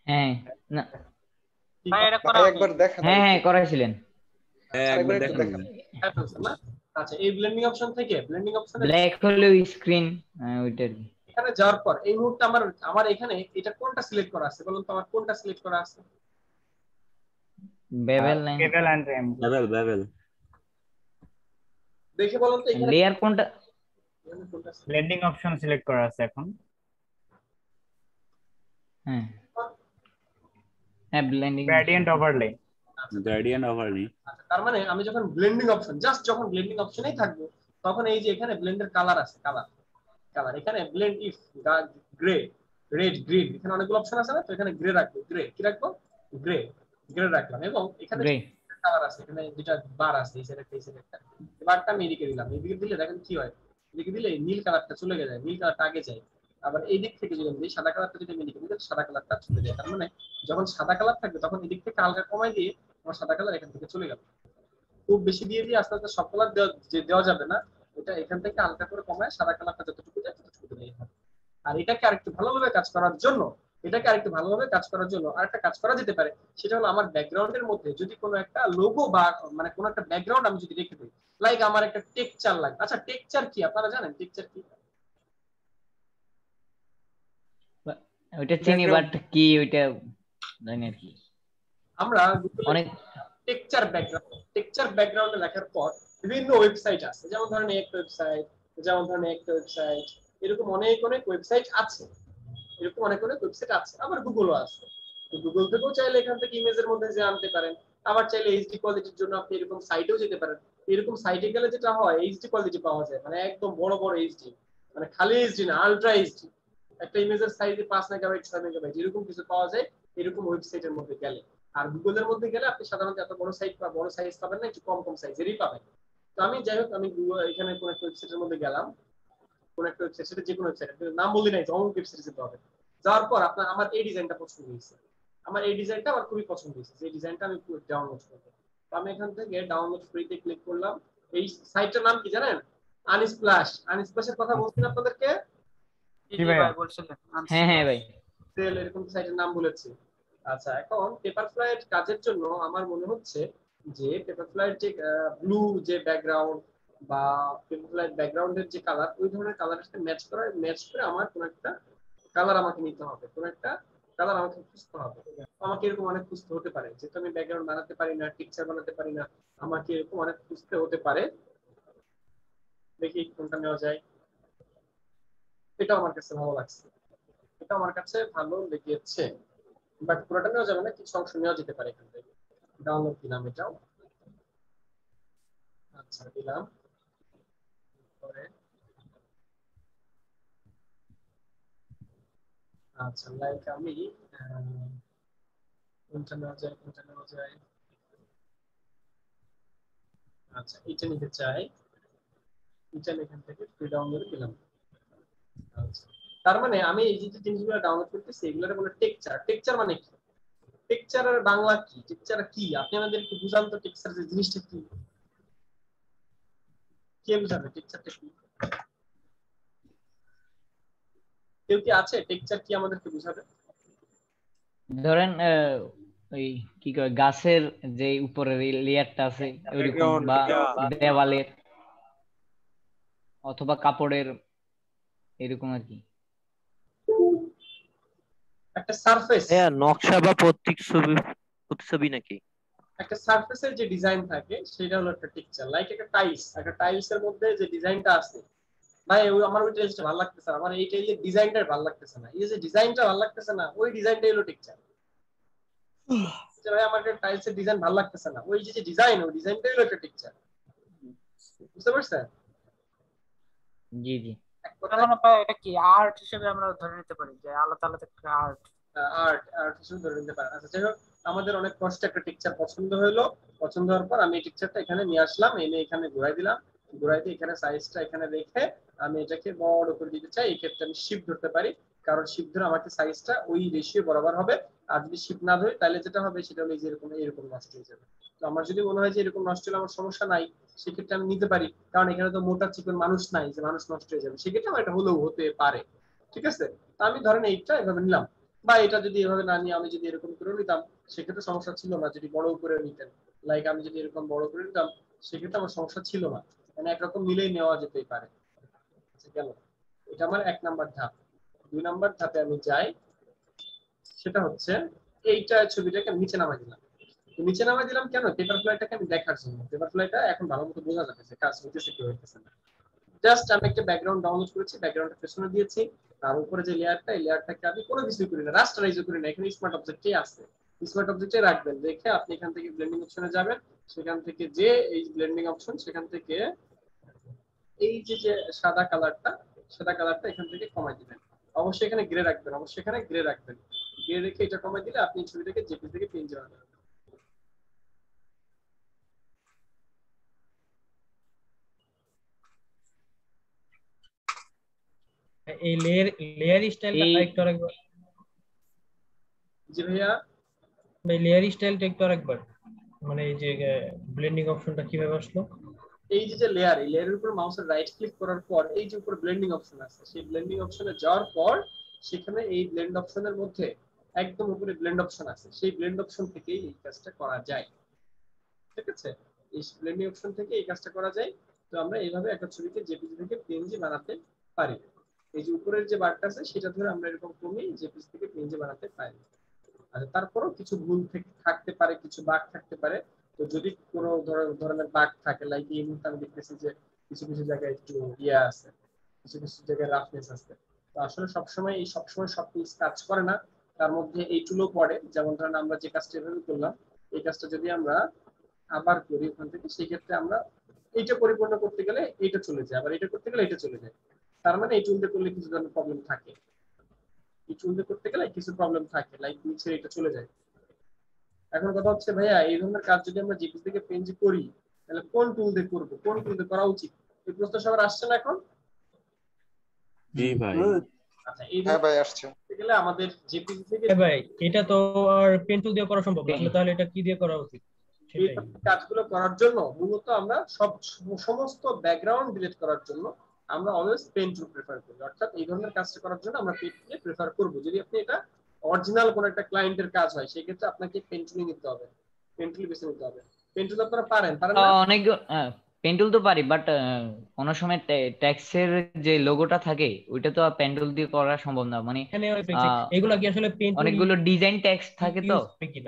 Speaker 3: হ্যাঁ না
Speaker 2: ভাই এটা করা
Speaker 10: ভাই
Speaker 2: হয়নি।
Speaker 10: একবার দেখা
Speaker 3: হ্যাঁ হ্যাঁ করাইছিলেন
Speaker 12: হ্যাঁ
Speaker 10: আরেকবার
Speaker 12: একবার
Speaker 10: একটু
Speaker 12: দেখানো
Speaker 10: দেখান
Speaker 12: যায়।
Speaker 1: হ্যাঁ, ফেলছেন না? আচ্ছা, এই ব্লেন্ডিং অপশন থেকে ব্লেন্ডিং অপশনে
Speaker 3: ব্ল্যাক হলেও স্ক্রিন ওইটা আর কি।
Speaker 1: এখানে যাওয়ার পর এই মুহূর্তে আমার আমার এখানে এটা কোনটা সিলেক্ট করা আছে বলুন তো, আমার কোনটা সিলেক্ট করা আছে?
Speaker 3: বেভেল লাইন
Speaker 15: কেবল এন্ড র্যাম্প
Speaker 12: বেবেল বেবেল
Speaker 1: দেখে বলুন তো এখানে
Speaker 3: লেয়ার কোনটা
Speaker 1: কোনটা select
Speaker 15: ব্লেন্ডিং অপশন সিলেক্ট করা আছে এখন।
Speaker 3: হ্যাঁ হ্যাঁ blending
Speaker 15: gradient overlay.
Speaker 12: Gradient overlay.
Speaker 1: আচ্ছা, তার মানে আমি যখন ব্লেন্ডিং অপশন জাস্ট যখন ব্লেন্ডিং অপশনেই থাকবো তখন এই যে এখানে ব্লেন্ডের কালার আছে, কালার কালার এখানে blend if grey red green এখানে অনেকগুলো অপশন আছে না, তো এখানে গ্রে রাখবো, গ্রে কি রাখবো, গ্রে গ্রে রাখলাম। এবং এখানে
Speaker 3: গ্রে
Speaker 1: কালার আছে, এখানে দুটা বার আছে, এই সাইডে এই সাইডে একটা বারটা আমি এদিকে দিলাম, এদিকে দিলে দেখেন কি হয়, এদিকে দিলে নীল কালারটা চলে যায়, নীল কালারটা আগে যায়। আবার এই দিক থেকে যদি আমি দিই সাদা কালারটা যদি আমি এদিকে দিই সাদা কালারটা চলে যায়। তার মানে যখন সাদা কালার থাকবে তখন এদিক থেকে হালকা কমাই দিয়ে আমার সাদা কালার এখান থেকে চলে গেল। খুব বেশি দিয়ে দিয়ে আস্তে আস্তে সব কালার দেওয়া যাবে না, এটা এখান থেকে হালকা করে কমায় সাদা কালারটা যতটুকু যায় ততটুকু দিলেই হবে। আর এটাকে আরেকটু ভালোভাবে কাজ করার জন্য এটাকে আরেকটু ভালোভাবে কাজ করার জন্য আরেকটা কাজ করা যেতে পারে, সেটা হলো আমার ব্যাকগ্রাউন্ডের মধ্যে যদি কোনো একটা লোগো বা মানে কোনো একটা ব্যাকগ্রাউন্ড আমি যদি রেখে দিই, লাইক আমার একটা টেক্সচার লাগবে। আচ্ছা টেক্সচার কি আপনারা জানেন? টেক্সচার কি?
Speaker 3: ওইটা চিনি বাট কি ওইটা জানি আর কি।
Speaker 1: আমরা
Speaker 3: অনেক
Speaker 1: টেক্সচার ব্যাকগ্রাউন্ড টেক্সচার ব্যাকগ্রাউন্ডে লেখার পর বিভিন্ন ওয়েবসাইট আছে, যেমন ধরেন একটা ওয়েবসাইট, যেমন ধরেন একটা ওয়েবসাইট, এরকম অনেক অনেক ওয়েবসাইট আছে, এরকম অনেক অনেক ওয়েবসাইট আছে, আবার গুগলও আছে। তো গুগল থেকেও চাইলে এখান থেকে ইমেজের মধ্যে যে আনতে পারেন, আবার চাইলে এইচডি কোয়ালিটির জন্য আপনি এরকম সাইটেও যেতে পারেন। এরকম সাইটে গেলে যেটা হয় এইচডি কোয়ালিটি পাওয়া যায়, মানে একদম বড় বড় এইচডি, মানে খালি এইচডি না আলট্রা এইচডি, একটা ইমেজের সাইজে পাঁচ মেগাবাইট ছয় মেগাবাইট এরকম কিছু পাওয়া যায় এরকম ওয়েবসাইটের মধ্যে গেলে। আর গুগলের মধ্যে গেলে আপনি সাধারণত এত বড় সাইট বা বড় সাইজ পাবেন না, একটু কম কম সাইজেরই পাবেন। তো আমি যাই হোক আমি এখানে কোন একটা ওয়েবসাইটের মধ্যে গেলাম, কোন একটা ওয়েবসাইট, সেটা যে কোনো ওয়েবসাইট, নাম বললি নাই অমুক ওয়েবসাইটে যেতে হবে। যাওয়ার পর আপনার আমার এই ডিজাইনটা পছন্দ হয়েছে, আমার এই ডিজাইনটা আমার খুবই পছন্দ হয়েছে, এই ডিজাইনটা আমি ডাউনলোড করব। তো আমি এখান থেকে ডাউনলোড ফ্রিতে ক্লিক করলাম। এই সাইটটার নাম কি জানেন? আনস্প্ল্যাশ। আনস্প্ল্যাশের কথা বলছিলাম আপনাদেরকে।
Speaker 2: জি ভাই বলছিলেন।
Speaker 3: হ্যাঁ হ্যাঁ ভাই
Speaker 1: সেল এরকম সাইটের নাম বলেছি। আচ্ছা এখন পেপারফ্লাইয়ের কাজের জন্য আমার মনে হচ্ছে যে পেপারফ্লাইয়ের যে ব্লু যে ব্যাকগ্রাউন্ড বা পেপারফ্লাইয়ের ব্যাকগ্রাউন্ডের যে কালার, ওই ধরনের কালারের সাথে ম্যাচ করা ম্যাচ করে আমার কোন একটা কালার আমাকে নিতে হবে, কোন একটা কালার আমাকে খুঁজতে হবে। আমাকে এরকম অনেক খুঁজতে হতে পারে, যেহেতু আমি ব্যাকগ্রাউন্ড বানাতে পারি না, টেক্সচার বানাতে পারি না, আমাকে এরকম অনেক খুঁজতে হতে পারে। দেখি কোনটা নেওয়া যায়। এটা আমার কাছে ভালো লাগছে, এটা আমার কাছে ভালো লেগেছে, বাট পুরোটা নেওয়া যাবে না, কিছু অংশ নেওয়া যেতে পারে এখান থেকে। ডাউনলোড দিলাম এটাও, আচ্ছা দিলাম পরে। আচ্ছা লাইক আমি কোনটা নেওয়া যায় কোনটা নেওয়া যায় আচ্ছা এটা নিতে চাই, এটা এখান থেকে ফ্রি ডাউনলোড দিলাম। আচ্ছা তার মানে আমি এই যে জিনিসগুলো ডাউনলোড করতেছি এগুলোর বলে টেক্সচার। টেক্সচার মানে কি? টেক্সচারের বাংলা কি? টেক্সচার কি আপনি আমাদের একটু বুঝান তো, টেক্সচার যে জিনিসটা কি, কে বুঝাবে টেক্সচারটা কি? কেউ কি আছে টেক্সচার কি আমাদেরকে বুঝাবে?
Speaker 3: ধরেন ওই কি কয় গাছের যে উপরের লেয়ারটা আছে ওইরকম, বা দেওয়ালের অথবা কাপড়ের এরকম আর কি
Speaker 1: একটা সারফেস,
Speaker 16: হ্যাঁ নকশা বা প্রতিচ্ছবি প্রতিচ্ছবি নাকি
Speaker 1: একটা সারফেসের যে ডিজাইন থাকে সেটা হলো একটা টেক্সচার। লাইক একটা টাইলস, একটা টাইলসের মধ্যে যে ডিজাইনটা আছে, ভাই ওই আমার ওই টাইলসটা ভালো লাগতেছে না, আমার এই টাইলের ডিজাইনটা ভালো লাগতেছে না, এই যে ডিজাইনটা ভালো লাগতেছে না, ওই ডিজাইনটাই হলো টেক্সচার। ভাই আমার টাইলসের ডিজাইন ভালো লাগতেছে না, ওই যে ডিজাইন ওই ডিজাইনটাই হলো একটা টেক্সচার। বুঝতে পারছেন?
Speaker 3: জি জি।
Speaker 2: এটা কি আর্ট হিসেবে আমরা ধরে নিতে পারি যে আলাদা আলাদা একটা আর্ট
Speaker 1: আর্ট আর্ট হিসেবে ধরে নিতে পারি। আচ্ছা যাই হোক আমাদের অনেক কষ্ট একটা টেক্সচার পছন্দ হলো, পছন্দ হওয়ার পর আমি এই টেক্সচারটা এখানে নিয়ে আসলাম, এনে এখানে ঘুরাই দিলাম, ঘুরাই দিয়ে এখানে সাইজটা এখানে রেখে আমি এটাকে বড় করে দিতে চাই। এই ক্ষেত্রে আমি শিফট ধরতে পারি, কারণ শিফট ধরে আমাকে সাইজটা ওই রেশিও বরাবর হবে। আর যদি শিফট না ধরি তাহলে যেটা হবে সেটা হলো এরকম এরকম নষ্ট হয়ে যাবে। তো আমার যদি মনে হয় যে এরকম নষ্ট হলে আমার সমস্যা নাই, সেক্ষেত্রে আমি নিতে পারি, কারণ এখানে তো মোটা চিকন মানুষ নাই যে মানুষ নষ্ট হয়ে যাবে, সেক্ষেত্রে আমার এটা হলেও হতে পারে। ঠিক আছে, তা আমি ধরেন এইটা এভাবে নিলাম, বা এটা যদি এভাবে না নিয়ে আমি যদি এরকম করে নিতাম সেক্ষেত্রে সমস্যা ছিল না, যদি বড় করে নিতেন, লাইক আমি যদি এরকম বড় করে নিতাম সেক্ষেত্রে আমার সমস্যা ছিল না, মানে একরকম মিলেই নেওয়া যেতেই পারে। গেল, এটা আমার এক নাম্বার ধাপ। দুই নাম্বার ধাপে আমি যাই, সেটা হচ্ছে এইটা ছবিটাকে নিচে নামাই দিলাম। নিচে নামাই দিলাম কেন? পেপার ফ্লাইটাকে আমি দেখার জন্য। পেপার ফ্লাইটা এখন ভালো মতো বোঝা যাবে যে কাজ হইতেছে কি হইতেছে না। জাস্ট আমি একটা ব্যাকগ্রাউন্ড ডাউনলোড করেছি, ব্যাকগ্রাউন্ডটা পেছনে দিয়েছি, আর উপরে যে লেয়ারটা, এই লেয়ারটাকে আমি কোনো কিছু করি না, রাস্টারাইজও করি না, এখানে স্মার্ট অবজেক্টই আছে। স্মার্ট অবজেক্টে রাখবেন, রেখে আপনি এখান থেকে ব্লেন্ডিং অপশনে যাবেন, সেখান থেকে যে এই ব্লেন্ডিং অপশন, সেখান থেকে এই যে যে সাদা কালারটা, সাদা কালারটা এখান থেকে কমাই দিবেন। অবশ্যই এখানে গ্রে রাখবেন, অবশ্যই এখানে গ্রে রাখবেন। গ্রে রেখে এটা কমাই দিলে আপনি ছবিটাকে জেপিজি থেকে পিএনজি বানাবেন।
Speaker 17: এই লেয়ার লেয়ার স্টাইলটা একটু আরেকবার।
Speaker 1: জি ভাইয়া,
Speaker 17: ভাই লেয়ার স্টাইলটা একটু আরেকবার, মানে এই যে ব্লেন্ডিং অপশনটা কিভাবে আসলো?
Speaker 1: এই যে যে লেয়ার, এই লেয়ারের উপর মাউসের রাইট ক্লিক করার পর এই যে উপরে ব্লেন্ডিং অপশন আছে, সেই ব্লেন্ডিং অপশনে যাওয়ার পর সেখানে এই ব্লেন্ড অপশনের মধ্যে একদম উপরে ব্লেন্ড অপশন আছে, সেই ব্লেন্ড অপশন থেকে এই কাজটা করা যায়। ঠিক আছে, এই ব্লেন্ডিং অপশন থেকে এই কাজটা করা যায়। তো আমরা এইভাবে একটা ছবিকে জেপিজি থেকে পিএনজি বানাতে পারি। এই যে উপরের যে বারটা আছে সেটা ধরে আমরা এরকম কমিয়ে জেপিজি থেকে পিএনজি বানাতে পারি। আচ্ছা, তারপরও কিছু ভুল থাকতে পারে, কিছু বাগ থাকতে পারে। তো যদি কোনো ধরনের বাগ থাকে, লাইক এই মুহূর্তে আমি দেখতেছি যে কিছু কিছু জায়গায় একটু ইয়া আছে, কিছু কিছু জায়গায় রাফনেস আছে। তো আসলে সবসময় এই সবসময় সব টুলস কাজ করে না, তার মধ্যে এই টুলও পড়ে। যেমন ধরেন আমরা যে কাজটা এভাবে করলাম, এই কাজটা যদি আমরা আবার করি ওখান থেকে, সেই ক্ষেত্রে আমরা এইটা পরিপূর্ণ করতে গেলে এইটা চলে যায়, আবার এটা করতে গেলে এটা চলে যায়। তার মানে এই টুলটা করলে কিছু ধরনের প্রবলেম থাকে, এই টুলটা করতে গেলে কিছু প্রবলেম থাকে, লাইক নিচে এটা চলে যায়। এখন কথা হচ্ছে ভাইয়া, এই ধরনের কাজ যদি আমরা জেপিজি থেকে পিএনজি করি, তাহলে কোন টুল দিয়ে করব, কোন টুল দিয়ে করা উচিত? এই প্রশ্ন সবার আসছে না এখন?
Speaker 12: জি ভাই।
Speaker 1: আচ্ছা, এই
Speaker 10: হ্যাঁ ভাই আসছে।
Speaker 1: গেলে আমাদের জেপিজি থেকে
Speaker 17: হ্যাঁ ভাই, এটা তো আর পেন টুল দিয়ে করা সম্ভব না, তাহলে এটা কি দিয়ে করা উচিত?
Speaker 1: এই কাজগুলো করার জন্য মূলত আমরা সব সমস্ত ব্যাকগ্রাউন্ড ডিলিট করার জন্য আমরা অলওয়েজ পেন টুল প্রেফার করি। অর্থাৎ এই ধরনের কাজটা করার জন্য আমরা পেন টুল প্রেফার করব। যদি আপনি এটা অরিজিনাল কোন একটা ক্লায়েন্টের কাজ হয়, সেই ক্ষেত্রে আপনাকে পেন টুল নিতে হবে, পেন টুল বেছে নিতে হবে। পেন টুল আপনারা পারেন পারেন না?
Speaker 3: অনেক পেন টুল তো পারি, বাট কোন সময় ট্যাক্সের যে লোগোটা থাকে ওইটা তো পেন টুল দিয়ে করা সম্ভব না। মানে
Speaker 17: এগুলা কি আসলে পেন টুল,
Speaker 3: অনেকগুলো ডিজাইন টেক্সট থাকে তো।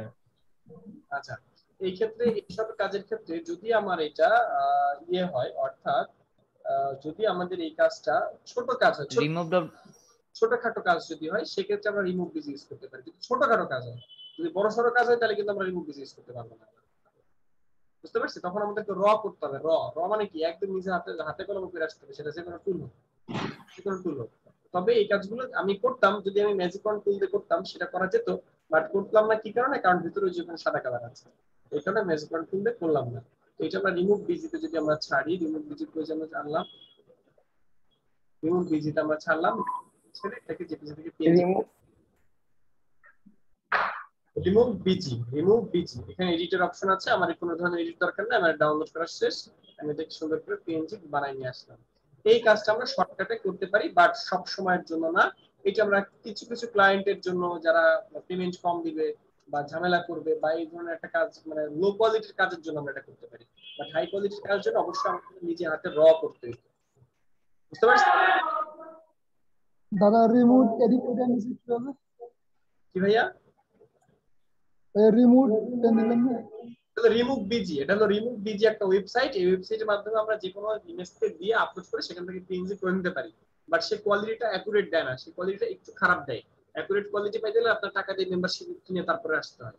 Speaker 1: আচ্ছা, এই ক্ষেত্রে এইসব কাজের ক্ষেত্রে যদি আমার এটা ইয়ে হয়, অর্থাৎ যদি আমাদের এই কাজটা ছোট কাজ হয়,
Speaker 3: রিমুভ
Speaker 1: ছোটখাটো কাজ যদি হয়, সেক্ষেত্রে আমরা রিমুভ বিজি ইউজ করতে পারি। কিন্তু ছোটখাটো কাজ হয়, যদি বড় সড়ো কাজ হয়, তাহলে কিন্তু আমরা রিমুভ বিজি ইউজ করতে পারবো না। বুঝতে পারছি? তখন আমাদেরকে র করতে হবে। র র মানে কি? একদম নিজে হাতে হাতে কলমে করে আসতে হবে, সেটা যে কোনো টুল হোক, যে কোনো টুল হোক। তবে এই কাজগুলো আমি করতাম, যদি আমি ম্যাজিকন টুল দিয়ে করতাম সেটা করা যেত, বাট করলাম না। কি কারণে? কারণ ভিতরে ওই যে সাদা কালার আছে, এই কারণে ম্যাজিকন টুল দিয়ে করলাম না। তো এটা আমরা রিমুভ বিজিতে যদি আমরা ছাড়ি, রিমুভ বিজি প্রয়োজন আনলাম, রিমুভ বিজিতে আমরা ছাড়লাম, ছেড়ে এটাকে জেপিজি থেকে PNG remove BG, remove BG. এখানে এডিটর অপশন আছে, আমার কোনো ধরনের এডিট দরকার নেই, আমার ডাউনলোড করা শেষ, আমি এটাকে সুন্দর করে পিএনজি বানাই নিয়ে আসলাম। এই কাজটা আমরা শর্টকাটে করতে পারি, বাট সব সময়ের জন্য না। এটা আমরা কিছু কিছু ক্লায়েন্টের জন্য, যারা পেমেন্ট কম দিবে বা ঝামেলা করবে বা এই ধরনের একটা কাজ, মানে লো কোয়ালিটির কাজের জন্য আমরা এটা করতে পারি। বাট হাই কোয়ালিটির কাজের জন্য অবশ্যই আমাদের নিজে হাতে র করতে হবে। বুঝতে পারছেন?
Speaker 18: দাদা রিমুভ এডিট এটা নিচে কি হবে?
Speaker 1: কি ভাইয়া?
Speaker 18: রিমুভ টেন দিলেন না?
Speaker 1: এটা রিমুভ বিজি, এটা হলো রিমুভ বিজি একটা ওয়েবসাইট। এই ওয়েবসাইটের মাধ্যমে আমরা যে কোনো ইমেজকে দিয়ে আপলোড করে সেখান থেকে পিএনজি করে নিতে পারি, বাট সেই কোয়ালিটিটা অ্যাকুরেট দেয় না, সেই কোয়ালিটিটা একটু খারাপ দেয়। অ্যাকুরেট কোয়ালিটি পাইতে গেলে আপনার টাকা দিয়ে মেম্বারশিপ কিনে তারপরে আসতে হয়।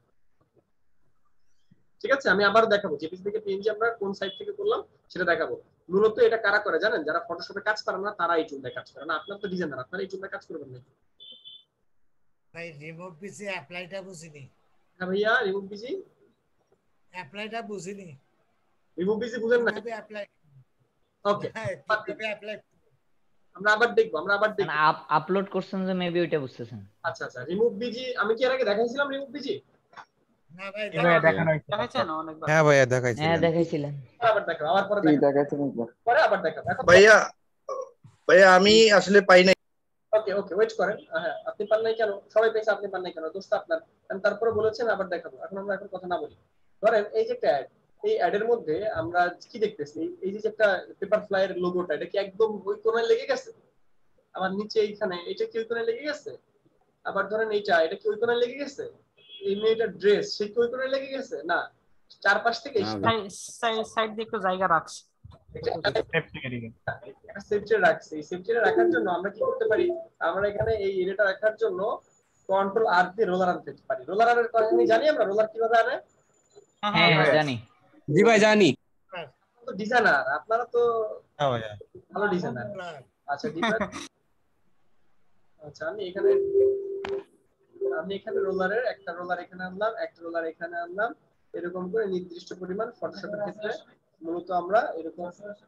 Speaker 1: ঠিক আছে, আমি আবার দেখাবো জেপিজি থেকে পিএনজি আমরা কোন সাইট থেকে করলাম সেটা দেখাবো। মূলত এটা কারা করে জানেন? যারা ফটোশপে কাজ পারে না তারা এই টুলটা কাজ করে না। আপনার তো ডিজাইনার, আপনারা এই টুলটা কাজ করবেন না।
Speaker 19: ভাই রিমুভ বিজি অ্যাপ্লাইটা বুঝিনি।
Speaker 1: হ্যাঁ ভাইয়া, রিমুভ বিজি
Speaker 19: অ্যাপ্লাইটা বুঝিনি।
Speaker 1: রিমুভ বিজি বুঝেন না?
Speaker 19: অ্যাপ্লাই
Speaker 1: ওকে,
Speaker 19: কিভাবে অ্যাপ্লাই?
Speaker 1: আমরা আবার দেখবো, আমরা আবার দেখবো।
Speaker 3: আপলোড করছেন যে মেবি ওইটা বুঝতেছেন।
Speaker 1: আচ্ছা আচ্ছা, রিমুভ বিজি আমি কি এর আগে দেখাইছিলাম রিমুভ বিজি?
Speaker 19: না ভাই
Speaker 2: দেখাইছেন অনেকবার।
Speaker 20: হ্যাঁ ভাইয়া দেখাইছিলেন।
Speaker 3: হ্যাঁ দেখাইছিলেন।
Speaker 1: আবার দেখাবো, আবার পরে দেখাবো, পরে আবার দেখাবো। এখন
Speaker 21: ভাইয়া ভাইয়া আমি আসলে পাই নাই।
Speaker 1: ওকে ওকে ওয়েট করেন। হ্যাঁ আপনি পান নাই কেন, সবাই পেয়েছে আপনি পান নাই কেন, দোস্ত আপনার। আমি তারপরে বলেছেন আবার দেখাবো, এখন আমরা এখন কথা না বলি। ধরেন এই যে একটা অ্যাড, এই অ্যাডের মধ্যে আমরা কি দেখতেছি, এই যে একটা পেপার ফ্লাইয়ের লোগোটা, এটা কি একদম ওই কোণায় লেগে গেছে? আবার নিচে এইখানে এটা কি ওই কোণায় লেগে গেছে? আবার ধরেন এইটা, এটা কি ওই কোণায় লেগে গেছে? এই মেয়েটার ড্রেস সে কি ওই কোণায় লেগে গেছে? না, চারপাশ থেকে
Speaker 2: সাইড দিয়ে একটু জায়গা রাখছে,
Speaker 1: সেফটি রাখছে। এই সেফটি রাখার জন্য আমরা কি করতে পারি, আমরা এখানে এই এরিয়াটা রাখার জন্য কন্ট্রোল আর দিয়ে রোলার আনতে পারি। রোলার আনার কথা আমি জানি, আমরা রোলার কিভাবে আনে?
Speaker 3: হ্যাঁ হ্যাঁ জানি।
Speaker 14: জি ভাই জানি।
Speaker 1: তো ডিজাইনার আপনারা তো
Speaker 14: হ্যাঁ ভাই
Speaker 1: ভালো ডিজাইনার। আচ্ছা ডিজাইন, আচ্ছা আমি এখানে আমি এখানে রোলারের একটা রোলার এখানে আনলাম, একটা রোলার এখানে আনলাম, এরকম করে নির্দিষ্ট পরিমাণ ফটোশপের ক্ষেত্রে মূলত আমরা এরকম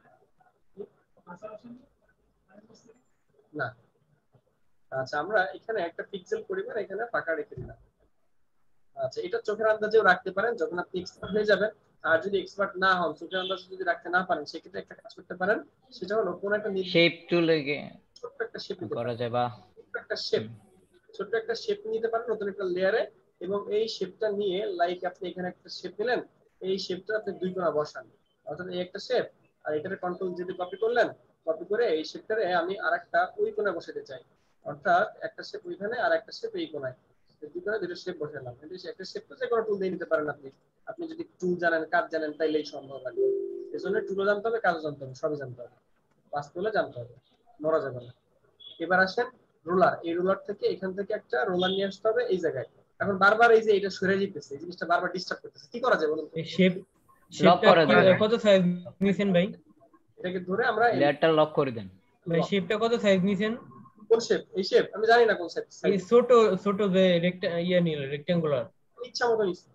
Speaker 1: না। আচ্ছা আমরা এখানে একটা পিক্সেল পরিমাণ এখানে ফাঁকা রেখে দিলাম। আচ্ছা এটা চোখের আন্দাজেও রাখতে পারেন যখন আপনি এক্সপার্ট হয়ে যাবেন। আর যদি এক্সপার্ট না হন, চোখের আন্দাজে যদি রাখতে না পারেন, সেক্ষেত্রে একটা কাজ করতে পারেন, সেটা হলো কোন একটা
Speaker 3: শেপ টুলে
Speaker 1: ছোট্ট একটা শেপ
Speaker 3: করা যায়, বা
Speaker 1: ছোট্ট একটা শেপ ছোট্ট একটা শেপ নিতে পারেন নতুন একটা লেয়ারে, এবং এই শেপটা নিয়ে লাইক আপনি এখানে একটা শেপ নিলেন, এই শেপটা আপনি দুই কোণা বসান, অর্থাৎ এই একটা শেপ আর এটারে কন্ট্রোল যদি কপি করলেন, কপি করে এই শেপটারে আমি আরেকটা ওই কোণে বসাতে চাই, অর্থাৎ একটা শেপ ওইখানে আর একটা শেপ এই কোণায়, দুই কোণায় দুটো শেপ বসালাম। কিন্তু একটা শেপ তো যে কোনো টুল দিয়ে নিতে পারেন আপনি, আপনি যদি টুল জানেন কাজ জানেন তাইলেই সম্ভব হবে। এই জন্য টুলও জানতে হবে, কাজও জানতে হবে, সবই জানতে হবে, পাস করলে জানতে হবে, মরা যাবে না। এবার আসেন রোলার, এই রোলার থেকে এখান থেকে একটা রোলার নিয়ে আসতে হবে এই জায়গায়। এখন বারবার এই যে এটা সরে যেতেছে, এই জিনিসটা বারবার ডিস্টার্ব করতেছে, কি করা যায় বলুন?
Speaker 17: এই শেপ শেপটা কত সাইজ নিছেন ভাই?
Speaker 1: এটাকে ধরে আমরা
Speaker 3: লেয়ারটা লক করে দেন
Speaker 17: ভাই। শেপটা কত সাইজ নিছেন?
Speaker 1: কোন শেপ? এই শেপ আমি জানি না কোন শেপ।
Speaker 17: এই ছোট ছোট যে রেক্টা ইয়া নিল রেক্ট্যাঙ্গুলার,
Speaker 1: ইচ্ছা মতো নিছি,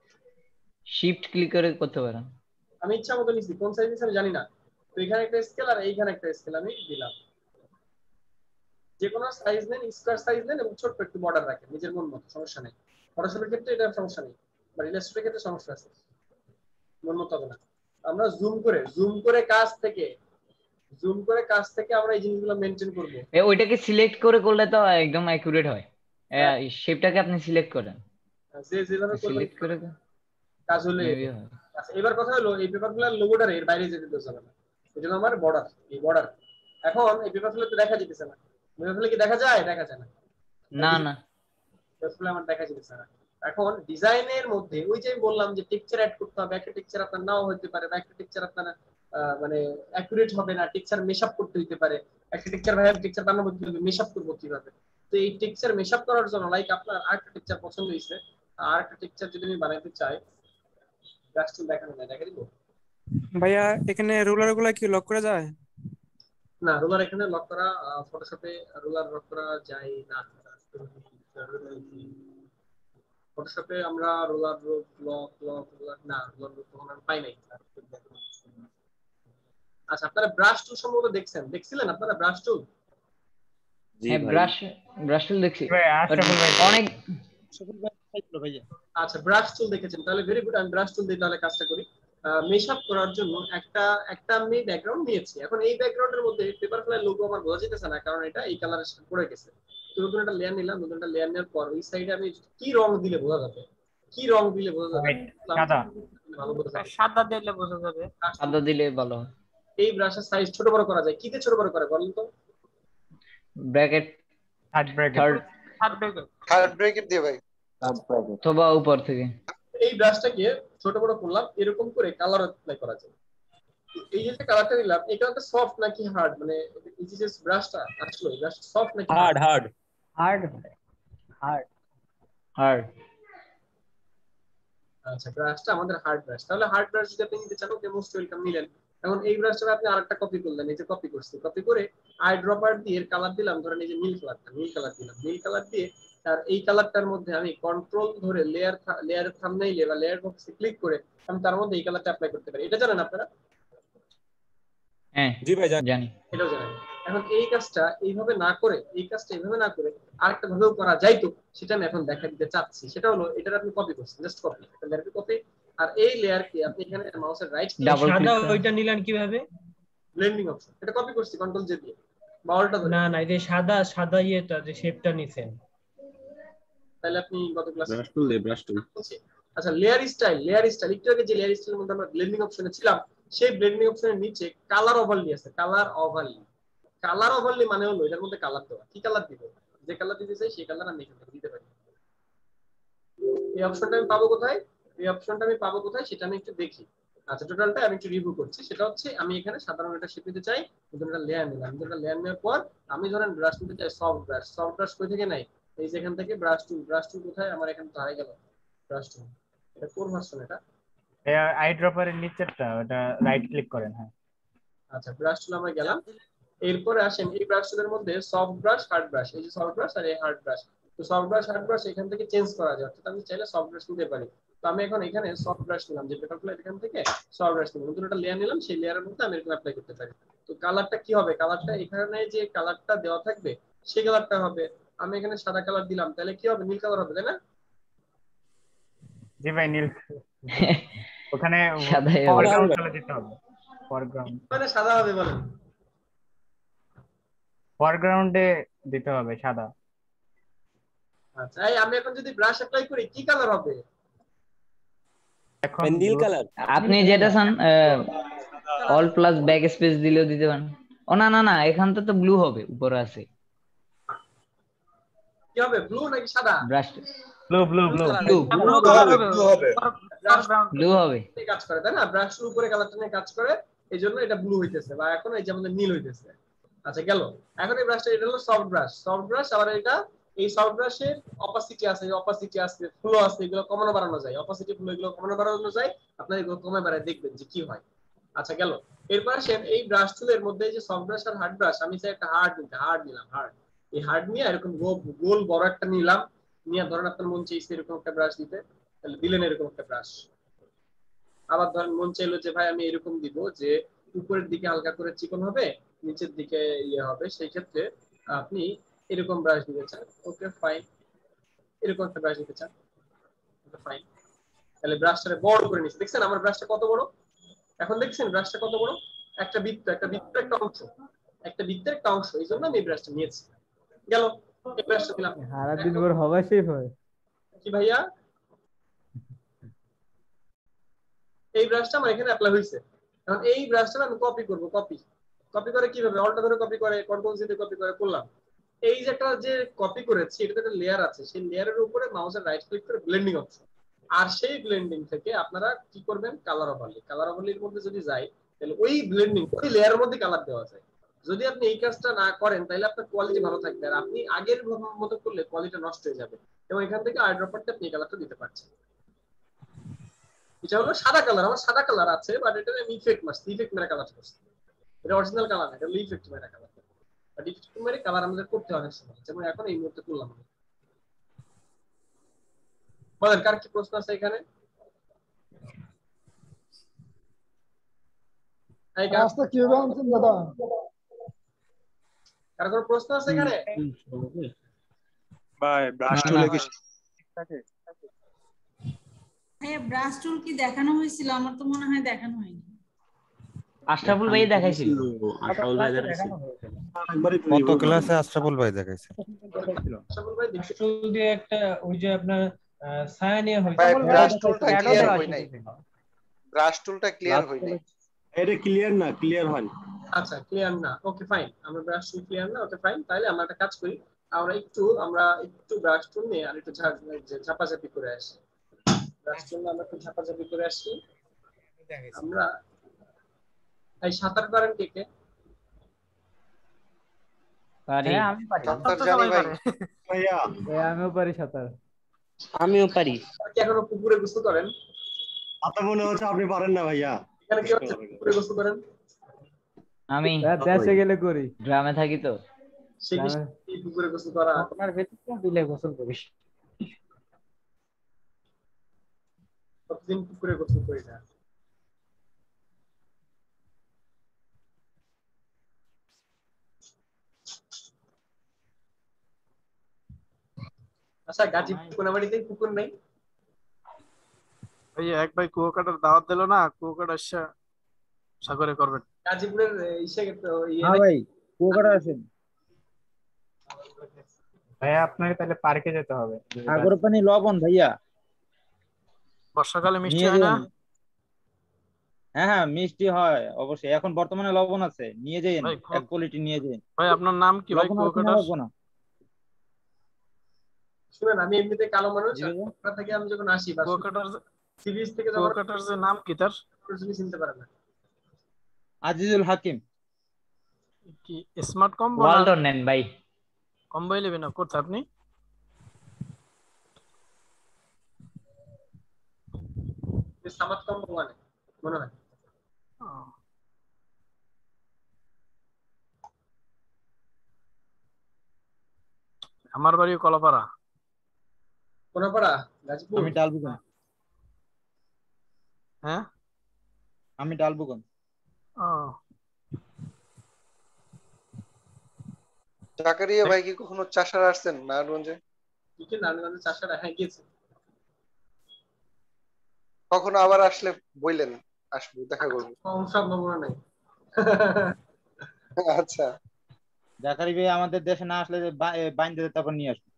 Speaker 3: শিফট ক্লিক করে করতে পারেন।
Speaker 1: আমি ইচ্ছা মতো নিছি, কোন সাইজ নিছি আমি জানি না। তো এখানে একটা স্কেল আর এইখানে একটা স্কেল আমি দিলাম, যে কোনো সাইজ নেন, স্কয়ার সাইজ নেন এবং ছোট্ট একটু বর্ডার রাখেন নিজের মন মতো, সমস্যা নেই। ফটোশপের ক্ষেত্রে এটা সমস্যা নেই, বাট ইলাস্ট্রেটরের ক্ষেত্রে সমস্যা আছে, মন মতো হবে না। আমরা জুম করে জুম করে কাজ থেকে জুম করে কাজ থেকে আমরা এই জিনিসগুলো মেইনটেইন করব।
Speaker 3: এই ওইটাকে সিলেক্ট করে করলে তো একদম অ্যাকুরেট হয়। এই শেপটাকে আপনি সিলেক্ট করেন,
Speaker 1: যে যেভাবে
Speaker 3: সিলেক্ট করে
Speaker 1: কাজ হলে। আচ্ছা এবার কথা হলো এই পেপারগুলোর লোগোটার এর বাইরে যেতে দিতে হবে না, এটা আমার বর্ডার, এই বর্ডার। এখন এই পেপারগুলো তো দেখা যেতেছে না, পেপারগুলো কি দেখা যায়? দেখা যায় না,
Speaker 3: না না
Speaker 1: পেপারগুলো আমার দেখা যেতেছে না। এখন ডিজাইনের মধ্যে ওই যে আমি বললাম যে টেক্সচার অ্যাড করতে হবে, একটা টেক্সচার আপনার নাও হতে পারে, বা একটা টেক্সচার আপনার মানে অ্যাকুরেট হবে না, টেক্সচার মেশআপ করতে হতে পারে। একটা টেক্সচার ভাই টেক্সচার বানাবো কিভাবে, মেশআপ করব কিভাবে? তো এই টেক্সচার মেশআপ করার জন্য লাইক আপনার আরেকটা টেক্সচার পছন্দ হইছে, আর একটা টেক্সচার যদি আমি বানাইতে চাই, জাস্ট দেখানো যায়, দেখা দিব
Speaker 7: ভাইয়া এখানে রুলার গুলা কি লক করা যায়?
Speaker 1: না, রোলার এখানে লক করা, ফটোশপে রোলার লক করা যায় না। ফটোশপে আমরা রোলার লক লক রোলার না, রোলার লক তখন আমি পাই নাই। আচ্ছা আপনারা ব্রাশ টুল সম্ভবত দেখছেন, দেখছিলেন আপনারা ব্রাশ টুল?
Speaker 3: হ্যাঁ ব্রাশ ব্রাশ টুল দেখছি অনেক।
Speaker 1: আচ্ছা ব্রাশ টুল দেখেছেন, তাহলে ভেরি গুড। আমি ব্রাশ টুল দিয়ে তাহলে কাজটা করি। মেশআপ করার জন্য একটা একটা আমি ব্যাকগ্রাউন্ড নিয়েছি। এখন এই ব্যাকগ্রাউন্ডের মধ্যে পেপার ফ্লাই লোগো আমার বোঝা যেতেছে না, কারণ এটা এই কালারের সাথে পড়ে গেছে। তো নতুন একটা লেয়ার নিলাম, নতুন একটা লেয়ার নেওয়ার পর ওই সাইডে আমি কি রং দিলে বোঝা যাবে, কি রং দিলে বোঝা যাবে?
Speaker 17: সাদা,
Speaker 1: ভালো বোঝা যাবে,
Speaker 2: সাদা দিলে বোঝা যাবে,
Speaker 3: সাদা দিলে ভালো।
Speaker 1: এই ব্রাশের সাইজ ছোট বড় করা যায়, কিতে ছোট বড় করে বলেন তো?
Speaker 3: Bracket,
Speaker 15: third bracket,
Speaker 2: third bracket,
Speaker 10: third bracket দিয়ে ভাই,
Speaker 3: অথবা উপর থেকে।
Speaker 1: এই ব্রাশটাকে ছোট বড় করলাম, এরকম করে কালার অ্যাপ্লাই করা যায়। এই যে কালারটা নিলাম, এটা তো সফট নাকি হার্ড? মানে এই যে ব্রাশটা আসলো, ব্রাশ সফট নাকি
Speaker 5: hard? Hard
Speaker 11: hard hard
Speaker 3: hard.
Speaker 1: আচ্ছা ব্রাশটা আমাদের হার্ড ব্রাশ। তাহলে হার্ড ব্রাশ যদি আপনি নিতে চান, ওকে মোস্ট ওয়েলকাম নিলেন। এখন এই ব্রাশটা আপনি আরেকটা কপি করলেন, এই যে কপি করছি, কপি করে আই ড্রপার দিয়ে এর কালার দিলাম, ধরেন এই যে নীল কালারটা, নীল কালার দিলাম, নীল কালার দিয়ে আর এই কালারটার মধ্যে আমি কন্ট্রোল ধরে লেয়ার লেয়ারের থাম্বনেইলে বা লেয়ার বক্সে ক্লিক করে আমি তার মধ্যে এই কালারটা অ্যাপ্লাই করতে পারি। এটা জানেন আপনারা?
Speaker 3: হ্যাঁ
Speaker 5: জি ভাই জানি,
Speaker 1: এটাও জানেন। এখন এই কাজটা এইভাবে না করে, এই কাজটা এইভাবে না করে আরেকটা ভাবেও করা যাইতো, সেটা আমি এখন দেখা দিতে চাচ্ছি। সেটা হলো এটার আপনি কপি করছেন, জাস্ট কপি, একটা লেয়ারকে কপি, আর এই লেয়ারকে আপনি এখানে মাউসের রাইট ক্লিক,
Speaker 17: সাদা ওইটা নিলেন কিভাবে?
Speaker 1: ব্লেন্ডিং অপশন, এটা কপি করছি কন্ট্রোল জে দিয়ে, বা অল্টা ধরে?
Speaker 17: না না এই যে সাদা সাদা ইয়েটা যে শেপটা নিছেন,
Speaker 1: তাহলে আপনি কত ক্লাসে?
Speaker 12: ব্রাশ টুল দে ব্রাশ টুল।
Speaker 1: আচ্ছা লেয়ার স্টাইল, লেয়ার স্টাইল একটু আগে যে লেয়ার স্টাইলের মধ্যে আমরা ব্লেন্ডিং অপশনে ছিলাম, সেই ব্লেন্ডিং অপশনের নিচে কালার ওভারলি আছে, কালার ওভারলি। কালার ওভারলি মানে হলো এটার মধ্যে কালার দেওয়া। কি কালার দিব? যে কালার দিতে চাই সেই কালার আমি এখান থেকে দিতে পারি। এই অপশনটা আমি পাবো কোথায়? এই অপশনটা আমি পাবো কোথায় সেটা আমি একটু দেখি। আচ্ছা টোটালটা আমি একটু রিভিউ করছি। সেটা হচ্ছে আমি এখানে সাধারণ একটা শেপ নিতে চাই, ধরুন একটা লেয়ার নিলাম। আমি একটা লেয়ার নেওয়ার পর আমি ধরেন ব্রাশ নিতে চাই সফট ব্রাশ। সফট ব্রাশ কই থেকে নাই? এই যে এখান থেকে ব্রাশ টুল। ব্রাশ টুল কোথায়? আমার এখানে তো হারিয়ে গেল ব্রাশ টুল। এটা কোন ভার্সন এটা?
Speaker 15: আই ড্রপারের নিচেরটা, ওটা রাইট ক্লিক করেন। হ্যাঁ
Speaker 1: আচ্ছা ব্রাশ টুল আমরা গেলাম। এরপরে আসেন এই ব্রাশ টুলের মধ্যে সফট ব্রাশ, হার্ড ব্রাশ। এই যে সফট ব্রাশ আর এই হার্ড ব্রাশ। তো সফট ব্রাশ হার্ড ব্রাশ এখান থেকে চেঞ্জ করা যায়, অর্থাৎ আমি চাইলে সফট ব্রাশ নিতে পারি। তো আমি এখন এখানে সফট ব্রাশ নিলাম, যে পেপারগুলো এখান থেকে সফট ব্রাশ নিলাম, নতুন একটা লেয়ার নিলাম, সেই লেয়ারের মধ্যে আমি এরকম অ্যাপ্লাই করতে পারি। তো কালারটা কি হবে? কালারটা এখানে যে কালারটা দেওয়া থাকবে সেই কালারটা হবে। আমি এখানে সাদা কালার দিলাম, তাহলে কি হবে? নীল কালার হবে, তাই না?
Speaker 15: জি ভাই নীল। ওখানে
Speaker 3: সাদাই হবে।
Speaker 15: ফরগ্রাউন্ড কালার দিতে হবে। ফরগ্রাউন্ড
Speaker 1: মানে সাদা হবে বলেন?
Speaker 15: ফরগ্রাউন্ডে দিতে হবে সাদা।
Speaker 1: আচ্ছা এই আমি এখন যদি ব্রাশ অ্যাপ্লাই করি কি কালার হবে?
Speaker 15: এখন
Speaker 12: নীল কালার।
Speaker 3: আপনি যেটা চান অল প্লাস ব্যাক স্পেস দিলেও দিতে পারেন। ও না না না এখানটা তো ব্লু হবে, উপরে আছে।
Speaker 1: কি হবে? ব্লু নাকি সাদা?
Speaker 3: Brush
Speaker 15: blue blue blue
Speaker 3: blue
Speaker 1: blue হবে, ব্লু হবে।
Speaker 3: ব্লু হবে
Speaker 1: কাজ করে তাই না? ব্রাশের উপরে কালারটা নিয়ে কাজ করে, এইজন্য এটা ব্লু হইতেছে, বা এখন এই যে আমাদের নীল হইতেছে। আচ্ছা গেল। এখন এই ব্রাশটা এটা হলো সফট ব্রাশ। সফট ব্রাশ আবার এটা এই সফট ব্রাশের অপাসিটি আছে, অপাসিটি আছে, ফ্লো আছে, এগুলো কমানো বাড়ানো যায়। অপাসিটি ফ্লো এগুলো কমানো বাড়ানো যায়। আপনারা এগুলো কমে বাড়ায় দেখবেন যে কি হয়। আচ্ছা গেল। এরপর আসেন এই ব্রাশ টুলের মধ্যে যে সফট ব্রাশ আর হার্ড ব্রাশ, আমি চাই একটা হার্ড নিতে, হার্ড নিলাম। হার্ড এই হার্ড নিয়ে এরকম গোল বড় একটা নিলাম, নিয়ে ধরেন আপনার মন চাইছে এরকম একটা ব্রাশ দিতে, তাহলে দিলেন এরকম একটা ব্রাশ। আবার ধরেন মন চাইলো যে ভাই আমি এরকম দিব যে উপরের দিকে হালকা করে চিকন হবে, নিচের দিকে ইয়ে হবে, সেই ক্ষেত্রে আপনি এরকম ব্রাশ দিতে চান, ওকে ফাইন। এরকম একটা ব্রাশ দিতে চান, ওকে ফাইন। তাহলে ব্রাশটা বড় করে নিচ্ছি। দেখছেন আমার ব্রাশটা কত বড়? এখন দেখছেন ব্রাশটা কত বড়? একটা বৃত্ত, একটা বৃত্তের একটা অংশ, একটা বৃত্তের একটা অংশ। এই জন্য আমি এই ব্রাশটা নিয়েছি। গেল। এই ব্রাশটা দিলাম।
Speaker 20: সারা দিন ভর হবে শেফ হয়
Speaker 1: কি ভাইয়া? এই ব্রাশটা আমার এখানে অ্যাপ্লাই হইছে। এখন এই ব্রাশটা আমি কপি করব। কপি কপি করে কিভাবে? অল্টা ধরে কপি করে, কন্ট্রোল সি দিয়ে কপি করে করলাম। এই যে একটা যে কপি করেছি এটাতে একটা লেয়ার আছে, সেই লেয়ারের উপরে মাউসের রাইট ক্লিক করে ব্লেন্ডিং অপশন, আর সেই ব্লেন্ডিং থেকে আপনারা কি করবেন? Colour overlay. কালার ওভারলির মধ্যে যদি যাই তাহলে ওই ব্লেন্ডিং ওই লেয়ারের মধ্যে কালার দেওয়া যায়। যদি আপনি এই কাজটা না করেন তাহলে আপনার কোয়ালিটি ভালো থাকবে, আর আপনি আগের মতো করলে কোয়ালিটি নষ্ট হয়ে যাবে। এবং এখান থেকে আই ড্রপারটা আপনি এই কালারটা দিতে পারছেন। এটা হলো সাদা কালার। আমার সাদা কালার আছে, বাট এটা আমি ইফেক্ট মারছি, ইফেক্ট মেরে কালার করছি। এটা অরিজিনাল কালার না, এটা হলো ইফেক্ট মেরে কালার। বাট ইফেক্ট মেরে কালার আমাদের করতে হয় অনেক সময়, যেমন এখন এই মুহূর্তে করলাম। বলেন কার কি প্রশ্ন আছে এখানে?
Speaker 18: রাস্তা কিভাবে আনছেন দাদা?
Speaker 1: কার কোনো প্রশ্ন আছে এখানে?
Speaker 14: ভাই ব্রাশ টুলে কি থাকে?
Speaker 21: হ্যাঁ ব্রাশ টুল কি দেখানো হয়েছিল? আমার তো মনে হয় দেখানো হয়নি।
Speaker 3: আশরাফুল ভাই দেখাইছিল।
Speaker 12: আশরাফুল ভাই দেখাইছিল।
Speaker 22: কত ক্লাসে আশরাফুল ভাই দেখাইছে?
Speaker 1: আশরাফুল ভাই
Speaker 17: ব্রাশ টুল দিয়ে একটা ওই যে আপনার ছায়া নিয়ে হয়েছে।
Speaker 10: ভাই ব্রাশ টুলটা ক্লিয়ার হয় নাই। ব্রাশ টুলটা ক্লিয়ার হয় নাই।
Speaker 12: এটা ক্লিয়ার না, ক্লিয়ার হয় না।
Speaker 1: আচ্ছা ক্লিয়ার না, ওকে ফাইন। আমরা ব্রাশ টুল ক্লিয়ার না, ওকে ফাইন। তাহলে আমরা একটা কাজ করি, আমরা একটু আমরা একটু ব্রাশ টুল নিয়ে আর একটু ঝাপাঝাপি করে আসি। ব্রাশ টুল আমরা একটু ঝাপাঝাপি করে আসি। আমরা এই সাঁতার পারেন কে কে?
Speaker 3: পারি।
Speaker 11: আমি পারি।
Speaker 10: সাঁতার জানি ভাই।
Speaker 12: ভাইয়া
Speaker 20: আমিও পারি সাঁতার।
Speaker 16: আমিও পারি।
Speaker 1: কি এখনো পুকুরে গোসল করেন?
Speaker 12: আপনার মনে হচ্ছে আপনি পারেন না ভাইয়া।
Speaker 1: এখানে কি হচ্ছে? পুকুরে গোসল করেন?
Speaker 3: আমি
Speaker 20: দেশে গেলে করি,
Speaker 3: গ্রামে থাকি তো।
Speaker 1: সে কি পুকুরে গোসল করা?
Speaker 11: আপনার ভেতরে দিলে গোসল করিস।
Speaker 1: প্রতিদিন পুকুরে গোসল করি না। আচ্ছা গাজীপুর কোনাবাড়িতে পুকুর নাই?
Speaker 4: ভাই এক ভাই কুয়াকাটার দাওয়াত দিল না, কুয়াকাটা এসে সাগরে করবেন।
Speaker 1: গাজীপুরের ইসে তো ইয়ে
Speaker 20: হ্যাঁ ভাই কুয়াকাটা আছেন?
Speaker 15: ভাইয়া আপনাকে তাহলে পার্কে যেতে হবে।
Speaker 20: সাগর পানি লবণ ভাইয়া
Speaker 4: বর্ষাকালে মিষ্টি
Speaker 20: নিয়ে
Speaker 4: হয় না?
Speaker 20: যান। হ্যাঁ হ্যাঁ মিষ্টি হয় অবশ্যই, এখন বর্তমানে লবণ আছে, নিয়ে যান
Speaker 4: ভাই
Speaker 20: এক কোয়ালিটি নিয়ে যান।
Speaker 4: ভাই আপনার নাম কি ভাই
Speaker 20: লবণ আর কিনা
Speaker 4: কুয়াকাটার?
Speaker 20: লাগবো না।
Speaker 1: শুনেন, আমি এমনিতে কালো মানুষ, কলকাতা থেকে আমি যখন আসি বা
Speaker 4: কুয়াকাটার
Speaker 1: সিরিজ থেকে যখন
Speaker 4: কুয়াকাটার যে নাম কি তার?
Speaker 1: চিনতে পারে না।
Speaker 20: আজিজুল হাকিম।
Speaker 4: কি স্মার্ট কম্বো না
Speaker 3: ওয়ালটন নেন ভাই।
Speaker 4: কম্বো ইলেভেন কোথায় আপনি?
Speaker 1: সামাত কম মানে মনে হয়।
Speaker 4: আমার বাড়ি কলাপাড়া।
Speaker 1: কলাপাড়া গাজীপুর।
Speaker 20: আমি ডালবুগন।
Speaker 4: হ্যাঁ
Speaker 20: আমি ডালবুগন।
Speaker 4: ও
Speaker 10: জাকারিয়া ভাই কি কখনো চাষার আসছেন নারায়ণগঞ্জে?
Speaker 1: কি নারায়ণগঞ্জে চাষারা? হ্যাঁ গিয়েছে।
Speaker 10: কখনো আবার আসলে বললেন, আসবো, দেখা করবো।
Speaker 1: সম্ভাবনা নাই।
Speaker 10: আচ্ছা
Speaker 20: জাকারি ভাই আমাদের দেশে না আসলে বাইন দিতে তারপর নিয়ে আসবো।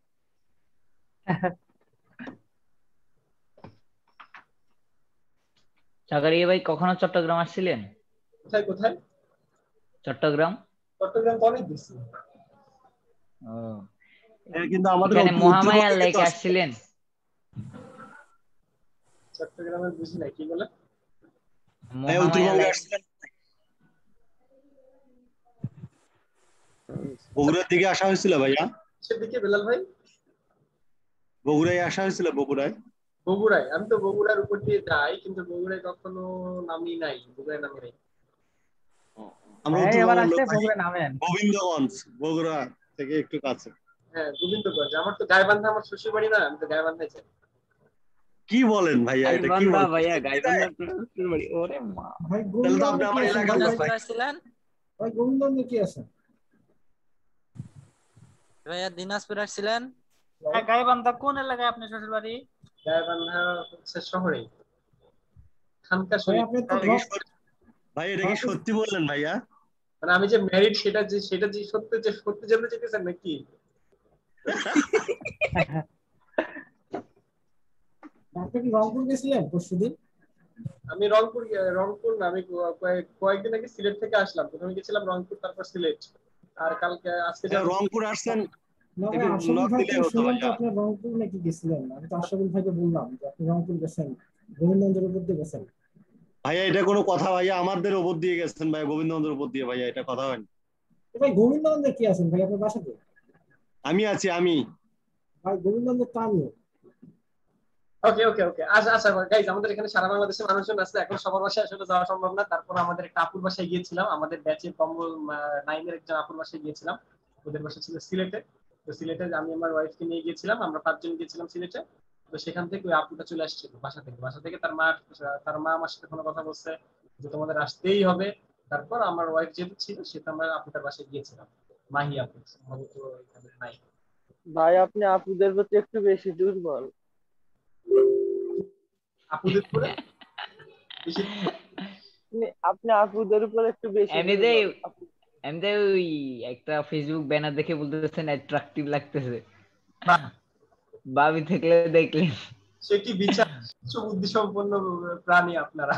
Speaker 3: জাকারিয়া ভাই কখনো চট্টগ্রাম আসছিলেন?
Speaker 1: কোথায় কোথায়?
Speaker 3: চট্টগ্রাম।
Speaker 1: চট্টগ্রাম অনেক বেশি।
Speaker 3: ও
Speaker 8: কিন্তু আমাদের
Speaker 3: এখানে মহামায়া লেক আসছিলেন?
Speaker 1: চট্টগ্রামে বুঝি না কি বলে।
Speaker 3: মহামায়া লেক
Speaker 8: বগুড়ার দিকে আসা হয়েছিল ভাইয়া?
Speaker 1: সেদিকে বেলাল ভাই
Speaker 8: বগুড়ায় আসা হয়েছিল? বগুড়ায়
Speaker 1: বগুড়ায় আমি তো বগুড়ার উপর দিয়ে যাই, কিন্তু বগুড়ায় কখনো নামি নাই। বগুড়ায় নামি নাই।
Speaker 8: আমরা উত্তরবঙ্গের লোক ভাই। গোবিন্দগঞ্জ বগুড়া থেকে একটু কাছে।
Speaker 1: হ্যাঁ গোবিন্দগঞ্জ। আমার তো গাইবান্ধা আমার শ্বশুর বাড়ি না, আমি তো গাইবান্ধায় যাই।
Speaker 8: কি বলেন ভাইয়া, এটা কি বলেন
Speaker 12: ভাইয়া? গাইবান্ধা আপনার শ্বশুর বাড়ি? ওরে মা,
Speaker 18: ভাই
Speaker 8: তাহলে তো আপনি আমার এলাকার লোক ভাই।
Speaker 18: ভাই গোবিন্দগঞ্জে কি আছে?
Speaker 9: ভাইয়া দিনাজপুর আসছিলেন?
Speaker 2: হ্যাঁ গাইবান্ধা কোন এলাকায় আপনার শ্বশুর বাড়ি?
Speaker 1: গাইবান্ধা হচ্ছে শহরে খানকা শরীফ।
Speaker 8: ভাই এটা কি সত্যি বললেন ভাইয়া?
Speaker 1: মানে আমি যে ম্যারিড সেটা যে সেটা যে সত্যি যে সত্যি জানতে চাইতেছেন নাকি?
Speaker 18: আপনি কি রংপুর গেছিলেন পরশুদিন?
Speaker 1: আমি রংপুর রংপুর না, আমি কয়েকদিন আগে সিলেট থেকে আসলাম। প্রথমে গেছিলাম রংপুর, তারপর সিলেট, আর কালকে আজকে
Speaker 8: রংপুর আসছেন।
Speaker 18: না ভাই আশরাফুল ভাই তো শুনলাম তো আপনি রংপুর নাকি গেছিলেন। আমি তো আশরাফুল ভাইকে বললাম যে আপনি রংপুর গেছেন, গোবিন্দগঞ্জের উপর দিয়ে গেছেন।
Speaker 8: ভাইয়া এটা কোনো কথা ভাইয়া? আমাদের উপর দিয়ে গেছেন ভাই, গোবিন্দগঞ্জের উপর দিয়ে ভাইয়া, এটা কথা হয় না
Speaker 18: ভাই। গোবিন্দগঞ্জে কি আছেন ভাই আপনার বাসাতে?
Speaker 8: আমি আছি আমি
Speaker 18: ভাই গোবিন্দগঞ্জে তো আমি।
Speaker 1: ওকে ওকে ওকে আচ্ছা আচ্ছা গাইজ, আমাদের এখানে সারা বাংলাদেশের মানুষজন আছে। এখন সবার বাসায় আসলে যাওয়া সম্ভব না। তারপর আমাদের একটা আপুর বাসায় গিয়েছিলাম, আমাদের ব্যাচের কম্বল নাইনের একজন আপুর বাসায় গিয়েছিলাম। ওদের বাসা ছিল সিলেটে। তো সিলেটে আমি আমার ওয়াইফকে নিয়ে গিয়েছিলাম, আমরা পাঁচজন গিয়েছিলাম সিলেটে। তো সেখান থেকে ওই আপুটা চলে আসছিল বাসা থেকে। বাসা থেকে তার মা তার মা আমার সাথে কোনো কথা বলছে যে তোমাদের আসতেই হবে। তারপর আমার ওয়াইফ যেহেতু ছিল সেটা আমরা আপুটার বাসায় গিয়েছিলাম। মাহি আপু সম্ভবত এখানে নাই।
Speaker 23: ভাই আপনি আপুদের প্রতি একটু বেশি দুর্বল।
Speaker 1: আপুদের উপরে
Speaker 23: আপনি আপুদের উপরে একটু বেশি
Speaker 3: এমনিতে এমনিতে ওই একটা ফেসবুক ব্যানার দেখে বলতেছেন অ্যাট্রাকটিভ লাগতেছে। ভাবি থাকলে দেখলেন।
Speaker 1: সে কি বিচার বুদ্ধি সম্পন্ন প্রাণী আপনারা।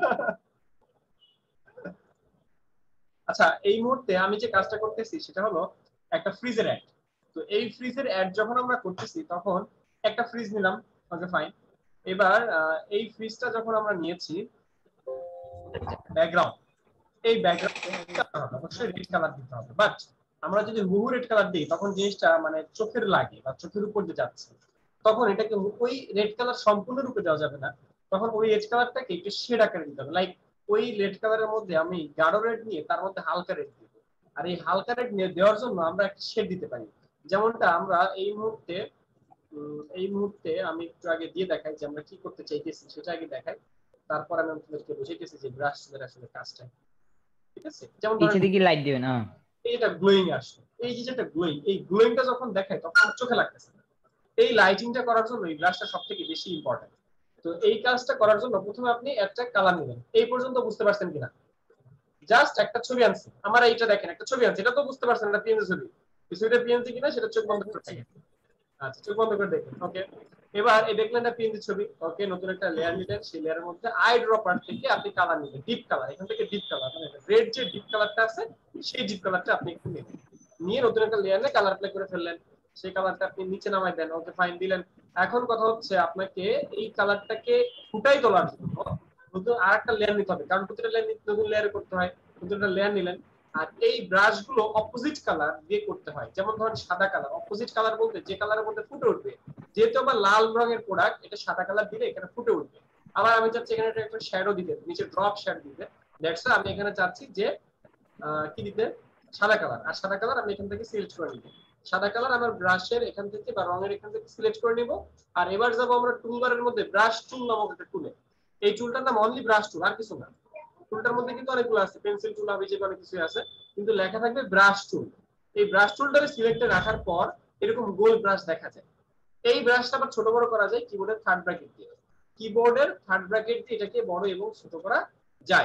Speaker 1: আচ্ছা এই মুহূর্তে আমি যে কাজটা করতেছি সেটা হলো একটা ফ্রিজের অ্যাড। তো এই ফ্রিজের অ্যাড যখন আমরা করতেছি তখন একটা ফ্রিজ নিলাম, ওকে ফাইন। এবার এই ফ্রিজটা যখন আমরা নিয়েছি, ব্যাকগ্রাউন্ড এই ব্যাকগ্রাউন্ডটা অবশ্যই রেড কালার দিতে হবে। বাট আমরা যদি হুবহু রেড কালার দিই তখন জিনিসটা মানে চোখের লাগে বা চোখের উপর দিয়ে যাচ্ছে। তখন এটাকে ওই রেড কালার সম্পূর্ণরূপে দেওয়া যাবে না, তখন ওই রেড কালারটাকে একটু শেড আকারে দিতে হবে। লাইক ওই রেড কালারের মধ্যে আমি গাঢ় রেড নিয়ে তার মধ্যে হালকা রেড দিব। আর এই হালকা রেড নিয়ে দেওয়ার জন্য আমরা একটা শেড দিতে পারি, যেমনটা আমরা এই মুহূর্তে এই মুহূর্তে আমি একটু আগে দিয়ে দেখাই যে আমরা কি করতে চাইতেছি সেটা আগে দেখাই। তারপর আমি আপনাদেরকে বুঝাইতেছি যে ব্রাশ এর আসলে কাজটা ঠিক আছে। যেমন
Speaker 3: নিচে দিকে লাইট দিবেন। হ্যাঁ
Speaker 1: এইটা গ্লোয়িং আসছে, এই যে যেটা গ্লোয়িং, এই গ্লোয়িংটা যখন দেখায় তখন চোখে লাগতেছে। এই লাইটিংটা করার জন্য এই ব্রাশটা সবথেকে বেশি ইম্পর্টেন্ট। তো এই কাজটা করার জন্য প্রথমে আপনি একটা কালার নেবেন। এই পর্যন্ত বুঝতে পারছেন কিনা? জাস্ট একটা ছবি আনছি, আমার এইটা দেখেন একটা ছবি আনছি, এটা তো বুঝতে পারছেন এটা পিএনজি ছবি, এই ছবিটা পিএনজি কিনা সেটা চোখ বন্ধ করে দেখেন। আচ্ছা চোখ বন্ধ করে দেখেন। ওকে, এবার এই দেখলেন না পিএনজি ছবি। ওকে, নতুন একটা লেয়ার নিলেন, সেই লেয়ারের মধ্যে আই ড্রপার থেকে আপনি কালার নিলেন, ডিপ কালার, এখান থেকে ডিপ কালার মানে রেড যে ডিপ কালারটা আছে সেই ডিপ কালারটা আপনি একটু নেবেন, নিয়ে নতুন একটা লেয়ারে কালার অ্যাপ্লাই করে ফেললেন, সেই কালারটা আপনি নিচে নামাই দেন। ওকে ফাইন দিলেন। এখন কথা হচ্ছে আপনাকে এই কালারটাকে ফুটাই তোলার জন্য নতুন আর একটা লেয়ার নিতে হবে, কারণ প্রতিটা লেয়ার নতুন লেয়ারে করতে হয়। নতুন একটা লেয়ার নিলেন, আর এই ব্রাশ গুলো অপোজিট কালার দিয়ে করতে হয়। যেমন ধরেন সাদা কালার, অপোজিট কালার বলতে যে কালারের মধ্যে ফুটে উঠবে, যেহেতু আবার লাল রঙের প্রোডাক্ট, এটা সাদা কালার দিলে এখানে ফুটে উঠবে। আবার আমি চাচ্ছি এখানে একটা শ্যাডো দিতে, নিচে ড্রপ শ্যাডো দিতে, দ্যাটস আমি এখানে চাচ্ছি যে কি দিতে, সাদা কালার। আর সাদা কালার আমি এখান থেকে সিলেক্ট করে নিব, সাদা কালার আমার ব্রাশের এখান থেকে বা রঙের এখান থেকে সিলেক্ট করে নিব। আর এবার যাবো আমরা টুলবারের মধ্যে ব্রাশ টুল নামক একটা টুলে, এই টুলটার নাম অনলি ব্রাশ টুল, আর কিছু না। টুলটার মধ্যে কিন্তু অনেকগুলো আছে, পেন্সিল টুল হবে, যে অনেক কিছু আছে, কিন্তু লেখা থাকবে ব্রাশ টুল। এই ব্রাশ টুলটাকে সিলেক্টে রাখার পর এরকম গোল ব্রাশ দেখা যায়। এই ব্রাশটা আবার ছোট বড় করা যায় কিবোর্ডের থার্ড ব্র্যাকেট দিয়ে, কিবোর্ডের থার্ড ব্র্যাকেট দিয়ে এটাকে বড় এবং ছোট করা যায়।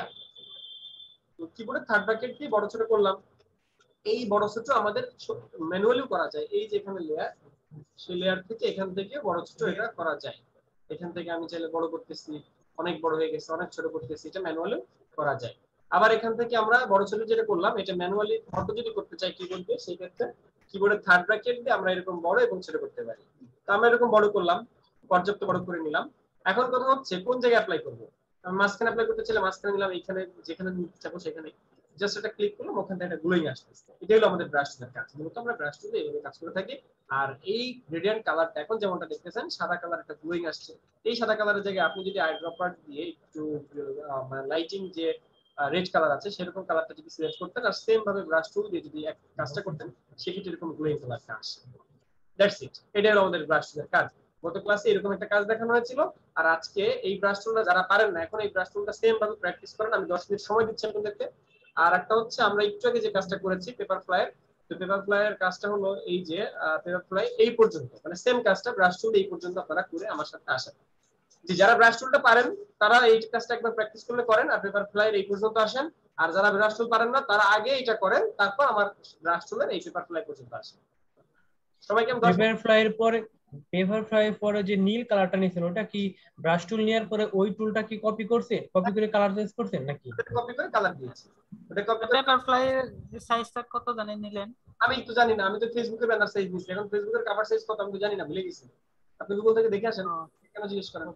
Speaker 1: তো কিবোর্ডের থার্ড ব্র্যাকেট দিয়ে বড় ছোট করলাম। এই বড় ছোট আমাদের ম্যানুয়ালিও করা যায়, এই যে এখানে লেয়ার, সেই লেয়ার থেকে এখান থেকে বড় ছোট এটা করা যায়। এখান থেকে আমি চাইলে বড় করতেছি, অনেক বড় হয়ে গেছে, অনেক ছোট করতেছি, এটা ম্যানুয়ালিও করা যায়। আবার এখান থেকে আমরা বড় ছোট যেটা করলাম এটা ম্যানুয়ালি ফটো যদি করতে চাই কিবোর্ড দিয়ে, সেই ক্ষেত্রে কিবোর্ডের থার্ড ব্র্যাকেট দিয়ে আমরা এরকম বড় এবং ছোট করতে পারি। তো আমরা এরকম বড় করলাম, পর্যাপ্ত বড় করে নিলাম। এখন কথা হচ্ছে কোন জায়গায় অ্যাপ্লাই করব। আমি মাঝখানে অ্যাপ্লাই করতে চাইলে মাঝখানে নিলাম, এখানে যেখানে নিতে চাবো সেখানে জাস্ট এটা ক্লিক করলাম, ওখান থেকে এটা গ্লোইং আসতেছে। এটা হলো আমাদের ব্রাশ টুলের কাজ। মূলত আমরা ব্রাশ টুলে এইভাবে কাজ করে থাকি। আর এই গ্রেডিয়েন্ট কালারটা এখন যেমনটা দেখতেছেন সাদা কালার একটা গ্লোইং আসছে, এই সাদা কালারের জায়গায় আপনি যদি আই ড্রপার দিয়ে একটু লাইটিং যে রেড কালার আছে সেরকম কালারটা যদি সিলেক্ট করতেন আর সেম ভাবে ব্রাশ টুল দিয়ে যদি এক কাজটা করতেন, সেক্ষেত্রে এরকম গ্লোইং কালারটা আসে। দ্যাটস ইট, এটাই হলো আমাদের ব্রাশ টুলের কাজ। গত ক্লাসে এরকম একটা কাজ দেখানো হয়েছিল, আর আজকে এই ব্রাশ টুলটা যারা পারেন না এখন এই ব্রাশ টুলটা সেম ভাবে প্র্যাকটিস করেন। আমি দশ মিনিট সময় দিচ্ছি আপনাদেরকে। আর একটা হচ্ছে আমরা একটু আগে যে কাজটা করেছি পেপার ফ্লাইয়ের, তো পেপার ফ্লাইয়ের কাজটা হলো এই যে পেপার ফ্লাই এই পর্যন্ত, মানে সেম কাজটা ব্রাশ টুল এই পর্যন্ত আপনারা করে আমার সাথে আসেন। যে যারা ব্রাশ টুলটা পারেন তারা এই কাজটা একবার প্র্যাকটিস করলে করেন, আর পেপার ফ্লাইয়ের এই পর্যন্ত আসেন। আর যারা ব্রাশ টুল পারেন না তারা আগে এটা করেন, তারপর আমার ব্রাশ টুলের এই পেপার ফ্লাই পর্যন্ত আসেন। সবাইকে আমি
Speaker 17: পেপার ফ্লাইয়ের পরে পেপার ফ্লাইয়ের পরে যে নীল কালারটা নিছেন ওটা কি ব্রাশ টুল নেওয়ার পরে ওই টুলটা কি কপি করছেন, কপি করে কালার চেঞ্জ করছেন নাকি?
Speaker 1: কপি করে কালার দিয়েছি। ওটা কপি করে
Speaker 2: পেপার ফ্লাইয়ের যে সাইজটা কত জানেন নিলেন?
Speaker 1: আমি তো জানি না, আমি তো ফেসবুকে ব্যানার সাইজ নিছি, এখন ফেসবুকের কভার সাইজ কত আমি তো জানি না, ভুলে গেছি। আপনি গুগল থেকে দেখে আসেন, কেন জিজ্ঞেস করেন?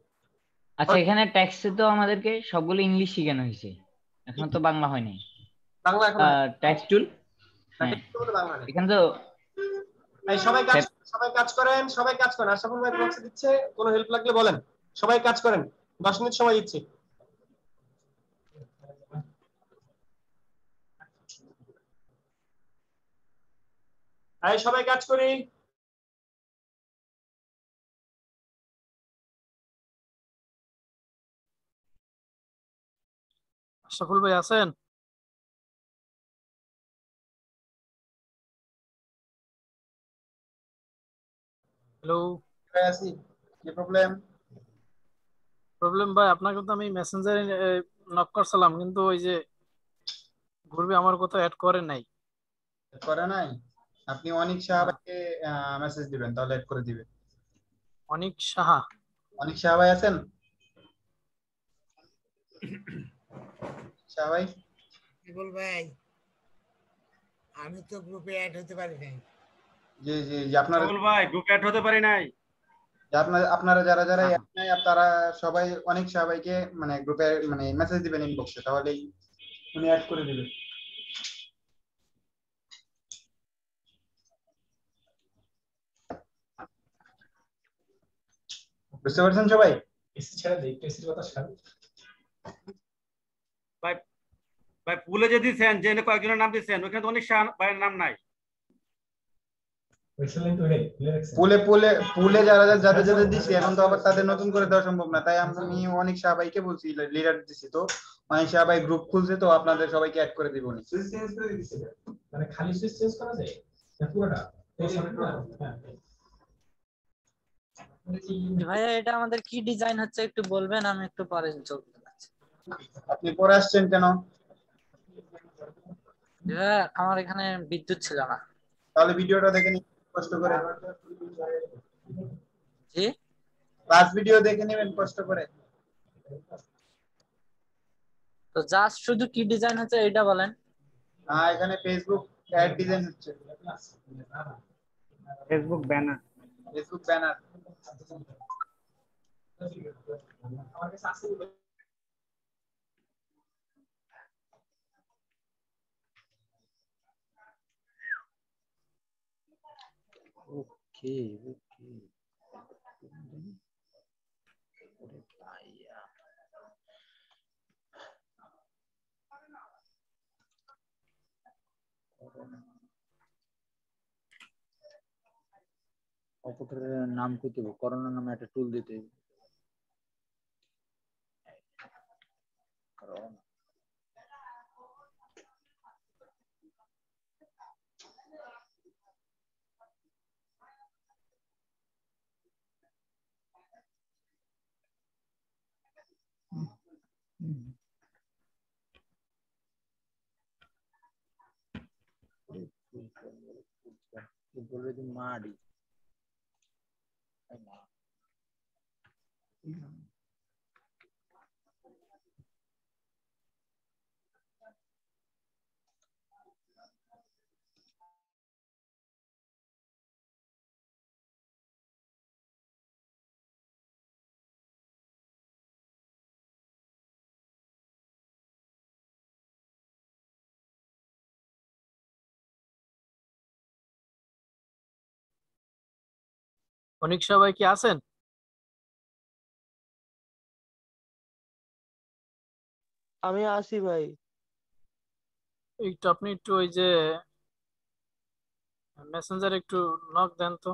Speaker 3: আচ্ছা এখানে টেক্সটে তো আমাদেরকে সবগুলো ইংলিশ শেখানো হয়েছে, এখন তো বাংলা হয়নি।
Speaker 1: বাংলা এখন
Speaker 3: টেক্সট টুল এখানে তো
Speaker 1: এই সবাই কাজ সবাই কাজ করেন, সবাই কাজ করেন। আশরাফুল ভাই বক্স দিচ্ছে, কোনো হেল্প লাগলে বলেন। সবাই কাজ করেন, দশ মিনিট সময় দিচ্ছি। এই সবাই কাজ করি।
Speaker 4: আশরাফুল ভাই আছেন? হ্যালো
Speaker 1: ভাই আছি, কি প্রবলেম?
Speaker 4: প্রবলেম ভাই আপনাকে তো আমি মেসেঞ্জারে নক করছিলাম, কিন্তু ওই যে গ্রুপে আমার কথা অ্যাড করে নাই।
Speaker 6: করে নাই? আপনি অনিক সাহা ভাইকে মেসেজ দিবেন, তাহলে অ্যাড করে দিবে।
Speaker 4: অনিক সাহা?
Speaker 6: অনিক সাহা ভাই আছেন? সাহা ভাই
Speaker 13: বল ভাই, আমি তো গ্রুপে অ্যাড হতে পারি নাই।
Speaker 6: জি জি জি আপনারা
Speaker 19: বল ভাই গ্রুপে অ্যাড হতে পারি নাই।
Speaker 6: আপনারা আপনারা যারা যারা অ্যাড নাই তারা সবাই অনিক সাহা ভাইকে মানে গ্রুপে মানে মেসেজ দিবেন ইনবক্সে, তাহলেই উনি অ্যাড করে দিবেন। বুঝতে পারছেন সবাই?
Speaker 1: এসি ছেড়ে দেই, একটু এসির কথা ছাড়।
Speaker 19: ভাই ভাই পুলে যে দিছেন, যে কয়েকজনের নাম দিছেন ওখানে তো অনেক ভাইয়ের নাম নাই।
Speaker 6: পুলে পুলে পুলে যারা যাদের যাদের দিছি এখন তো আবার তাদের নতুন করে দেওয়া সম্ভব না, তাই আমি অনেক সাহা ভাইকে বলছি, লিডার দিছি। তো অনেক সাহা ভাই গ্রুপ খুলছে, তো আপনাদের সবাইকে অ্যাড করে দিব। উনি
Speaker 1: সুইচ চেঞ্জ করে দিছে, মানে খালি সুইচ চেঞ্জ করা যায় না পুরোটা?
Speaker 9: ভাইয়া এটা আমাদের কি ডিজাইন হচ্ছে একটু বলবেন, আমি একটু পরে চলতে যাচ্ছি।
Speaker 6: আপনি পরে আসছেন কেন?
Speaker 9: ভাইয়া আমার এখানে বিদ্যুৎ ছিল না।
Speaker 6: তাহলে ভিডিওটা দেখে নিন কষ্ট করে।
Speaker 9: জি
Speaker 6: ক্লাস ভিডিও দেখে নেবেন কষ্ট করে।
Speaker 9: তো জাস্ট শুধু কি ডিজাইন হচ্ছে এটা বলেন।
Speaker 6: হ্যাঁ এখানে ফেসবুক অ্যাড ডিজাইন হচ্ছে।
Speaker 15: Facebook banner
Speaker 6: Facebook banner.
Speaker 20: Okay okay ওরে ভাইয়া কম্পিউটারের নাম কি দেব? করোনা নামে একটা টুল দিতে হবে। করোনা already ಮಾಡಿ
Speaker 4: অনেক সবাই কি আছেন?
Speaker 23: আমি আসি ভাই।
Speaker 4: একটু আপনি একটু ওই যে মেসেঞ্জারে একটু নক দেন তো।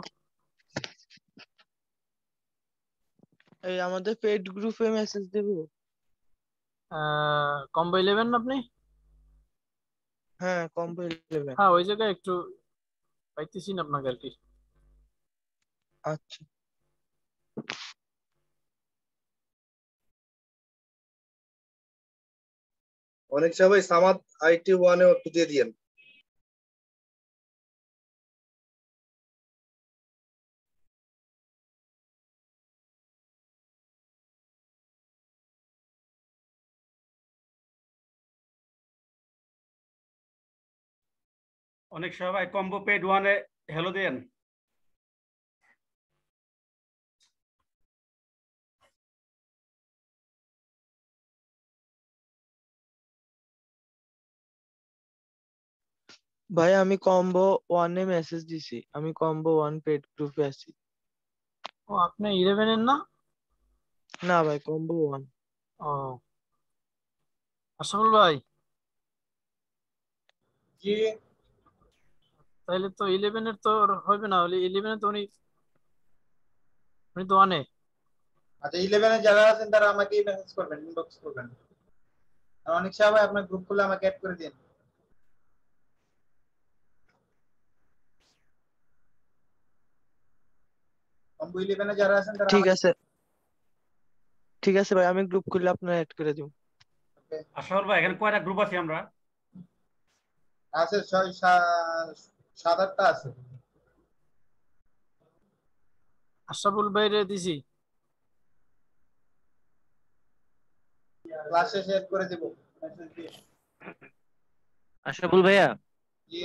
Speaker 23: এই আমাদের পেড গ্রুপে মেসেজ দেব।
Speaker 4: আহ কম্বো ইলেভেন আপনি?
Speaker 23: হ্যাঁ কম্বো ইলেভেন।
Speaker 4: হ্যাঁ ওই জায়গায় একটু পাইতেছি না আপনাকে আর কি।
Speaker 23: আচ্ছা
Speaker 5: অনেক সবাই সামাদ আইটি ওয়ানেও একটু দিয়ে দিয়েন।
Speaker 19: অনেক সবাই কম্বো পেড ওয়ানে হ্যালো দেন।
Speaker 23: ভাই আমি কম্বো ওয়ানে মেসেজ দিছি। আমি কম্বো ওয়ান পেড গ্রুপে আছি।
Speaker 4: ও আপনি ইলেভেন এর না?
Speaker 23: না ভাই কম্বো ওয়ান।
Speaker 4: ও আশাফুল ভাই
Speaker 6: জি
Speaker 4: তাহলে তো ইলেভেন এর তো হবে না, হলে ইলেভেন এর তো উনি উনি তো ওয়ানে।
Speaker 6: আচ্ছা ইলেভেন এ যারা আছেন তারা আমাকে মেসেজ করবেন, ইনবক্স করবেন। আর অনেক সবাই আপনার গ্রুপ খুলে আমাকে অ্যাড করে দিন। কম্বো ইলেভেন এ যারা আছেন তারা
Speaker 23: ঠিক
Speaker 6: আমাকে
Speaker 23: আছে ঠিক আছে ভাই আমি গ্রুপ খুললে আপনার অ্যাড করে দিব।
Speaker 19: আশাফুল ভাই এখানে কয়টা গ্রুপ আছি আমরা?
Speaker 6: আছে ছয় সা- সাত আটটা আছে।
Speaker 4: আশাফুল ভাইরে দিছি।
Speaker 6: ক্লাস শেষে অ্যাড করে দেব মেসেজ দিয়ে।
Speaker 16: আশরাফুল ভাইয়া
Speaker 6: জি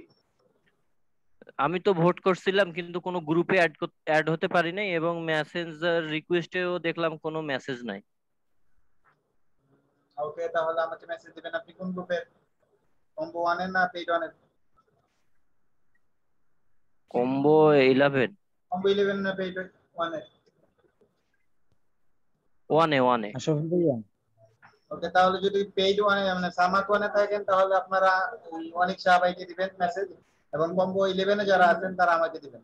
Speaker 16: আমি তো ভোট করছিলাম কিন্তু কোনো গ্রুপে অ্যাড অ্যাড হতে পারি নাই এবং মেসেঞ্জার রিকোয়েস্টেও দেখলাম কোনো মেসেজ নাই।
Speaker 6: ওকে তাহলে আমাকে মেসেজ দিবেন। আপনি কোন গ্রুপের? কম্বো ওয়ান এর না পেইড ওয়ান এর?
Speaker 16: কম্বো ইলেভেন
Speaker 6: কম্বো ইলেভেন না পেইড ওয়ান এর?
Speaker 16: ওয়ানে ওয়ানে
Speaker 20: আশরাফুল ভাইয়া
Speaker 6: ওকে তাহলে যদি পেইড ওয়ানে মানে সামাক ওয়ানে থাকেন তাহলে আপনারা ওই অনেক সাহাবাইকে দিবেন মেসেজ, এবং কম্বো ইলেভেন এ যারা আছেন তারা আমাকে দিবেন।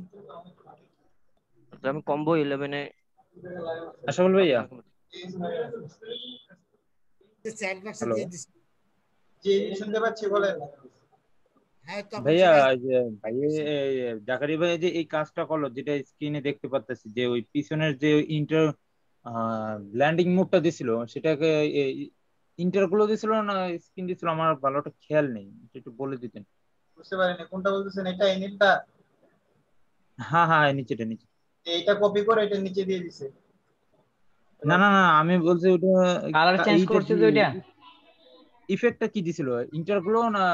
Speaker 16: তো আমি কম্বো ইলেভেনে
Speaker 20: আশরাফুল ভাইয়া
Speaker 13: চ্যাট বক্সে
Speaker 20: হ্যালো
Speaker 13: দিয়ে দিছি।
Speaker 6: জি শুনতে পাচ্ছি, বলেন।
Speaker 13: হ্যাঁ তখন
Speaker 20: ভাইয়া
Speaker 13: সবাই
Speaker 20: এই যে ভাই জাকারি ভাই যে এই কাজটা করলো যেটা স্ক্রিনে দেখতে পাচ্ছি, যে ওই পিছনের যে ইন্টার ল্যান্ডিং মুভটা দিছিল সেটাকে ইন্টারগুলো দিছিল না স্ক্রিন দিছিল আমার ভালোটা খেয়াল নেই, একটু বলে দিতেন।
Speaker 6: বুঝতে পারিনি কোনটা বলতেছেন, এটা এই নীলটা?
Speaker 20: হ্যাঁ হ্যাঁ নিচেটা নিচে।
Speaker 6: এইটা কপি করে এটা নিচে দিয়ে দিছে।
Speaker 20: না না না আমি বলছি ওটা
Speaker 3: কালার চেঞ্জ করছে তো এটা।
Speaker 20: ইফেক্টটা কি দিছিল, ইন্টারগ্লো না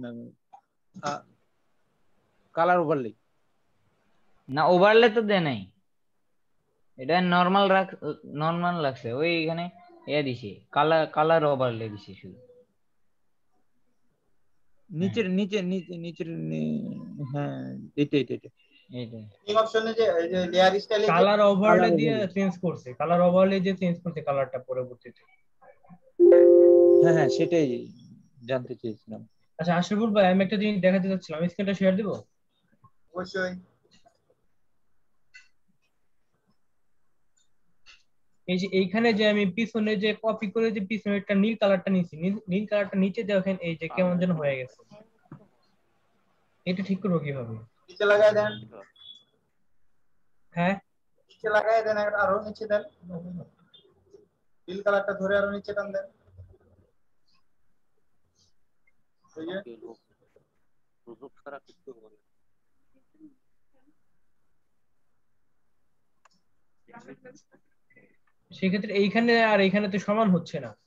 Speaker 20: কালার ওভারলে?
Speaker 3: না ওভারলে তো দেয় নাই, এটা নরমাল রাখ নরমাল লাগছে। ওই এখানে এ দিছি কালার কালার ওভারলে দিছি শুধু
Speaker 20: নিচের নিচে নিচে নিচের হ্যাঁ এটা এটা এটা
Speaker 3: এইটা
Speaker 6: এই অপশনে যে এই যে লেয়ার স্টাইলে
Speaker 17: কালার ওভারলে দিয়ে চেঞ্জ করছে, কালার ওভারলে দিয়ে চেঞ্জ করছে কালারটা পরবর্তীতে।
Speaker 20: হ্যাঁ হ্যাঁ সেটাই জানতে চেয়েছিলাম।
Speaker 17: আচ্ছা আশরাফুল ভাই আমি একটা জিনিস দেখাতে চাচ্ছিলাম, স্ক্রিনটা শেয়ার দিব?
Speaker 6: অবশ্যই।
Speaker 17: এই যে এইখানে যে আমি পিছনে যে কপি করে যে পিছনে একটা নীল কালারটা নিয়েছি, নীল কালারটা নিচে দেখেন এই যে কেমন যেন হয়ে গেছে, এটা ঠিক করবো কিভাবে?
Speaker 6: নিচে লাগাই দেন।
Speaker 17: হ্যাঁ
Speaker 6: নিচে লাগাই দেন, আরো নিচে দেন, নীল কালারটা ধরে আরো নিচে টান দেন। এই যে
Speaker 17: সেক্ষেত্রে এইখানে আর এইখানে তো সমান হচ্ছে না,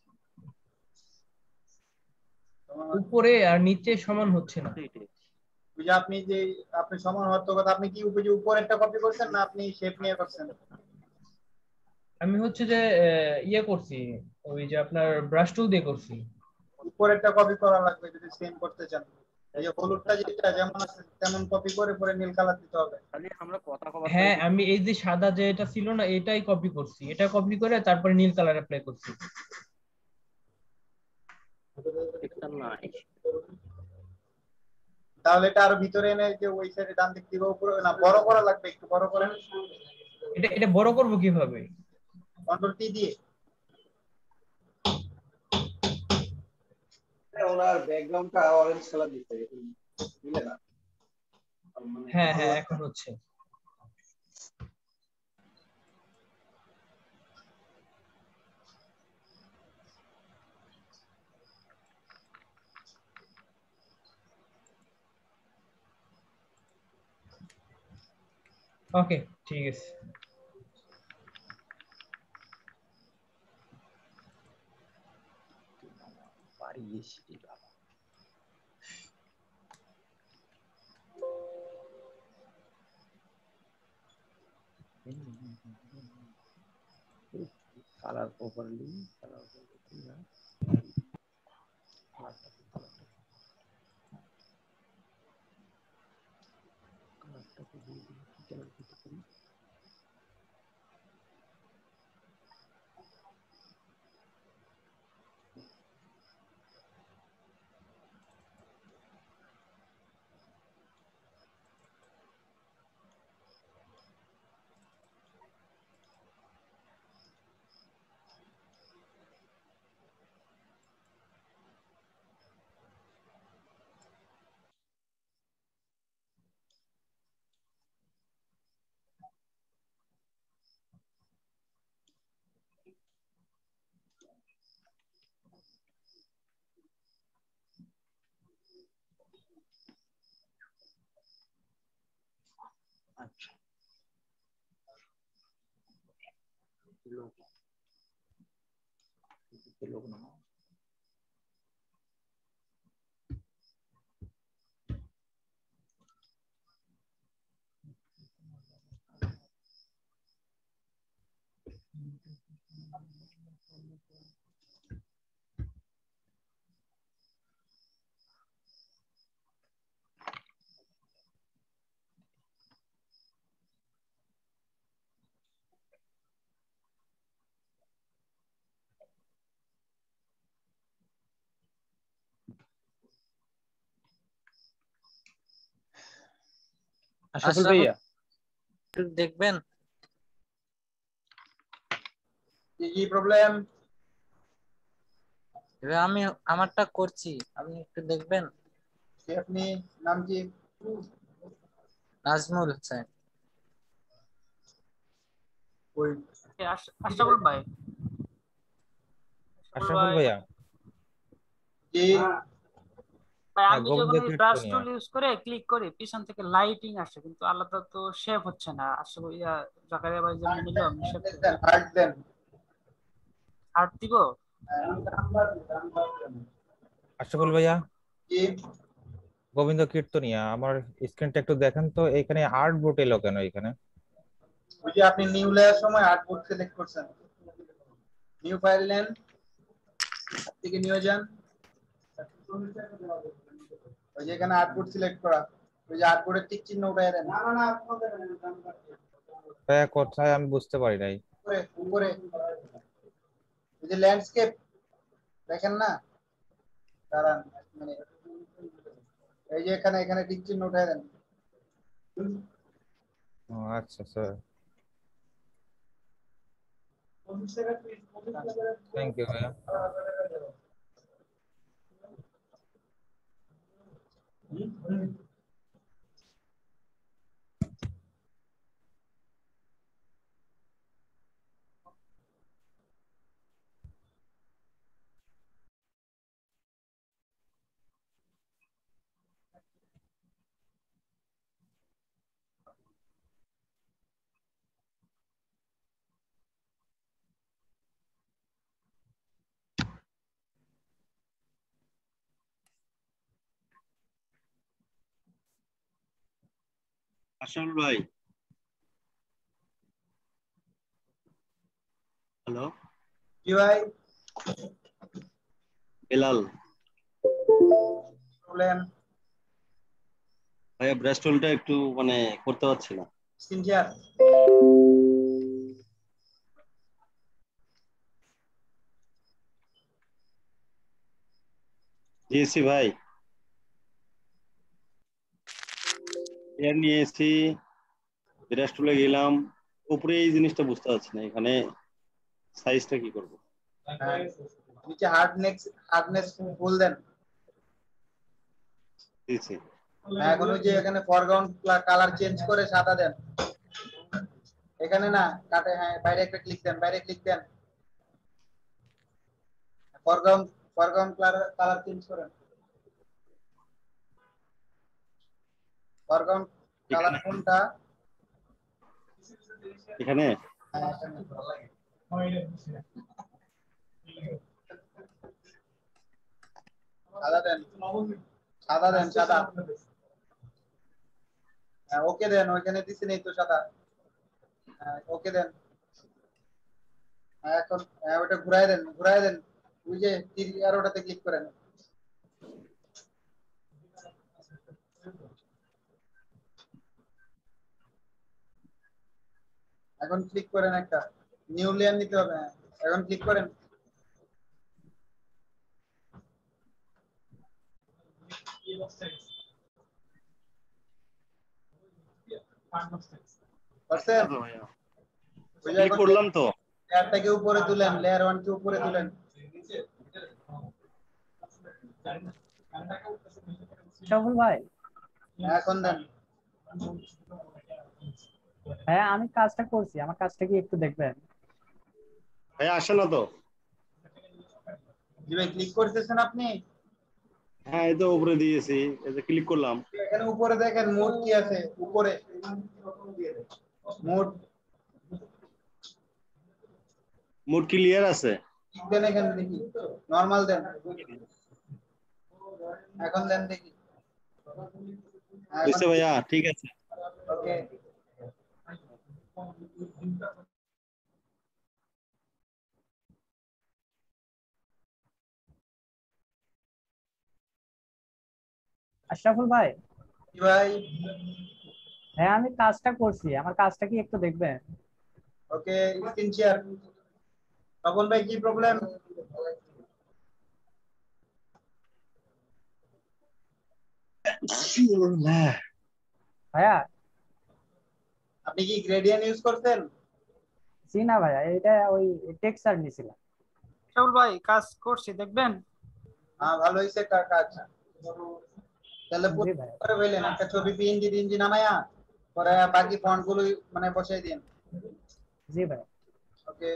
Speaker 17: উপরে আর নিচে সমান হচ্ছে না।
Speaker 6: ওই যে আপনি যে আপনি সমান হওয়ার তো কথা, আপনি কি উপরে উপরেরটা কপি করছেন না আপনি শেপ নিয়ে করছেন?
Speaker 17: আমি হচ্ছে যে ইয়ে করছি, ওই যে আপনার ব্রাশ টুল দিয়ে করছি।
Speaker 6: উপরেরটা কপি করা লাগবে যদি সেম করতে চান। এই যে হলুদটা যেটা যেমন আছে তেমন কপি করে পরে নীল কালার দিতে হবে।
Speaker 16: খালি আমরা কথা কবার
Speaker 17: হ্যাঁ আমি এই যে সাদা যে এটা ছিল না এটাই কপি করছি, এটা কপি করে তারপরে নীল কালার অ্যাপ্লাই করছি।
Speaker 6: তাহলে এটা আরো ভিতরে এনে যে ওই সাইডে ডান দিক থেকে উপরে না বড় করা লাগবে, একটু বড় করেন।
Speaker 17: এটা এটা বড় করব কিভাবে?
Speaker 6: কন্ট্রোল টি দিয়ে। ওনার ব্যাকগ্রাউন্ডটা অরেঞ্জ কালার দিতে বুঝলে না?
Speaker 17: হ্যাঁ হ্যাঁ এখন হচ্ছে। ওকে ঠিক আছে।
Speaker 20: কালার ওভারলি কালার ওভারলি না কালারটাকে দিয়ে দিই কি কালার দিতে পারি? আচ্ছা লোক লোক না আশরাফুল ভাইয়া
Speaker 9: দেখবেন
Speaker 6: কি প্রবলেম?
Speaker 9: আমি আমারটা করছি, আপনি একটু দেখবেন।
Speaker 6: আপনি নাম কি?
Speaker 9: নাজমুল হোসেন।
Speaker 2: আশরাফুল ভাই
Speaker 20: আশরাফুল ভাইয়া
Speaker 6: কি
Speaker 2: ভাই
Speaker 22: হ্যাঁ,
Speaker 2: আমি
Speaker 22: গোবিন্দ
Speaker 2: যখন এই ব্রাশ
Speaker 22: কীর্তনিয়া।
Speaker 2: টুল ইউজ করে ক্লিক করি পিছন থেকে লাইটিং আসে কিন্তু আলাদা তো শেপ হচ্ছে না। আসলে ইয়া জাকারিয়া ভাই যেমন নিল আমি শেপ
Speaker 6: হার্ট দেন
Speaker 2: হার্ট দিব।
Speaker 22: আশরাফুল ভাইয়া,
Speaker 6: কি
Speaker 22: গোবিন্দ কীর্তনিয়া, আমার স্ক্রিনটা একটু দেখেন তো, এখানে আর্ট বোর্ড এলো কেন এখানে?
Speaker 6: ওই যে আপনি নিউ লেয়ার সময় আর্টবোর্ড সিলেক্ট করছেন, নিউ ফাইল নেন, থেকে নিয়ে যান, ওই যে এখানে আর্টবোর্ড সিলেক্ট করা, ওই যে আর্টবোর্ডের টিক চিহ্ন উঠায় দেন। না না না
Speaker 22: ভাইয়া কোথায় আমি বুঝতে পারি নাই।
Speaker 6: উপরে উপরে এই যে ল্যান্ডস্কেপ দেখেন না, দাঁড়ান এক মিনিট, এই যে এখানে এখানে টিক চিহ্ন উঠায় দেন।
Speaker 22: ও আচ্ছা স্যার, থ্যাংক ইউ ভাইয়া।
Speaker 8: আশরাফুল ভাই, হ্যালো
Speaker 6: কি ভাই?
Speaker 8: বেলাল
Speaker 6: প্রবলেম
Speaker 8: ভাইয়া, ব্রাশ টুলটা একটু মানে করতে পারছি না।
Speaker 6: স্ক্রিন শেয়ার
Speaker 8: দিয়েছি ভাই, এর নিয়ে এসেছি, ব্রাশ টুলে গেলাম, উপরে এই জিনিসটা বুঝতে পারছি না, এখানে সাইজটা কি করব?
Speaker 6: নিচে হার্ডনেস হার্ডনেস ফুল দেন।
Speaker 8: দিয়েছি।
Speaker 6: এখন ওই যে এখানে ফরগ্রাউন্ড কালার চেঞ্জ করে সাদা দেন, এখানে না কাটে, হ্যাঁ বাইরে একটা ক্লিক দেন, বাইরে ক্লিক দেন, ফরগ্রাউন্ড ফরগ্রাউন্ড কালার চেঞ্জ করেন, ফরগ্রাউন্ড কালার কোনটা
Speaker 8: এখানে
Speaker 6: সাদা দেন, সাদা দেন, সাদা, হ্যাঁ ওকে দেন, ওইখানে দিছি নেই তো সাদা, হ্যাঁ ওকে দেন। এখন হ্যাঁ ওটা ঘুরাই দেন, ঘুরাই দেন, ওই যে তীর আরোটাতে ক্লিক করেন, এখন ক্লিক করেন একটা নিউ লেয়ার নিতে হবে, হ্যাঁ এখন ক্লিক করেন, পারছেন?
Speaker 8: ক্লিক করলাম তো,
Speaker 6: লেয়ারটাকে উপরে তুলেন, লেয়ার ওয়ান কে উপরে তুলেন,
Speaker 11: সফল ভাই
Speaker 6: এখন দেন।
Speaker 11: হ্যাঁ আমি কাজটা করছি, আমার কাজটা কি একটু দেখবেন?
Speaker 8: ভাইয়া আসে না তো।
Speaker 6: জি ভাই ক্লিক করতেছেন আপনি?
Speaker 8: হ্যাঁ এই তো উপরে দিয়েছি, এই যে ক্লিক করলাম,
Speaker 6: এখানে উপরে দেখেন মোড কি আছে, উপরে মোড
Speaker 8: মোড ক্লিয়ার আছে।
Speaker 6: ঠিক দেন, এখানে দেখি নরমাল দেন, এখন দেন দেখি।
Speaker 8: বুঝতে ভাইয়া, ঠিক আছে।
Speaker 6: ওকে
Speaker 11: আশরাফুল ভাই।
Speaker 6: কি ভাই?
Speaker 11: হ্যাঁ আমি কাজটা করছি, আমার কাজটা কি একটু দেখবেন?
Speaker 6: ওকে স্ক্রিন শেয়ার। তপন ভাই কি প্রবলেম?
Speaker 11: ভাইয়া
Speaker 6: আপনি কি গ্রেডিয়েন্ট ইউজ করতেন?
Speaker 11: জি না ভাইয়া, এটা ওই টেক্সচার নিছিলাম।
Speaker 2: শাহুল ভাই কাজ করছি দেখবেন?
Speaker 6: হ্যাঁ ভালো হইছে কাজ। তাহলে পরে বললেন একটা ছবি পিএনজি ডিএনজি নামায়া পরে বাকি ফন্ট গুলো মানে বসাই দিন।
Speaker 11: জি ভাই।
Speaker 6: ওকে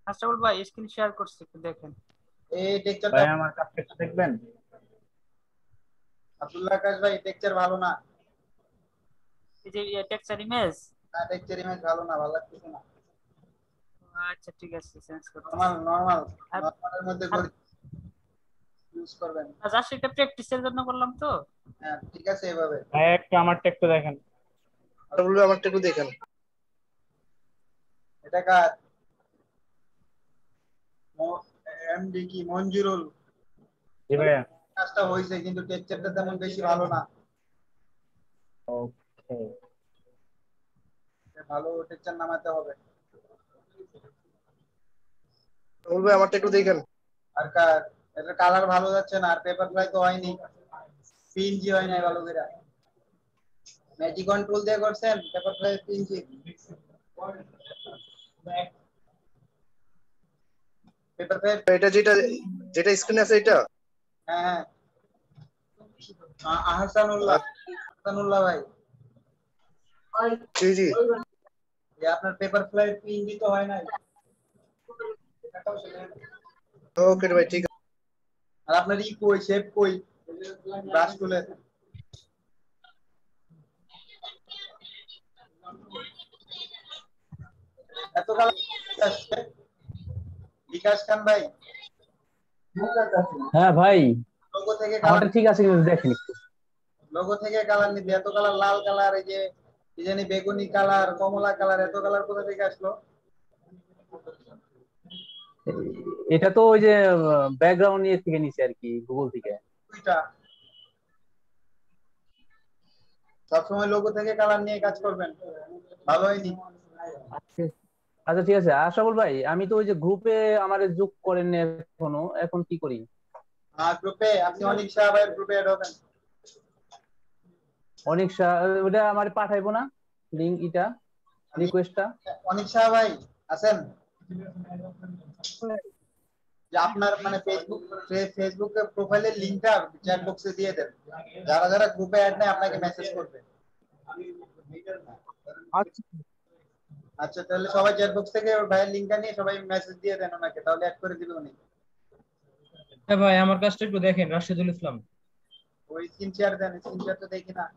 Speaker 2: আশরাফুল ভাই স্ক্রিন শেয়ার করছি, একটু দেখেন।
Speaker 6: এই টেক্সচারটা
Speaker 15: ভাই আমার কাজটা একটু দেখবেন।
Speaker 6: আব্দুল্লাহ আকাশ ভাই টেক্সচার ভালো না।
Speaker 2: এই যে টেক্সচার ইমেজ,
Speaker 6: না টেক্সচার ইমেজ ভালো না, ভালো লাগতেছে না।
Speaker 2: আচ্ছা ঠিক আছে, চেঞ্জ করতেছি।
Speaker 6: নরমাল নরমাল নরমালের মধ্যে করে ইউজ করবেন।
Speaker 2: জাস্ট এটা প্র্যাকটিসের জন্য করলাম তো।
Speaker 6: হ্যাঁ ঠিক আছে এভাবে।
Speaker 15: ভাই একটু আমারটা একটু দেখেন।
Speaker 5: আর বলবে আমারটা একটু দেখেন।
Speaker 6: এটা কার এমডি কি মঞ্জুরুল?
Speaker 15: জি ভাইয়া।
Speaker 6: কাজটা হয়েছে কিন্তু টেক্সচারটা তেমন বেশি ভালো না।
Speaker 15: ওকে,
Speaker 6: ভালো টেক্সচার নামাতে হবে।
Speaker 5: বলবে আমারটা একটু দেখেন।
Speaker 6: আর কার এটা কালার ভালো যাচ্ছে না, আর পেপার ফ্লাই তো হয়নি, পিএনজি হয় না ভালো করে। ম্যাজিক কন্ট্রোল দিয়ে করছেন paper fly PNG? Paper fly
Speaker 5: এটা যেটা যেটা স্ক্রিনে আছে এটা?
Speaker 6: হ্যাঁ হ্যাঁ আহসানুল্লাহ, আহসানুল্লাহ ভাই।
Speaker 5: জি জি
Speaker 6: যে আপনার পেপার ফ্লাই পিএনজি তো হয় নাই।
Speaker 5: ওকে ভাই ঠিক আছে।
Speaker 6: আর আপনার ই কই শেপ কই ব্রাশ তুলে? এত কালার আসছে বিকাশ খান ভাই।
Speaker 7: হ্যাঁ ভাই,
Speaker 6: লোগো থেকে
Speaker 7: আমারটা
Speaker 6: কালার
Speaker 7: ঠিক আছে কিন্তু দেখেন একটু।
Speaker 6: লোগো থেকে কালার নিতে এত কালার, লাল কালার, এই যে কি জানি বেগুনি কালার, কমলা কালার, এত কালার কোথা থেকে আসলো?
Speaker 7: এটা তো ওই যে ব্যাকগ্রাউন্ড নিয়ে থেকে নিছে আর কি, গুগল থেকে।
Speaker 6: দুইটা সবসময় লোগো থেকে কালার নিয়ে কাজ করবেন, ভালো হয়নি।
Speaker 7: আচ্ছা ঠিক আছে আশরাফুল ভাই, আমি তো ওই যে গ্রুপে আমারে যোগ করেন না এখনো, এখন কি করি?
Speaker 6: আর গ্রুপে আপনি অনিক শাহ ভাইয়ের গ্রুপে অ্যাড হবেন।
Speaker 7: অনেক ওটা আমারে পাঠাইবো না লিংক, এটা রিকোয়েস্টটা?
Speaker 6: অনিক শাহ ভাই আছেন? যে আপনার মানে ফেসবুক ফেসবুক প্রোফাইলের লিংকটা চ্যাট বক্সে দিয়ে দেন, যারা যারা গ্রুপে অ্যাড নেই আপনাকে মেসেজ করবে। আচ্ছা তাহলে সবাই চ্যাট বক্স থেকে ওর ভাইয়ের লিংকটা নিয়ে সবাই মেসেজ দিয়ে দেন ওনাকে, তাহলে অ্যাড করে দিবে উনি।
Speaker 17: হ্যাঁ ভাই, আমার কাজটা একটু দেখেন। রাশিদুল ইসলাম,
Speaker 6: ওই স্ক্রিন শেয়ার দেন, স্ক্রিন শেয়ার তো দেখি না।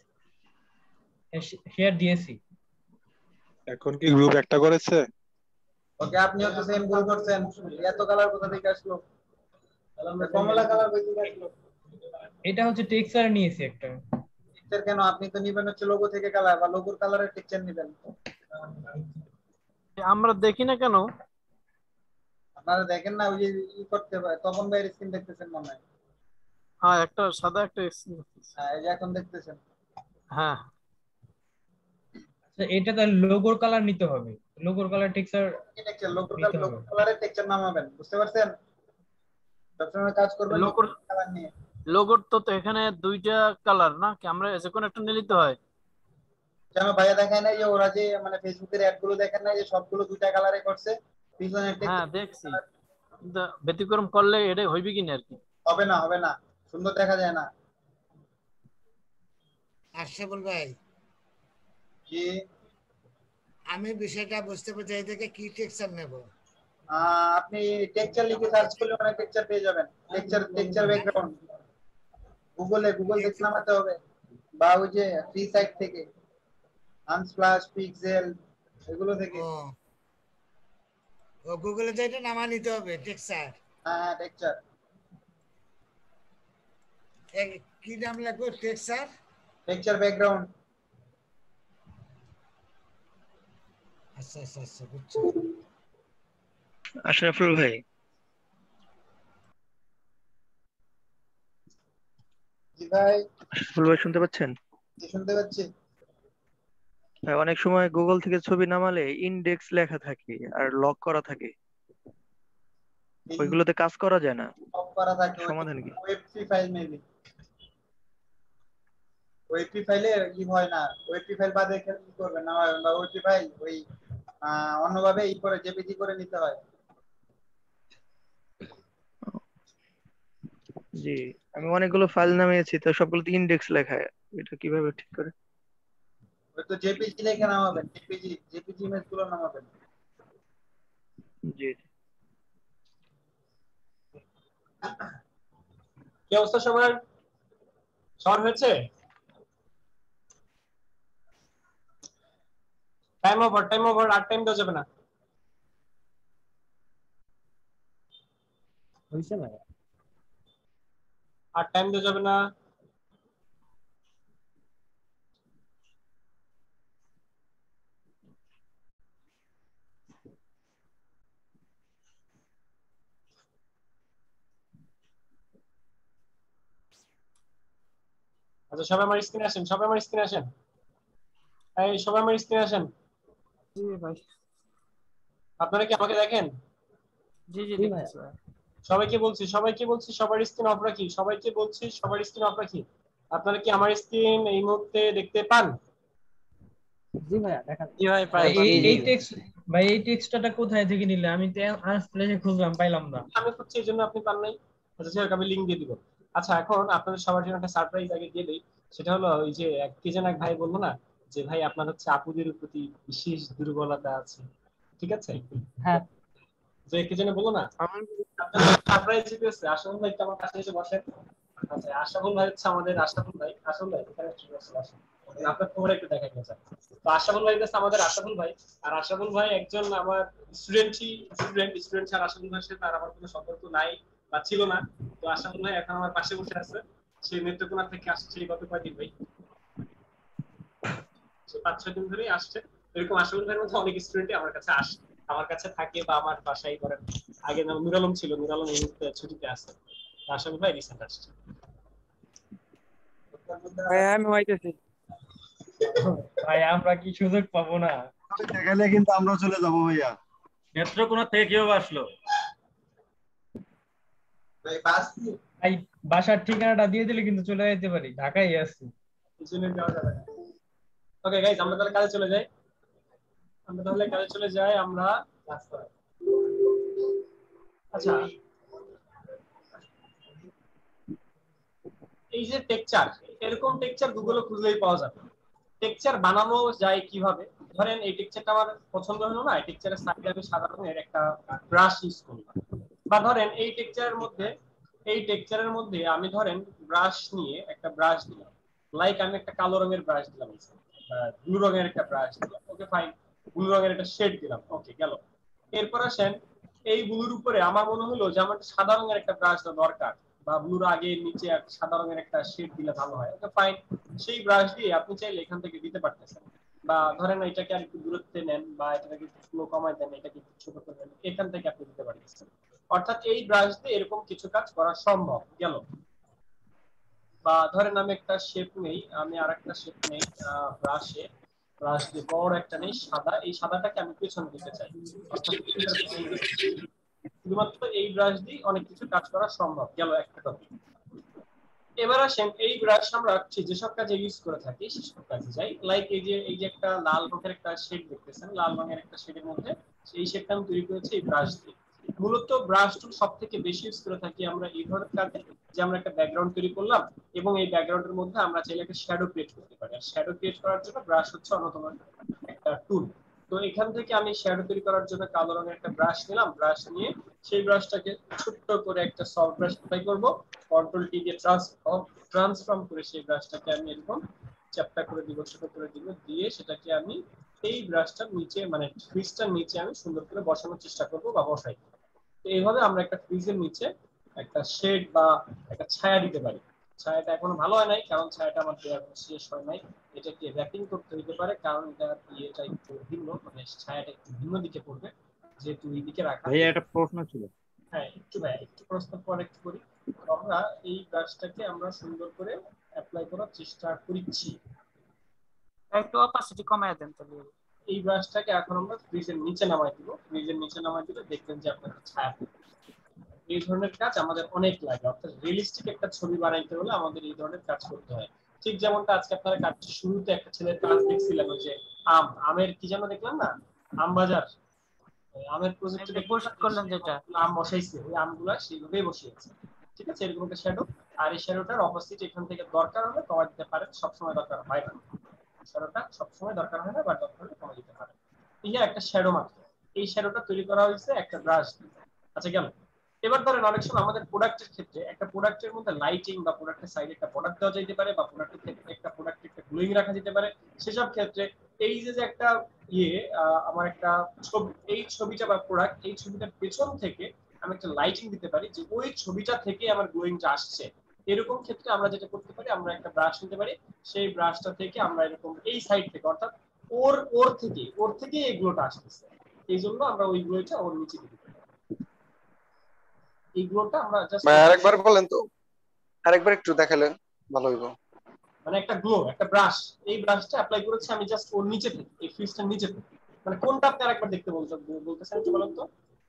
Speaker 17: শেয়ার দিয়েছি।
Speaker 14: এখন কি গ্রুপ একটা করেছে?
Speaker 6: ওকে আপনিও তো সেম ভুল করছেন, এত কালার কোথা থেকে আসলো? কমলা কালার কই থেকে আসলো?
Speaker 17: এটা হচ্ছে টেক্সচার নিয়েছি একটা।
Speaker 6: টেক্সচার কেন? আপনি তো নিবেন হচ্ছে লোগো থেকে কালার, বা লোগোর কালারের টেক্সচার নেবেন।
Speaker 4: আমরা দেখি না কেন?
Speaker 6: আপনারা দেখেন না? ওই যে ই করতে পারে, তপন ভাইয়ের স্ক্রিন দেখতেছেন মনে হয়।
Speaker 4: হ্যাঁ একটা সাদা একটা স্ক্রিন।
Speaker 6: হ্যাঁ এই যে এখন দেখতেছেন।
Speaker 4: হ্যাঁ
Speaker 17: এটা তাহলে লোগোর কালার নিতে হবে, লোগোর কালার টেক্সচার
Speaker 6: টেক্সচার লোগোর কালারের টেক্সচার নামাবেন, বুঝতে পারছেন? সবসময় কাজ করবেন
Speaker 4: লোগোর
Speaker 6: কালার নিয়ে।
Speaker 4: লোগোর তো তো এখানে দুইটা কালার না কি, আমরা যে কোনো একটা নিতে হয়?
Speaker 6: কেন ভাইয়া দেখেন না যে ওরা যে মানে ফেসবুকের অ্যাড গুলো দেখেন না যে সবগুলো দুইটা কালারে করছে? পিছনে
Speaker 4: হ্যাঁ দেখছি, কিন্তু ব্যতিক্রম করলে এটা হইবে কিনা আর কি।
Speaker 6: হবে না হবে না, সুন্দর দেখা যায় না।
Speaker 13: আশরাফুল ভাই,
Speaker 6: জি
Speaker 13: আমি বিষয়টা বুঝতে পারছি, এই থেকে কি টেক্সচার নেব?
Speaker 6: আপনি টেক্সচার লিখে সার্চ করলে অনেক টেক্সচার পেয়ে যাবেন। টেক্সচার টেক্সচার ব্যাকগ্রাউন্ড গুগলে গুগল থেকে নামাতে হবে, বা ওই যে ফ্রি সাইট থেকে আনস্প্লাশ, পিক্সেল এগুলো থেকে।
Speaker 13: ও গুগলে যেটা নামা নিতে হবে টেক্সচার।
Speaker 6: হ্যাঁ হ্যাঁ টেক্সচার।
Speaker 13: কি নাম লাগবে? Texture
Speaker 6: texture background.
Speaker 13: আচ্ছা আচ্ছা আচ্ছা বুঝছি।
Speaker 16: আশরাফুল ভাই,
Speaker 6: জি ভাই।
Speaker 16: আশরাফুল ভাই শুনতে পাচ্ছেন?
Speaker 6: জি শুনতে পাচ্ছি।
Speaker 16: ভাই অনেক সময় গুগল থেকে ছবি নামালে ইনডেক্স লেখা থাকে আর লক করা থাকে, ওইগুলোতে কাজ করা যায় না,
Speaker 6: লক করা থাকে,
Speaker 16: সমাধান কি?
Speaker 6: ওয়েবপি ফাইল মেবি। ওয়েবপি ফাইলে কি হয় না, ওয়েবপি ফাইল বাদে কি করবেন না, বা ওয়েবপি ফাইল ওই অন্যভাবে ই করে জেপিজি করে নিতে হয়।
Speaker 16: জি, আমি অনেকগুলো ফাইল নামিয়েছি তো সবগুলোতে ইনডেক্স লেখা, এটা কিভাবে ঠিক করে?
Speaker 6: ওই তো জেপিজি লেখা নামাবেন, জেপিজি জেপিজি ইমেজ গুলো নামাবেন।
Speaker 16: জি
Speaker 1: কি অবস্থা সবার? সবার হয়েছে? টাইম ওভার, টাইম ওভার, আর টাইম দেওয়া যাবে না।
Speaker 7: হইছে না?
Speaker 1: আর টাইম দেওয়া যাবে না। আচ্ছা সবাই আমার স্ক্রিনে আসেন, সবাই আমার স্ক্রিনে আসেন, এই সবাই আমার স্ক্রিনে আসেন।
Speaker 2: জি ভাই।
Speaker 1: আপনারা কি আমাকে দেখেন?
Speaker 2: জি জি দেখতেছি ভাই।
Speaker 1: সবাইকে বলছি, সবাইকে বলছি সবার স্ক্রিন অফ রাখি, সবাইকে বলছি সবার স্ক্রিন অফ রাখি। আপনারা কি আমার স্ক্রিন এই মুহূর্তে দেখতে পান?
Speaker 7: জি ভাইয়া দেখান।
Speaker 2: জি ভাই
Speaker 17: ভাই
Speaker 2: পাই।
Speaker 17: এই এই টেক্সট ভাই এই টেক্সটটা কোথায় থেকে নিলে? আমি তো আনস্প্লেসে খুঁজলাম পাইলাম না।
Speaker 1: আমি খুঁজছি এই জন্য আপনি পান নাই। আচ্ছা ঠিক আছে, আমি লিংক দিয়ে দিব। আচ্ছা এখন আপনাদের সবার জন্য একটা সারপ্রাইজ আগে দিয়ে দেই। সেটা হলো ওই যে এক কি যেন এক ভাই বললো না যে ভাই আপনার হচ্ছে আপুদের প্রতি বিশেষ দুর্বলতা আছে, ঠিক আছে?
Speaker 7: হ্যাঁ
Speaker 1: যে কি যেন বললো না, সারপ্রাইজ দিতেছে। আশরাফুল ভাই তো আমার কাছে এসে বসে। আচ্ছা আশরাফুল ভাই হচ্ছে আমাদের আশরাফুল ভাই, আশরাফুল ভাই এখানে একটু বসে আসুন। আপনার খবর একটু দেখা গেছে। তো আশরাফুল ভাই হচ্ছে আমাদের আশরাফুল ভাই, আর আশরাফুল ভাই একজন আমার স্টুডেন্টই স্টুডেন্ট স্টুডেন্ট ছাড়া আশরাফুল ভাইয়ের সাথে তার আমার কোনো সম্পর্ক নাই বা ছিল না। তো আশরাফুল ভাই এখন আমার পাশে বসে আছে। সে নেত্রকোনা থেকে আসছে গত কয়েকদিন ভাই, সে পাঁচ ছয় দিন ধরেই আসছে। এরকম আশরাফুল ভাইয়ের মধ্যে অনেক স্টুডেন্টই আমার কাছে আসে, আমার কাছে থাকে বা আমার বাসায় করেন। আগে নাম নুর আলম ছিল, নুর আলম এই মুহূর্তে ছুটিতে আছে। আশরাফুল ভাই রিসেন্ট আসছে।
Speaker 10: ভাই আমি হইতেছি
Speaker 17: ভাই আমরা কি সুযোগ পাবো না?
Speaker 8: দেখালে কিন্তু আমরা চলে যাবো ভাইয়া।
Speaker 19: নেত্রকোনা থেকে কেউ আসলো?
Speaker 6: ভাই বাস কি?
Speaker 17: ভাই বাসার ঠিকানাটা দিয়ে দিলে কিন্তু চলে যেতে পারি, ঢাকায় আছি।
Speaker 1: পিছনে যাওয়া যাবে না। ওকে গাইস আমরা তাহলে কাজে চলে যাই। আমরা তাহলে কাজে চলে যাই আমরা ক্লাস করাই। আচ্ছা এই যে টেক্সচার, এরকম টেক্সচার গুগলে খুঁজলেই পাওয়া যাবে। টেক্সচার বানানো যায় কিভাবে? ধরেন এই টেক্সচারটা আমার পছন্দ হলো না, এই টেক্সচারের সাইডে আমি সাদা রঙের একটা ব্রাশ ইউজ করলাম। বা ধরেন এই টেক্সচারের মধ্যে এই টেক্সচারের মধ্যে আমি ধরেন ব্রাশ নিয়ে একটা ব্রাশ দিলাম, লাইক আমি একটা কালো রঙের ব্রাশ দিলাম, ব্লু রঙের একটা ব্রাশ দিলাম, ওকে ফাইন, ব্লু রঙের একটা শেড দিলাম, ওকে গেল। এরপর আসেন এই ব্লুর উপরে আমার মনে হলো যে আমার সাদা রঙের একটা ব্রাশ দরকার, বা ব্লুর আগে নিচে সাদা রঙের একটা শেড দিলে ভালো হয়, ওকে ফাইন। সেই ব্রাশ দিয়ে আপনি চাইলে এখান থেকে দিতে পারতেছেন। বা ধরেন এটাকে আর একটু দূরত্বে নেন বা এটাকে একটু স্লো কমায় দেন, এটাকে একটু ছোট করে নেন, এখান থেকে আপনি দিতে পারতেছেন। অর্থাৎ এই ব্রাশ দিয়ে এরকম কিছু কাজ করা সম্ভব গেল। বা ধরেন আমি একটা শেপ নেই, আমি আর একটা শেপ নেই ব্রাশে, ব্রাশ দিয়ে বড় একটা নেই সাদা, এই সাদাটাকে আমি পেছনে দিতে চাই, শুধুমাত্র এই ব্রাশ দিয়ে অনেক কিছু কাজ করা সম্ভব গেল একটা টপিক। এবার আসেন এই ব্রাশ আমরা যেসব কাজে ইউজ করে থাকি সেসব কাজে যাই। লাইক এই যে এই যে একটা লাল রঙের একটা শেড দেখতেছেন, লাল রঙের একটা শেডের মধ্যে এই শেডটা আমি তৈরি করেছি এই ব্রাশ দিয়ে। মূলত ব্রাশ টুল সব থেকে বেশি ইউজ করে থাকি আমরা এই ধরনের কাজে, যে আমরা একটা ব্যাকগ্রাউন্ড তৈরি করলাম এবং এই ব্যাকগ্রাউন্ডের মধ্যে আমরা চাইলে একটা শ্যাডো ক্রিয়েট করতে পারি। আর শ্যাডো ক্রিয়েট করার জন্য ব্রাশ হচ্ছে অন্যতম একটা টুল। তো এখান থেকে আমি শ্যাডো তৈরি করার জন্য কালো রঙের একটা ব্রাশ নিলাম, ব্রাশ নিয়ে সেই ব্রাশটাকে ছোট্ট করে একটা সফট ব্রাশ অ্যাপ্লাই করব, কন্ট্রোল টি দিয়ে ট্রান্সফর্ম ট্রান্সফর্ম করে সেই ব্রাশটাকে আমি এরকম চ্যাপটা করে দিব, ছোট করে দিব, দিয়ে সেটাকে আমি এই ব্রাশটার নিচে মানে ফ্রিজটার নিচে আমি সুন্দর করে বসানোর চেষ্টা করব বা বসাই। তো এইভাবে আমরা একটা ফ্রিজের নিচে একটা শেড বা একটা ছায়া দিতে পারি। ছায়াটা এখনো ভালো হয় নাই কারণ ছায়াটা আমার দেওয়া শেষ হয় নাই, এটাকে র্যাপিং করতে হতে পারে কারণ এটা ইয়েটা একটু ভিন্ন, মানে ছায়াটা একটু ভিন্ন দিকে পড়বে যেহেতু এই দিকে রাখা।
Speaker 22: ভাইয়া একটা প্রশ্ন ছিল।
Speaker 1: হ্যাঁ একটু ভাই একটু প্রশ্ন পরে একটু করি। আমরা এই ব্রাশটাকে আমরা সুন্দর করে অ্যাপ্লাই করার চেষ্টা করছি।
Speaker 2: একটু অপাসিটি কমায় দেন তাহলে।
Speaker 1: এই ব্রাশটাকে এখন আমরা ফ্রিজের নিচে নামাই দিব, ফ্রিজের নিচে নামাই দিলে দেখবেন যে আপনার ছায়া পড়বে। এই ধরনের কাজ আমাদের অনেক লাগে, অর্থাৎ রিয়েলিস্টিক একটা ছবি বানাইতে হলে আমাদের এই ধরনের কাজ করতে হয়। ঠিক যেমনটা আজকে আপনারা কাজটি শুরুতে একটা ছেলের কাজ দেখছিলেন, ওই যে আম আমের কি যেন দেখলাম না, আম বাজার আমের প্রজেক্টে
Speaker 2: পোস্ট করলেন যেটা
Speaker 1: আম বসাইছে, ওই আমগুলা সেইভাবেই বসিয়েছে, ঠিক আছে? এরকম একটা শ্যাডো। আর এই শ্যাডোটার অপোজিট এখান থেকে দরকার হলে কমাই দিতে পারেন, সবসময় দরকার হয় না, শ্যাডোটা সবসময় দরকার হয় না বা দরকার হলে কমাই দিতে পারেন। এই যে একটা শ্যাডো মাত্র, এই শ্যাডোটা তৈরি করা হয়েছে একটা ব্রাশ দিয়ে। আচ্ছা গেল। এবার ধরেন অনেক সময় আমাদের প্রোডাক্টের ক্ষেত্রে একটা প্রোডাক্টের মধ্যে লাইটিং বা প্রোডাক্টের সাইডে একটা প্রোডাক্ট দেওয়া যেতে পারে বা প্রোডাক্টের ক্ষেত্রে একটা প্রোডাক্ট একটা গ্লোয়িং রাখা যেতে পারে। সেসব ক্ষেত্রে এই যে যে একটা ইয়ে আহ, আমার একটা ছবি, এই ছবিটা বা প্রোডাক্ট, এই ছবিটার পেছন থেকে আমি একটা লাইটিং দিতে পারি যে ওই ছবিটা থেকে আমার গ্লোয়িংটা আসছে। এরকম ক্ষেত্রে আমরা যেটা করতে পারি, আমরা একটা ব্রাশ নিতে পারি, সেই ব্রাশটা থেকে আমরা এরকম এই সাইড থেকে অর্থাৎ ওর ওর থেকে ওর থেকে এই গ্লোটা আসতেছে, এই জন্য আমরা ওই গ্লোটা ওর নিচে দিতে পারি। এই গ্লোটা আমরা জাস্ট
Speaker 10: ভাই আরেকবার বলেন তো, আরেকবার একটু দেখালেন ভালো হইব।
Speaker 1: মানে একটা গ্লো, একটা ব্রাশ, এই ব্রাশটা অ্যাপ্লাই করেছি আমি জাস্ট ওর নিচে থেকে, এই ফিউজটার নিচে থেকে। মানে কোনটা আপনি আরেকবার দেখতে বলছেন, বলতেছেন একটু বলেন তো।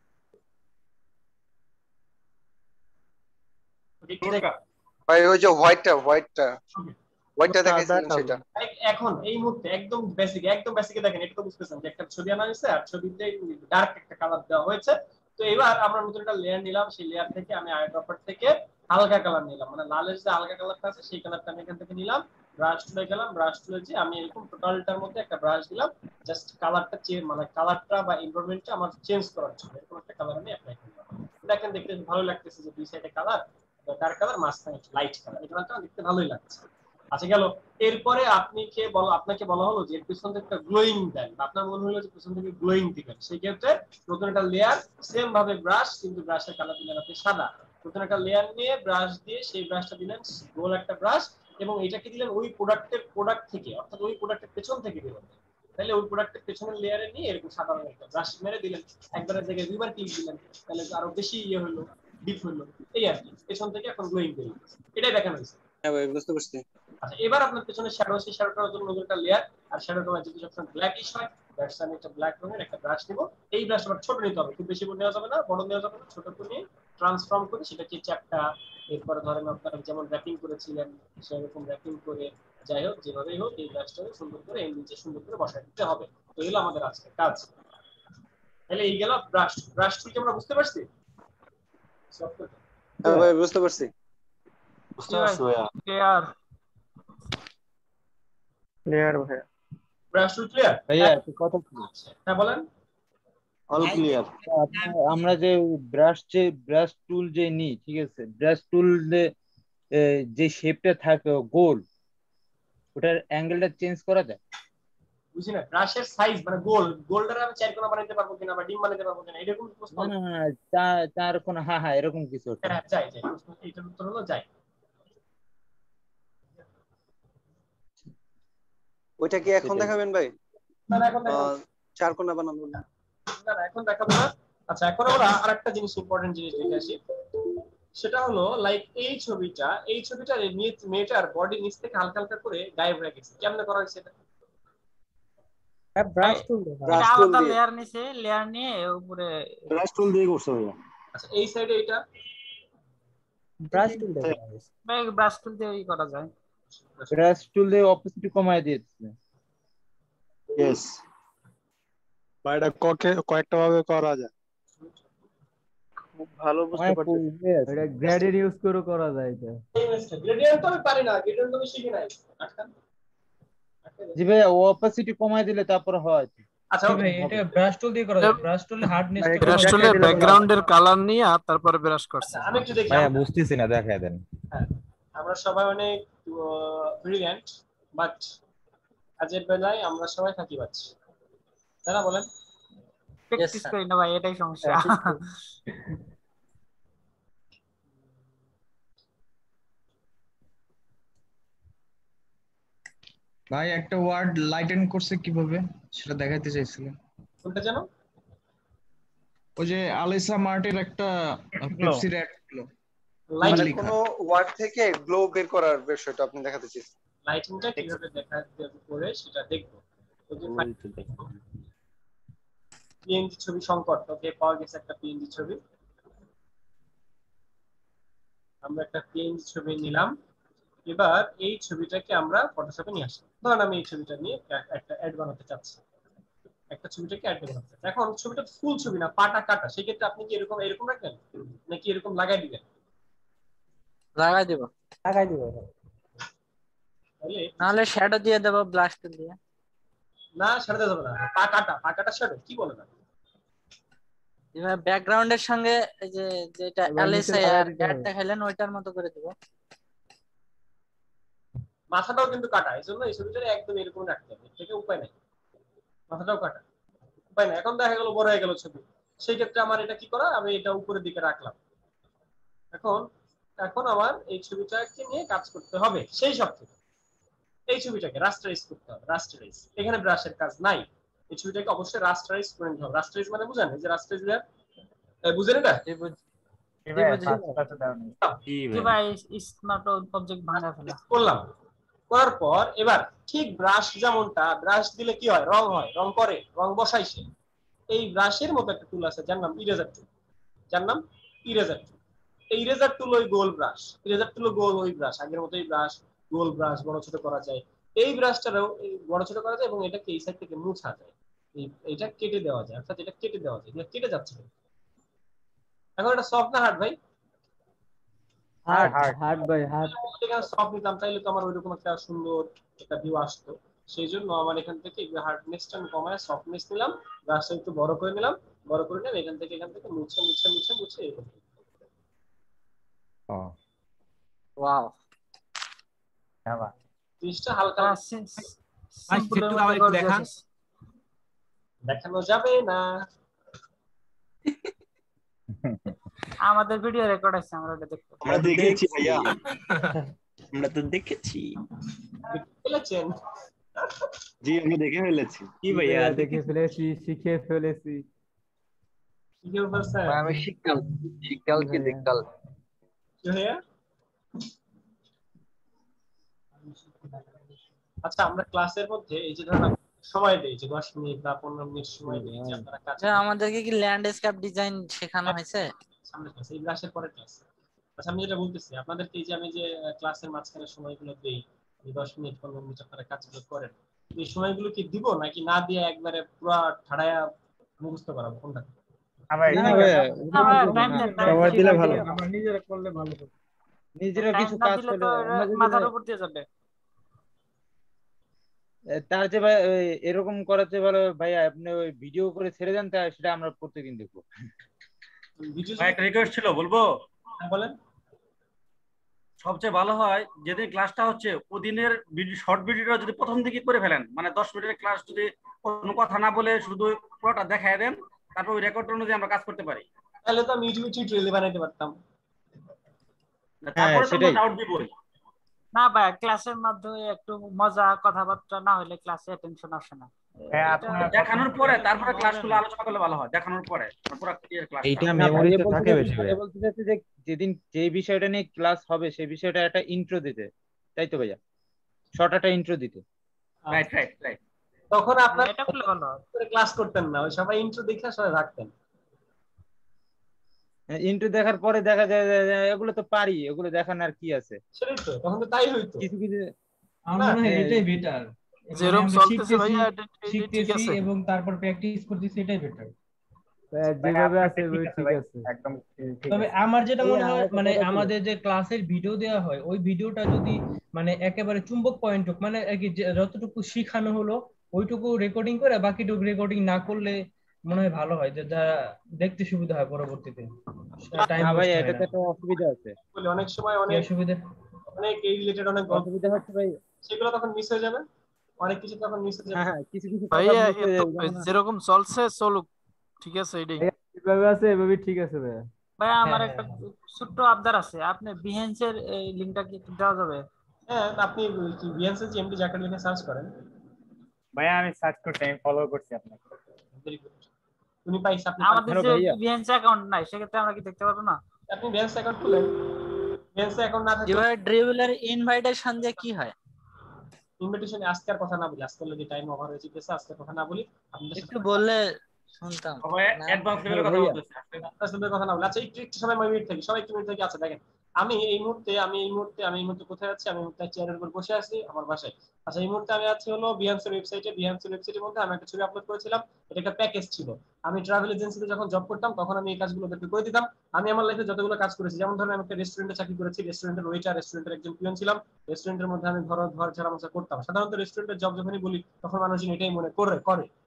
Speaker 10: ভাই ওই যে হোয়াইটটা হোয়াইটটা হোয়াইটটা দেখাইছিলেন সেটা।
Speaker 1: এখন এই মুহূর্তে একদম বেসিক, একদম বেসিকে দেখেন, এটা তো বুঝতেছেন যে একটা ছবি আনা হয়েছে আর ছবিতে ডার্ক একটা কালার দেওয়া হয়েছে। তো এবার আমরা নতুন একটা লেয়ার নিলাম, সেই লেয়ার থেকে আমি আই ড্রপার থেকে হালকা কালার নিলাম, মানে লালের যে হালকা কালারটা আছে সেই কালারটা আমি এখান থেকে নিলাম। ব্রাশ টুলে গেলাম, ব্রাশ টুলে যে আমি এরকম টোটালটার মধ্যে একটা ব্রাশ দিলাম, জাস্ট কালারটা চেঞ্জ, মানে কালারটা বা এনভায়রনমেন্টটা আমার চেঞ্জ করার জন্য এরকম একটা কালার আমি অ্যাপ্লাই করলাম। দেখেন দেখতে ভালো লাগতেছে যে দুই সাইডে কালার, ডার্ক কালার, মাঝখানে লাইট কালার, এই কালারটা দেখতে ভালোই লাগছে। আচ্ছা গেল, এরপরে আপনি কে বলো, আপনাকে বলা হলো যে পিছন থেকে একটা গ্লোয়িং দেন, আপনার মনে হলো যে পিছন থেকে গ্লোয়িং দিবেন, সেই ক্ষেত্রে নতুন একটা লেয়ার, সেম ভাবে ব্রাশ, কিন্তু ব্রাশের কালার দিলেন আপনি সাদা। নতুন একটা লেয়ার নিয়ে ব্রাশ দিয়ে সেই ব্রাশটা দিলেন গোল একটা ব্রাশ, এবং এটাকে দিলেন ওই প্রোডাক্টের প্রোডাক্ট থেকে, অর্থাৎ ওই প্রোডাক্টের পেছন থেকে দিলেন। তাহলে ওই প্রোডাক্টের পেছনের লেয়ারে নিয়ে এরকম সাদা রঙের একটা ব্রাশ মেরে দিলেন, একবারের জায়গায় দুইবার ক্লিক দিলেন, তাহলে আরো বেশি ইয়ে হলো, ডিপ হলো, এই আর কি। পেছন থেকে এখন গ্লোয়িং দিলেন, এটাই দেখানো হয়েছে।
Speaker 10: হ্যাঁ ভাই বুঝতে পারছি।
Speaker 1: আচ্ছা এবার আপনার পেছনে শ্যাডো, সেই শ্যাডোটার জন্য নতুন একটা লেয়ার, আর শ্যাডোটা যদি সবসময় ব্ল্যাকিশ হয়, দ্যাটস আমি একটা ব্ল্যাক রঙের একটা ব্রাশ নিব। এই ব্রাশ আবার ছোট নিতে হবে, খুব বেশি বড় নেওয়া যাবে না, বড় নেওয়া যাবে না, ছোট করে নিয়ে ট্রান্সফর্ম করে সেটাকে চ্যাপটা, এরপরে ধরেন আপনারা যেমন র্যাপিং করেছিলেন সেরকম র্যাপিং করে, যাই হোক যেভাবেই হোক এই ব্রাশটাকে সুন্দর করে এই নিচে সুন্দর করে বসায় দিতে হবে। তো এগুলো আমাদের আজকের কাজ। তাহলে এই গেল ব্রাশ। ব্রাশ টুল কি আমরা বুঝতে পারছি?
Speaker 10: হ্যাঁ ভাই বুঝতে পারছি।
Speaker 1: বুঝতে পারছি ভাইয়া। ক্লিয়ার
Speaker 23: ক্লিয়ার ভাইয়া।
Speaker 1: ব্রাশ টুল ক্লিয়ার
Speaker 22: ভাইয়া একটা কথা ছিল।
Speaker 1: হ্যাঁ বলেন।
Speaker 22: All clear. আমরা যে ব্রাশ যে ব্রাশ টুল যে নিই, ঠিক আছে, ব্রাশ টুল যে শেপটা থাকে গোল, ওটার অ্যাঙ্গেলটা চেঞ্জ করা যায়?
Speaker 1: বুঝি না, ব্রাশের সাইজ মানে গোল, গোলটার আমি চার কোণা বানাইতে পারবো কিনা বা ডিম বানাইতে পারবো কিনা, এরকম প্রশ্ন।
Speaker 22: না না চার চার কোণা, হ্যাঁ হ্যাঁ এরকম কিছু।
Speaker 1: হ্যাঁ যাই যাই, প্রশ্ন এইটার উত্তর হলো যাই।
Speaker 10: ওইটা কি এখন দেখাবেন ভাই?
Speaker 1: না না এখন দেখাবো
Speaker 10: চার কোণা বানাবো না,
Speaker 1: না না এখন দেখাবো না। আচ্ছা এখন আমরা আরেকটা জিনিস, ইম্পর্টেন্ট জিনিস দেখে আসি। সেটা হলো লাইক এই ছবিটা, এই ছবিটার মেয়েটার বডি নিচ থেকে হালকা হালকা করে গায়েব হয়ে গেছে, কেমনে করা হয়েছে এটা?
Speaker 23: ব্রাশ টুল
Speaker 1: ব্রাশ টুল দিয়ে
Speaker 2: লেয়ার নিচে লেয়ার নিয়ে উপরে
Speaker 8: ব্রাশ টুল দিয়ে করতে হবে।
Speaker 1: আচ্ছা এই সাইডে এটা
Speaker 23: ব্রাশ টুল দিয়ে
Speaker 2: ভাই ব্রাশ টুল দিয়ে করা যায়।
Speaker 22: ব্রাশ টুল দিয়ে অপোসিটি কমায় দিয়েছে।
Speaker 14: यस ভাই এটা কয়েকটা ভাবে করা যায়।
Speaker 23: খুব ভালো বুঝতে পারছি।
Speaker 12: এটা গ্রেডিয়েন্ট ইউজ করে করা যায় এটা।
Speaker 1: গ্রেডিয়েন্ট তো আমি পারি না, গ্রেডিয়েন্ট তো আমি শিখি নাই।
Speaker 22: জি ভাই অপোসিটি কমায় দিলে তারপর হয়।
Speaker 1: আচ্ছা
Speaker 17: ভাই এটা ব্রাশ টুল দিয়ে করা যায়। ব্রাশ টুলে হার্ডনেস
Speaker 4: ব্রাশ টুলে ব্যাকগ্রাউন্ডের কালার নিয়ে আর তারপরে ব্রাশ করছে।
Speaker 1: আমি একটু দেখি।
Speaker 22: ভাই বুঝতেছি না, দেখায় দেন।
Speaker 1: আমরা সবাই অনেক ব্রিলিয়ান্ট, বাট কাজের বেলায় আমরা সবাই থাকি বাচ্চা, তাই না বলেন?
Speaker 2: প্র্যাকটিস করি না ভাই, এটাই সমস্যা।
Speaker 21: ভাই একটা ওয়ার্ড লাইটেন করছে কিভাবে সেটা দেখাইতে চাইছিলেন।
Speaker 1: কোনটা জানো?
Speaker 21: ওই যে আলিসা মার্টের একটা পেপসির অ্যাড ছিল,
Speaker 10: মানে কোন ওয়ার্ড থেকে গ্লো বের করার বিষয়টা আপনি দেখাতে চেয়েছেন।
Speaker 1: লাইটিংটা কিভাবে দেখা করে সেটা দেখবো। পিএনজি ছবি সংকট, ওকে পাওয়া গেছে একটা পিএনজি ছবি। আমরা একটা পিএনজি ছবি নিলাম, এবার এই ছবিটাকে আমরা ফটোশপে নিয়ে আসলাম। ধরুন আমি এই ছবিটা নিয়ে একটা অ্যাড বানাতে চাচ্ছি, একটা ছবিটাকে অ্যাড বানাতে চাচ্ছি। এখন ছবিটা ফুল ছবি না, পাটা কাটা, সেই ক্ষেত্রে আপনি কি এরকম এরকম রাখবেন নাকি এরকম লাগাই দিবেন?
Speaker 9: লাগাই দেব
Speaker 23: লাগাই দেব
Speaker 1: তাহলে
Speaker 9: নাহলে শ্যাডো দিয়ে দেব ব্লাশ টুল দিয়ে।
Speaker 1: না শ্যাডো দেব না, পা কাটা, পা কাটা শ্যাডো কি বলেন?
Speaker 9: এবার ব্যাকগ্রাউন্ডের সঙ্গে এই যে যেটা
Speaker 12: এবার নিচে
Speaker 9: এলএসআই
Speaker 12: লাগাই
Speaker 9: আর
Speaker 12: দিতে
Speaker 9: অ্যাড
Speaker 12: হবে।
Speaker 9: দেখাইলেন ওইটার মতো করে দিব।
Speaker 1: মাথাটাও কিন্তু কাটা, এই জন্য এই ছবিটা একদম এরকম রাখতে হবে, এর থেকে উপায় নাই। মাথাটাও কাটা, উপায় নাই। এখন দেখা গেল বড় হয়ে গেল ছবি, সেই ক্ষেত্রে আমার এটা কি করা, আমি এটা উপরের দিকে রাখলাম। এখন এখন আমার এই ছবিটাকে নিয়ে কাজ করতে হবে। সেই সব থেকে এই ছবিটাকে রাস্টারাইজ করতে হবে। রাস্টারাইজ, এখানে ব্রাশের কাজ নাই, এই ছবিটাকে অবশ্যই রাস্টারাইজ করে নিতে হবে। রাস্টারাইজ মানে বুঝেন, এই যে রাস্টারাইজ লেয়ার, বুঝেন এটা?
Speaker 2: জি ভাই, স্মার্ট অবজেক্ট ভাঙা ফেলা
Speaker 1: করলাম, করার পর এবার ঠিক ব্রাশ যেমনটা, ব্রাশ দিলে কি হয়, রং হয়, রং করে, রং বসাইছে। এই ব্রাশের মতো একটা টুল আছে যার নাম ইরেজার টুল, যার নাম ইরেজার টুল। এই ইরেজার টুল ওই গোল ব্রাশ, ইরেজার টুল গোল ওই ব্রাশ, আগের মতোই ব্রাশ, গোল ব্রাশ, বড় ছোট করা যায়। এই ব্রাশটারও বড় ছোট করা যায় এবং এটাকে এই সাইড থেকে মুছা যায়, এটা কেটে দেওয়া যায়, অর্থাৎ এটা কেটে দেওয়া যায়, এটা কেটে যাচ্ছে। এখন এটা সফট না হার্ড ভাই?
Speaker 12: হার্ড হার্ড ভাই হার্ড।
Speaker 1: এখানে সফট নিতাম তাইলে তো আমার ওইরকম একটা সুন্দর একটা ভিউ আসতো। সেই জন্য আমার এখান থেকে হার্ডনেসটা আমি কমায় সফটনেস নিলাম, ব্রাশটা একটু বড় করে নিলাম, বড় করে নিলাম, এখান থেকে এখান থেকে মুছে মুছে মুছে মুছে এরকম।
Speaker 9: ওয়াও,
Speaker 1: জিনিসটা হালকা
Speaker 2: দেখান,
Speaker 1: দেখানো যাবে না।
Speaker 2: আমাদের ভিডিও রেকর্ড আছে, আমরা এটা দেখতে
Speaker 8: আমরা দেখেছি ভাইয়া, আমরা তো দেখেছি।
Speaker 1: ফেলেছেন?
Speaker 8: জি আমরা দেখে ফেলেছি।
Speaker 12: কি ভাইয়া দেখে ফেলেছি, শিখে ফেলেছি।
Speaker 1: শিখে ফেলছেন?
Speaker 10: আমি শিকাল শিকাল কি দিকাল
Speaker 1: কি ভাইয়া? আচ্ছা, আমরা ক্লাসের মধ্যে এই যে ধরেন সময় দেই, যে দশ মিনিট বা পনেরো মিনিট সময় দেই, যে আপনারা কাজ
Speaker 9: আচ্ছা আমাদেরকে কি ল্যান্ডস্কেপ ডিজাইন শেখানো হয়েছে?
Speaker 1: সামনে ক্লাস, এই ক্লাসের পরে ক্লাস। আচ্ছা আমি যেটা বলতেছি আপনাদেরকে, এই যে আমি যে ক্লাসের মাঝখানে সময়গুলো দেই, এই দশ মিনিট পনেরো মিনিট আপনারা কাজগুলো করেন, এই সময়গুলো কি দিব নাকি না দিয়ে একবারে পুরো ঠাড়ায়া মুখস্থ করাবো, কোনটা?
Speaker 22: সময় দিলে ভালো,
Speaker 15: আমরা নিজেরা করলে ভালো হবে।
Speaker 22: নিজেরা কিছু কাজ করলে
Speaker 2: মাথার উপর দিয়ে যাবে।
Speaker 22: তার যে ভাই এরকম করাতে ভালো ভাইয়া, আপনি ওই ভিডিও করে ছেড়ে দেন, তা সেটা আমরা প্রত্যেকদিন দেখবো।
Speaker 19: ভাই একটা রিকোয়েস্ট ছিল, বলবো?
Speaker 1: বলেন।
Speaker 19: সবচেয়ে ভালো হয় যেদিন ক্লাসটা হচ্ছে ওদিনের শর্ট ভিডিওটা যদি প্রথম দিকে করে ফেলেন, মানে দশ মিনিটের ক্লাস যদি কোনো কথা না বলে শুধু পুরোটা দেখায় দেন, তারপর ওই রেকর্ড অনুযায়ী আমরা কাজ করতে পারি।
Speaker 1: তাহলে তো আমি ইউটিউবে টিউটোরিয়াল বানাইতে পারতাম।
Speaker 19: তারপরে তো ডাউট দিবই।
Speaker 2: না ভাই, ক্লাসের মাধ্যমে একটু মজা কথাবার্তা না হলে ক্লাসে অ্যাটেনশন আসে না।
Speaker 19: দেখানোর পরে তারপরে ক্লাসগুলো আলোচনা করলে ভালো হয়, দেখানোর পরে পুরো ক্লিয়ার ক্লাস।
Speaker 22: এইটা মেমোরিতে থাকে বেশি। বলতে চাচ্ছি যে যেদিন যে বিষয়টা নিয়ে ক্লাস হবে সেই বিষয়টা একটা ইন্ট্রো দিতে, তাই তো ভাইয়া? শর্ট একটা ইন্ট্রো দিতে।
Speaker 19: Right right right.
Speaker 1: তখন আপনারা
Speaker 2: এটা করলে ভালো হয়,
Speaker 1: ক্লাস করতেন না, ওই সবাই ইন্ট্রো দেখে সবাই রাখতেন।
Speaker 22: ইন্ট্রো দেখার পরে দেখা যায় এগুলো তো পারি, এগুলো দেখার আর কি আছে।
Speaker 1: সেটাই তো, তখন তো তাই হইতো।
Speaker 22: কিছু কিছু
Speaker 17: আমার মনে হয় এটাই বেটার,
Speaker 4: যেরকম চলতেছে ভাইয়া ঠিক আছে,
Speaker 17: এবং তারপর প্র্যাকটিস করতেছি, এটাই বেটার।
Speaker 12: যেভাবে আছে ঠিক আছে
Speaker 17: একদম ঠিক। তবে আমার যেটা মনে হয়, মানে আমাদের যে ক্লাসের ভিডিও দেওয়া হয়, ওই ভিডিওটা যদি মানে একেবারে চুম্বক পয়েন্ট হোক, মানে আর কি যতটুকু শিখানো হলো ওইটুকু রেকর্ডিং করে বাকিটুকু রেকর্ডিং না করলে মনে হয় ভালো হয়, যে যা দেখতে সুবিধা হয় পরবর্তীতে। টাইম
Speaker 22: ভাই এটাতে একটা অসুবিধা আছে,
Speaker 1: বলে অনেক সময় অনেক
Speaker 17: অসুবিধা,
Speaker 1: অনেক এই রিলেটেড অনেক
Speaker 22: অসুবিধা হচ্ছে ভাই,
Speaker 1: সেগুলো তখন মিস হয়ে যাবে, অনেক কিছু তখন মিস হয়ে যাবে।
Speaker 22: হ্যাঁ কিছু কিছু
Speaker 4: ভাইয়া যেরকম চলছে চলুক, ঠিক আছে এটাই
Speaker 12: যেভাবে আছে এভাবে ঠিক আছে ভাইয়া।
Speaker 2: ভাই আমার একটা ছোট্ট আবদার আছে, আপনি বিহেন্সের এই লিংকটা কি দেওয়া যাবে?
Speaker 1: হ্যাঁ, আপনি কি বিহেন্সের এমডি জ্যাকেট লিখে সার্চ করেন।
Speaker 15: ভাইয়া আমি সার্চ করছি, আমি ফলো করছি আপনাকে।
Speaker 1: Very good. তুমি পাইছ আপনি?
Speaker 2: আমাদের যে বিহেন্স অ্যাকাউন্ট নাই, সেক্ষেত্রে আমরা কি দেখতে পারবো না?
Speaker 1: আপনি বিহেন্স অ্যাকাউন্ট খুলেন, বিহেন্স অ্যাকাউন্ট না থাকলে
Speaker 9: এবার ড্রিবলার ইনভাইটেশন দিয়ে কি হয়?
Speaker 1: ইনভিটেশনে আজকের কথা না বলি, আজকের লাগি টাইম ওভার হয়ে গেছে, আজকের কথা না বলি, আপনাদের
Speaker 9: একটু বললে শুনতাম।
Speaker 19: সবাই অ্যাডভান্স লেভেলের কথা বলতেছে,
Speaker 1: আপনাদের কথা না বলি। আচ্ছা একটু একটু সময় মিনিট থাকি, সবাই একটু মিনিট থাকি। আচ্ছা দেখেন, আমি এই মুহূর্তে আমি এই মুহূর্তে আমি এই মুহূর্তে কোথায় আছি? আমি একটা চেয়ারের উপর বসে আছি আমার বাসায়। আচ্ছা এই মুহূর্তে আমি আছি হলো বিহান্সের ওয়েবসাইটে। বিহান্সের ওয়েবসাইটের মধ্যে আমি একটা ছবি আপলোড করেছিলাম, এটা একটা প্যাকেজ ছিল। আমি ট্রাভেল এজেন্সিতে যখন জব করতাম তখন আমি এই কাজগুলো ওদেরকে করে দিতাম। আমি আমার লাইফে যতগুলো কাজ করেছি, যেমন ধরেন আমি একটা রেস্টুরেন্টে চাকরি করেছি, রেস্টুরেন্টের ওয়েটার, রেস্টুরেন্টের একজন পিয়ন ছিলাম। রেস্টুরেন্টের মধ্যে আমি ঘর ঘর ঝাড়া মোছা করতাম। সাধারণত রেস্টুরেন্টের জব যখনই বলি তখন মানুষ এটাই মনে করে করে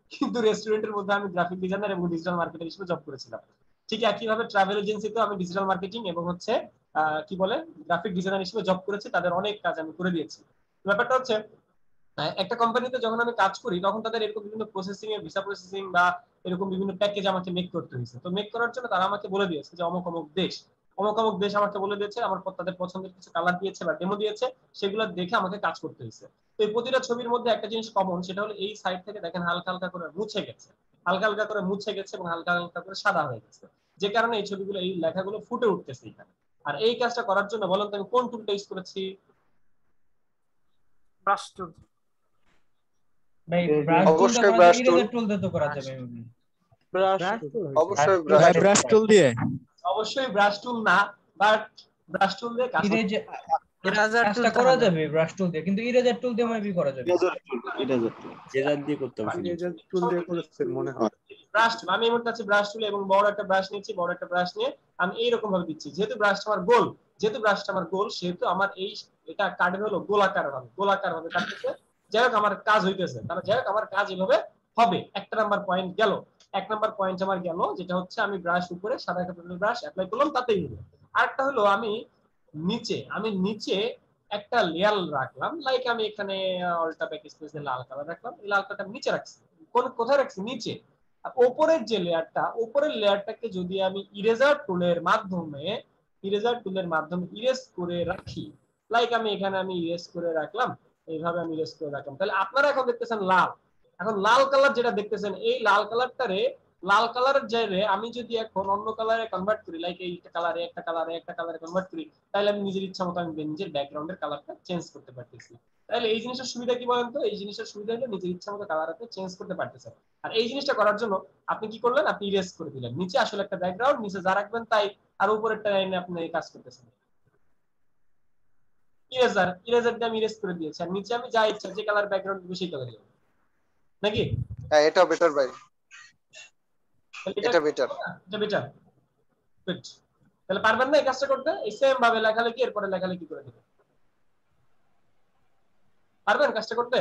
Speaker 1: কিন্তু রেস্টুরেন্টের মধ্যে আমি গ্রাফিক ডিজাইনার এবং ডিজিটাল মার্কেটার হিসেবে জব করেছিলাম। ঠিক একইভাবে ট্রাভেল এজেন্সিতেও আমি ডিজিটাল মার্কেটিং এবং হচ্ছে কি বলে গ্রাফিক ডিজাইনার হিসেবে জব করেছি, তাদের অনেক কাজ আমি করে দিয়েছি। ব্যাপারটা হচ্ছে একটা কোম্পানিতে যখন আমি কাজ করি তখন তাদের এরকম বিভিন্ন প্রসেসিং এর ভিসা প্রসেসিং বা এরকম বিভিন্ন প্যাকেজ আমাকে মেক করতে হয়েছে। তো মেক করার জন্য তারা আমাকে বলে দিয়েছে যে অমুক অমুক দেশ অমুক অমুক দেশ আমাকে বলে দিয়েছে, আমার তাদের পছন্দের কিছু কালার দিয়েছে বা ডেমো দিয়েছে, সেগুলো দেখে আমাকে কাজ করতে হয়েছে। তো এই প্রতিটা ছবির মধ্যে একটা জিনিস কমন, সেটা হলো এই সাইড থেকে দেখেন হালকা হালকা করে মুছে গেছে, হালকা হালকা করে মুছে গেছে এবং হালকা হালকা করে সাদা হয়ে গেছে, যে কারণে এই ছবিগুলো এই লেখাগুলো ফুটে উঠতেছে এখানে। আর এই কাজটা করার জন্য বলেন তো আমি কোন টুলটা ইউজ করেছি?
Speaker 2: Brush tool.
Speaker 17: ভাই ব্রাশ টুলটা করা যায়, ইরেজার টুল দিয়ে তো করা যাবে।
Speaker 22: ব্রাশ
Speaker 5: অবশ্যই
Speaker 14: ব্রাশ টুল দিয়ে,
Speaker 1: অবশ্যই ব্রাশ টুল না, বাট ব্রাশ টুল দিয়ে কাজ
Speaker 17: কাজটা করা যাবে ব্রাশ টুল দিয়ে, কিন্তু ইরেজার টুল দিয়ে মেবি করা যাবে।
Speaker 8: Eraser tool, eraser tool,
Speaker 14: eraser দিয়ে করতে হবে। ইরেজার টুল দিয়ে করতে মনে হয়।
Speaker 1: ব্রাশ টুল, আমি এমন কাছে ব্রাশ টুল এবং বড় একটা ব্রাশ নিয়েছি, বড় একটা ব্রাশ নিয়ে আমি এইরকম ভাবে দিচ্ছি। যেহেতু ব্রাশটা আমার গোল, যেহেতু ব্রাশটা আমার গোল, সেহেতু আমার এই এটা কাটের হলো গোলাকার ভাবে, গোলাকার ভাবে কাটতেছে। যাই হোক আমার কাজ হইতেছে, তাহলে যাই হোক আমার কাজ এইভাবে হবে। একটা নাম্বার পয়েন্ট গেল, এক নাম্বার পয়েন্ট আমার গেল, যেটা হচ্ছে আমি ব্রাশ উপরে সাদা কাপড়ের ব্রাশ অ্যাপ্লাই করলাম, তাতেই হলো। আরেকটা হলো আমি নিচে, আমি নিচে একটা লেয়ার রাখলাম, লাইক আমি এখানে অল্টা প্যাকেজ স্পেসে লাল কালার রাখলাম, এই লাল কালারটা নিচে রাখছি। কোন কোথায় রাখছি? নিচে। আর উপরের যে লেয়ারটা, উপরের লেয়ারটাকে যদি আমি ইরেজার টুলের মাধ্যমে ইরেজার টুলের মাধ্যমে ইরেজ করে রাখি, লাইক আমি এখানে আমি ইরেজ করে রাখলাম, এইভাবে আমি ইরেজ করে রাখলাম, তাহলে আপনারা এখন দেখতেছেন লাল। এখন লাল কালার যেটা দেখতেছেন, এই লাল কালারটারে লাল কালারের জায়গায় আমি যদি এখন অন্য কালারে কনভার্ট করি, লাইক এই কালারে একটা কালারে একটা কালারে কনভার্ট করি, তাহলে আমি নিজের ইচ্ছা মতো আমি নিজের ব্যাকগ্রাউন্ডের কালারটা চেঞ্জ করতে পারতেছি। তাহলে এই জিনিসের সুবিধা কি বলেন তো? এই জিনিসের সুবিধা হলো নিজের ইচ্ছা মতো কালার আপনি চেঞ্জ করতে পারতেছেন। আর এই জিনিসটা করার জন্য আপনি কি করলেন? আপনি ইরেজ করে দিলেন। নিচে আসলে একটা ব্যাকগ্রাউন্ড, নিচে যা রাখবেন তাই, আর উপরেরটা লাইনে আপনি এই কাজ করতেছেন। ইরেজার, ইরেজার দিয়ে আমি ইরেজ করে দিয়েছি, আর নিচে আমি যা ইচ্ছা যে কালার ব্যাকগ্রাউন্ড দিব সেই কালার দিব, নাকি?
Speaker 10: হ্যাঁ, এটা বেটার ভাই, এটা বেটার,
Speaker 1: এটা বেটার। গুড। তাহলে পারবেন না এই কাজটা করতে? এই সেম ভাবে লেখালেখি, এরপরে লেখালেখি করে দিবেন। পারবেন কাজটা করতে?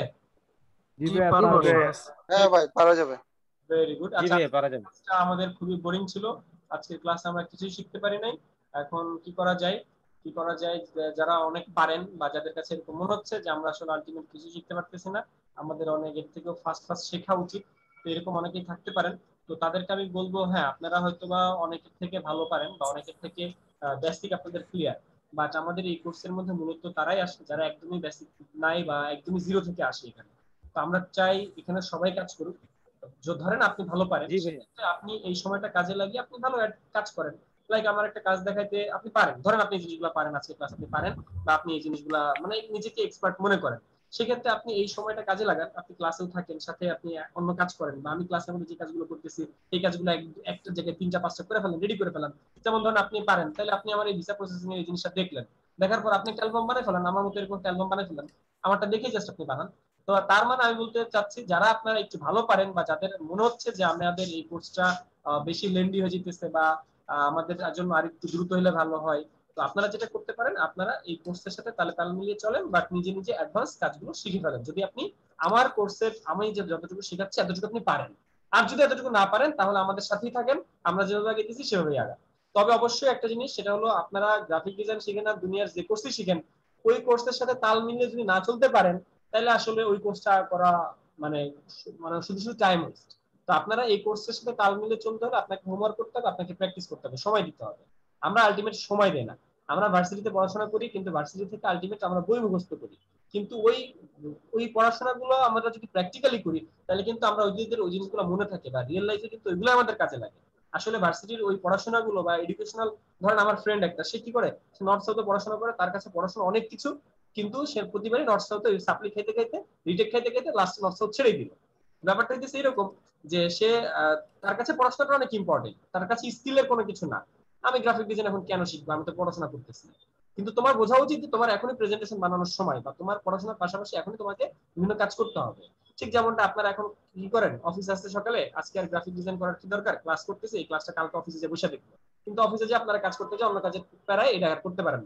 Speaker 12: জি ভাই, পারবো।
Speaker 10: হ্যাঁ ভাই, পারা যাবে।
Speaker 1: Very good.
Speaker 22: জি ভাই, পারা যাবে।
Speaker 1: আচ্ছা, আমাদের খুবই বোরিং ছিল আজকের ক্লাসে, আমরা কিছুই শিখতে পারি নাই। এখন কি করা যায়? কি করা যায়? যারা অনেক পারেন বা যাদের কাছে এরকম মনে হচ্ছে যে আমরা আসলে আলটিমেট কিছু শিখতে পারতেছি না, আমাদের অনেক এর থেকেও ফাস্ট ফাস্ট শেখা উচিত, তো এরকম অনেকেই থাকতে পারেন। তো তাদেরকে আমি বলবো, হ্যাঁ আপনারা হয়তোবা অনেকের থেকে ভালো পারেন বা অনেকের থেকে বেসিক আপনাদের ক্লিয়ার, বাট আমাদের এই কোর্সের মধ্যে মূলত তারাই আসে যারা একদমই বেসিক নাই বা একদমই জিরো থেকে আসে এখানে। তো আমরা চাই এখানে সবাই কাজ করুক। ধরেন আপনি ভালো পারেন, আপনি এই সময়টা কাজে লাগিয়ে আপনি ভালো কাজ করেন, লাইক আমার একটা কাজ দেখাইতে আপনি পারেন, ধরেন আপনি এই জিনিসগুলো পারেন, আজকে ক্লাস আপনি পারেন বা আপনি এই জিনিসগুলা মানে নিজেকে এক্সপার্ট মনে করেন, সেক্ষেত্রে আপনি এই সময়টা কাজে লাগান, আপনি ক্লাসেও থাকেন, সাথে আপনি অন্য কাজ করেন, বা আমি ক্লাসের মধ্যে যে কাজগুলো করতেছি এই কাজগুলো একটা জায়গায় তিনটা পাঁচটা করে ফেলেন, রেডি করে ফেলেন। যেমন ধরেন আপনি পারেন, তাহলে আপনি আমার এই ভিসা প্রসেসিং এর এই জিনিসটা দেখলেন, দেখার পর আপনি একটা অ্যালবাম বানাই ফেলেন, আমার মতো এরকম একটা অ্যালবাম বানাই ফেলেন, আমারটা দেখে জাস্ট আপনি বানান। তো তার মানে আমি বলতে চাচ্ছি, যারা আপনারা একটু ভালো পারেন বা যাদের মনে হচ্ছে যে আমাদের এই কোর্সটা বেশি লেন্দি হয়ে যেতেছে বা আমাদের জন্য আর একটু দ্রুত হলে ভালো হয়, তো আপনারা যেটা করতে পারেন, আপনারা এই কোর্সের সাথে তালে তাল মিলিয়ে চলেন, বাট নিজে নিজে অ্যাডভান্স কাজগুলো শিখে ফেলেন। যদি আপনি আমার কোর্সের আমি যে যতটুকু শেখাচ্ছি এতটুকু আপনি পারেন, আর যদি এতটুকু না পারেন তাহলে আমাদের সাথেই থাকেন, আমরা যেভাবে আগে দিচ্ছি সেভাবেই আগান। তবে অবশ্যই একটা জিনিস, সেটা হলো আপনারা গ্রাফিক ডিজাইন শিখেন আর দুনিয়ার যে কোর্সই শিখেন, ওই কোর্সের সাথে তাল মিলিয়ে যদি না চলতে পারেন, তাহলে আসলে ওই কোর্সটা করা মানে মানে শুধু শুধু টাইম ওয়েস্ট। তো আপনারা এই কোর্সের সাথে তাল মিলিয়ে চলতে হবে, আপনাকে হোমওয়ার্ক করতে হবে, আপনাকে প্র্যাকটিস করতে হবে, সময় দিতে হবে। আমরা আলটিমেট সময় দেই না, আমরা ভার্সিটিতে পড়াশোনা করি, কিন্তু ভার্সিটি থেকে আলটিমেট আমরা বই মুখস্থ করি, কিন্তু ওই ওই পড়াশোনাগুলো আমরা যদি প্র্যাকটিক্যালি করি, তাহলে কিন্তু আমরা ওই ওই জিনিসগুলো মনে থাকে বা রিয়েল লাইফে কিন্তু ওইগুলো আমাদের কাজে লাগে। আসলে ভার্সিটির ওই পড়াশোনাগুলো বা এডুকেশনাল, ধরেন আমার ফ্রেন্ড একটা, সে কি করে, সে নর্থ সাউথে পড়াশোনা করে, তার কাছে পড়াশোনা অনেক কিছু, কিন্তু সে প্রতিবারই নর্থ সাউথে সাপ্লি খাইতে খাইতে রিটেক খাইতে খাইতে লাস্টে নর্থ সাউথ ছেড়ে দিল। ব্যাপারটা হচ্ছে এরকম যে সে তার কাছে পড়াশোনাটা অনেক ইম্পর্টেন্ট, তার কাছে স্কিলের কোনো কিছু না। আমি গ্রাফিক ডিজাইন এখন কেন শিখবো, আমি তো পড়াশোনা করতেছি। কিন্তু তোমার বোঝা উচিত যে তোমার এখনই প্রেজেন্টেশন বানানোর সময়, বা তোমার পড়াশোনার পাশাপাশি এখনই তোমাকে বিভিন্ন কাজ করতে হবে। ঠিক যেমনটা আপনারা এখন কি করেন, অফিসে আসতে সকালে, আজকে আর গ্রাফিক ডিজাইন করার কি দরকার, ক্লাস করতেছে, এই ক্লাসটা কালকে অফিসে যে বসে দেখবো, কিন্তু অফিসে যে আপনারা কাজ করতে যাও অন্য কাজের প্যারায় এটা আর করতে পারেন না।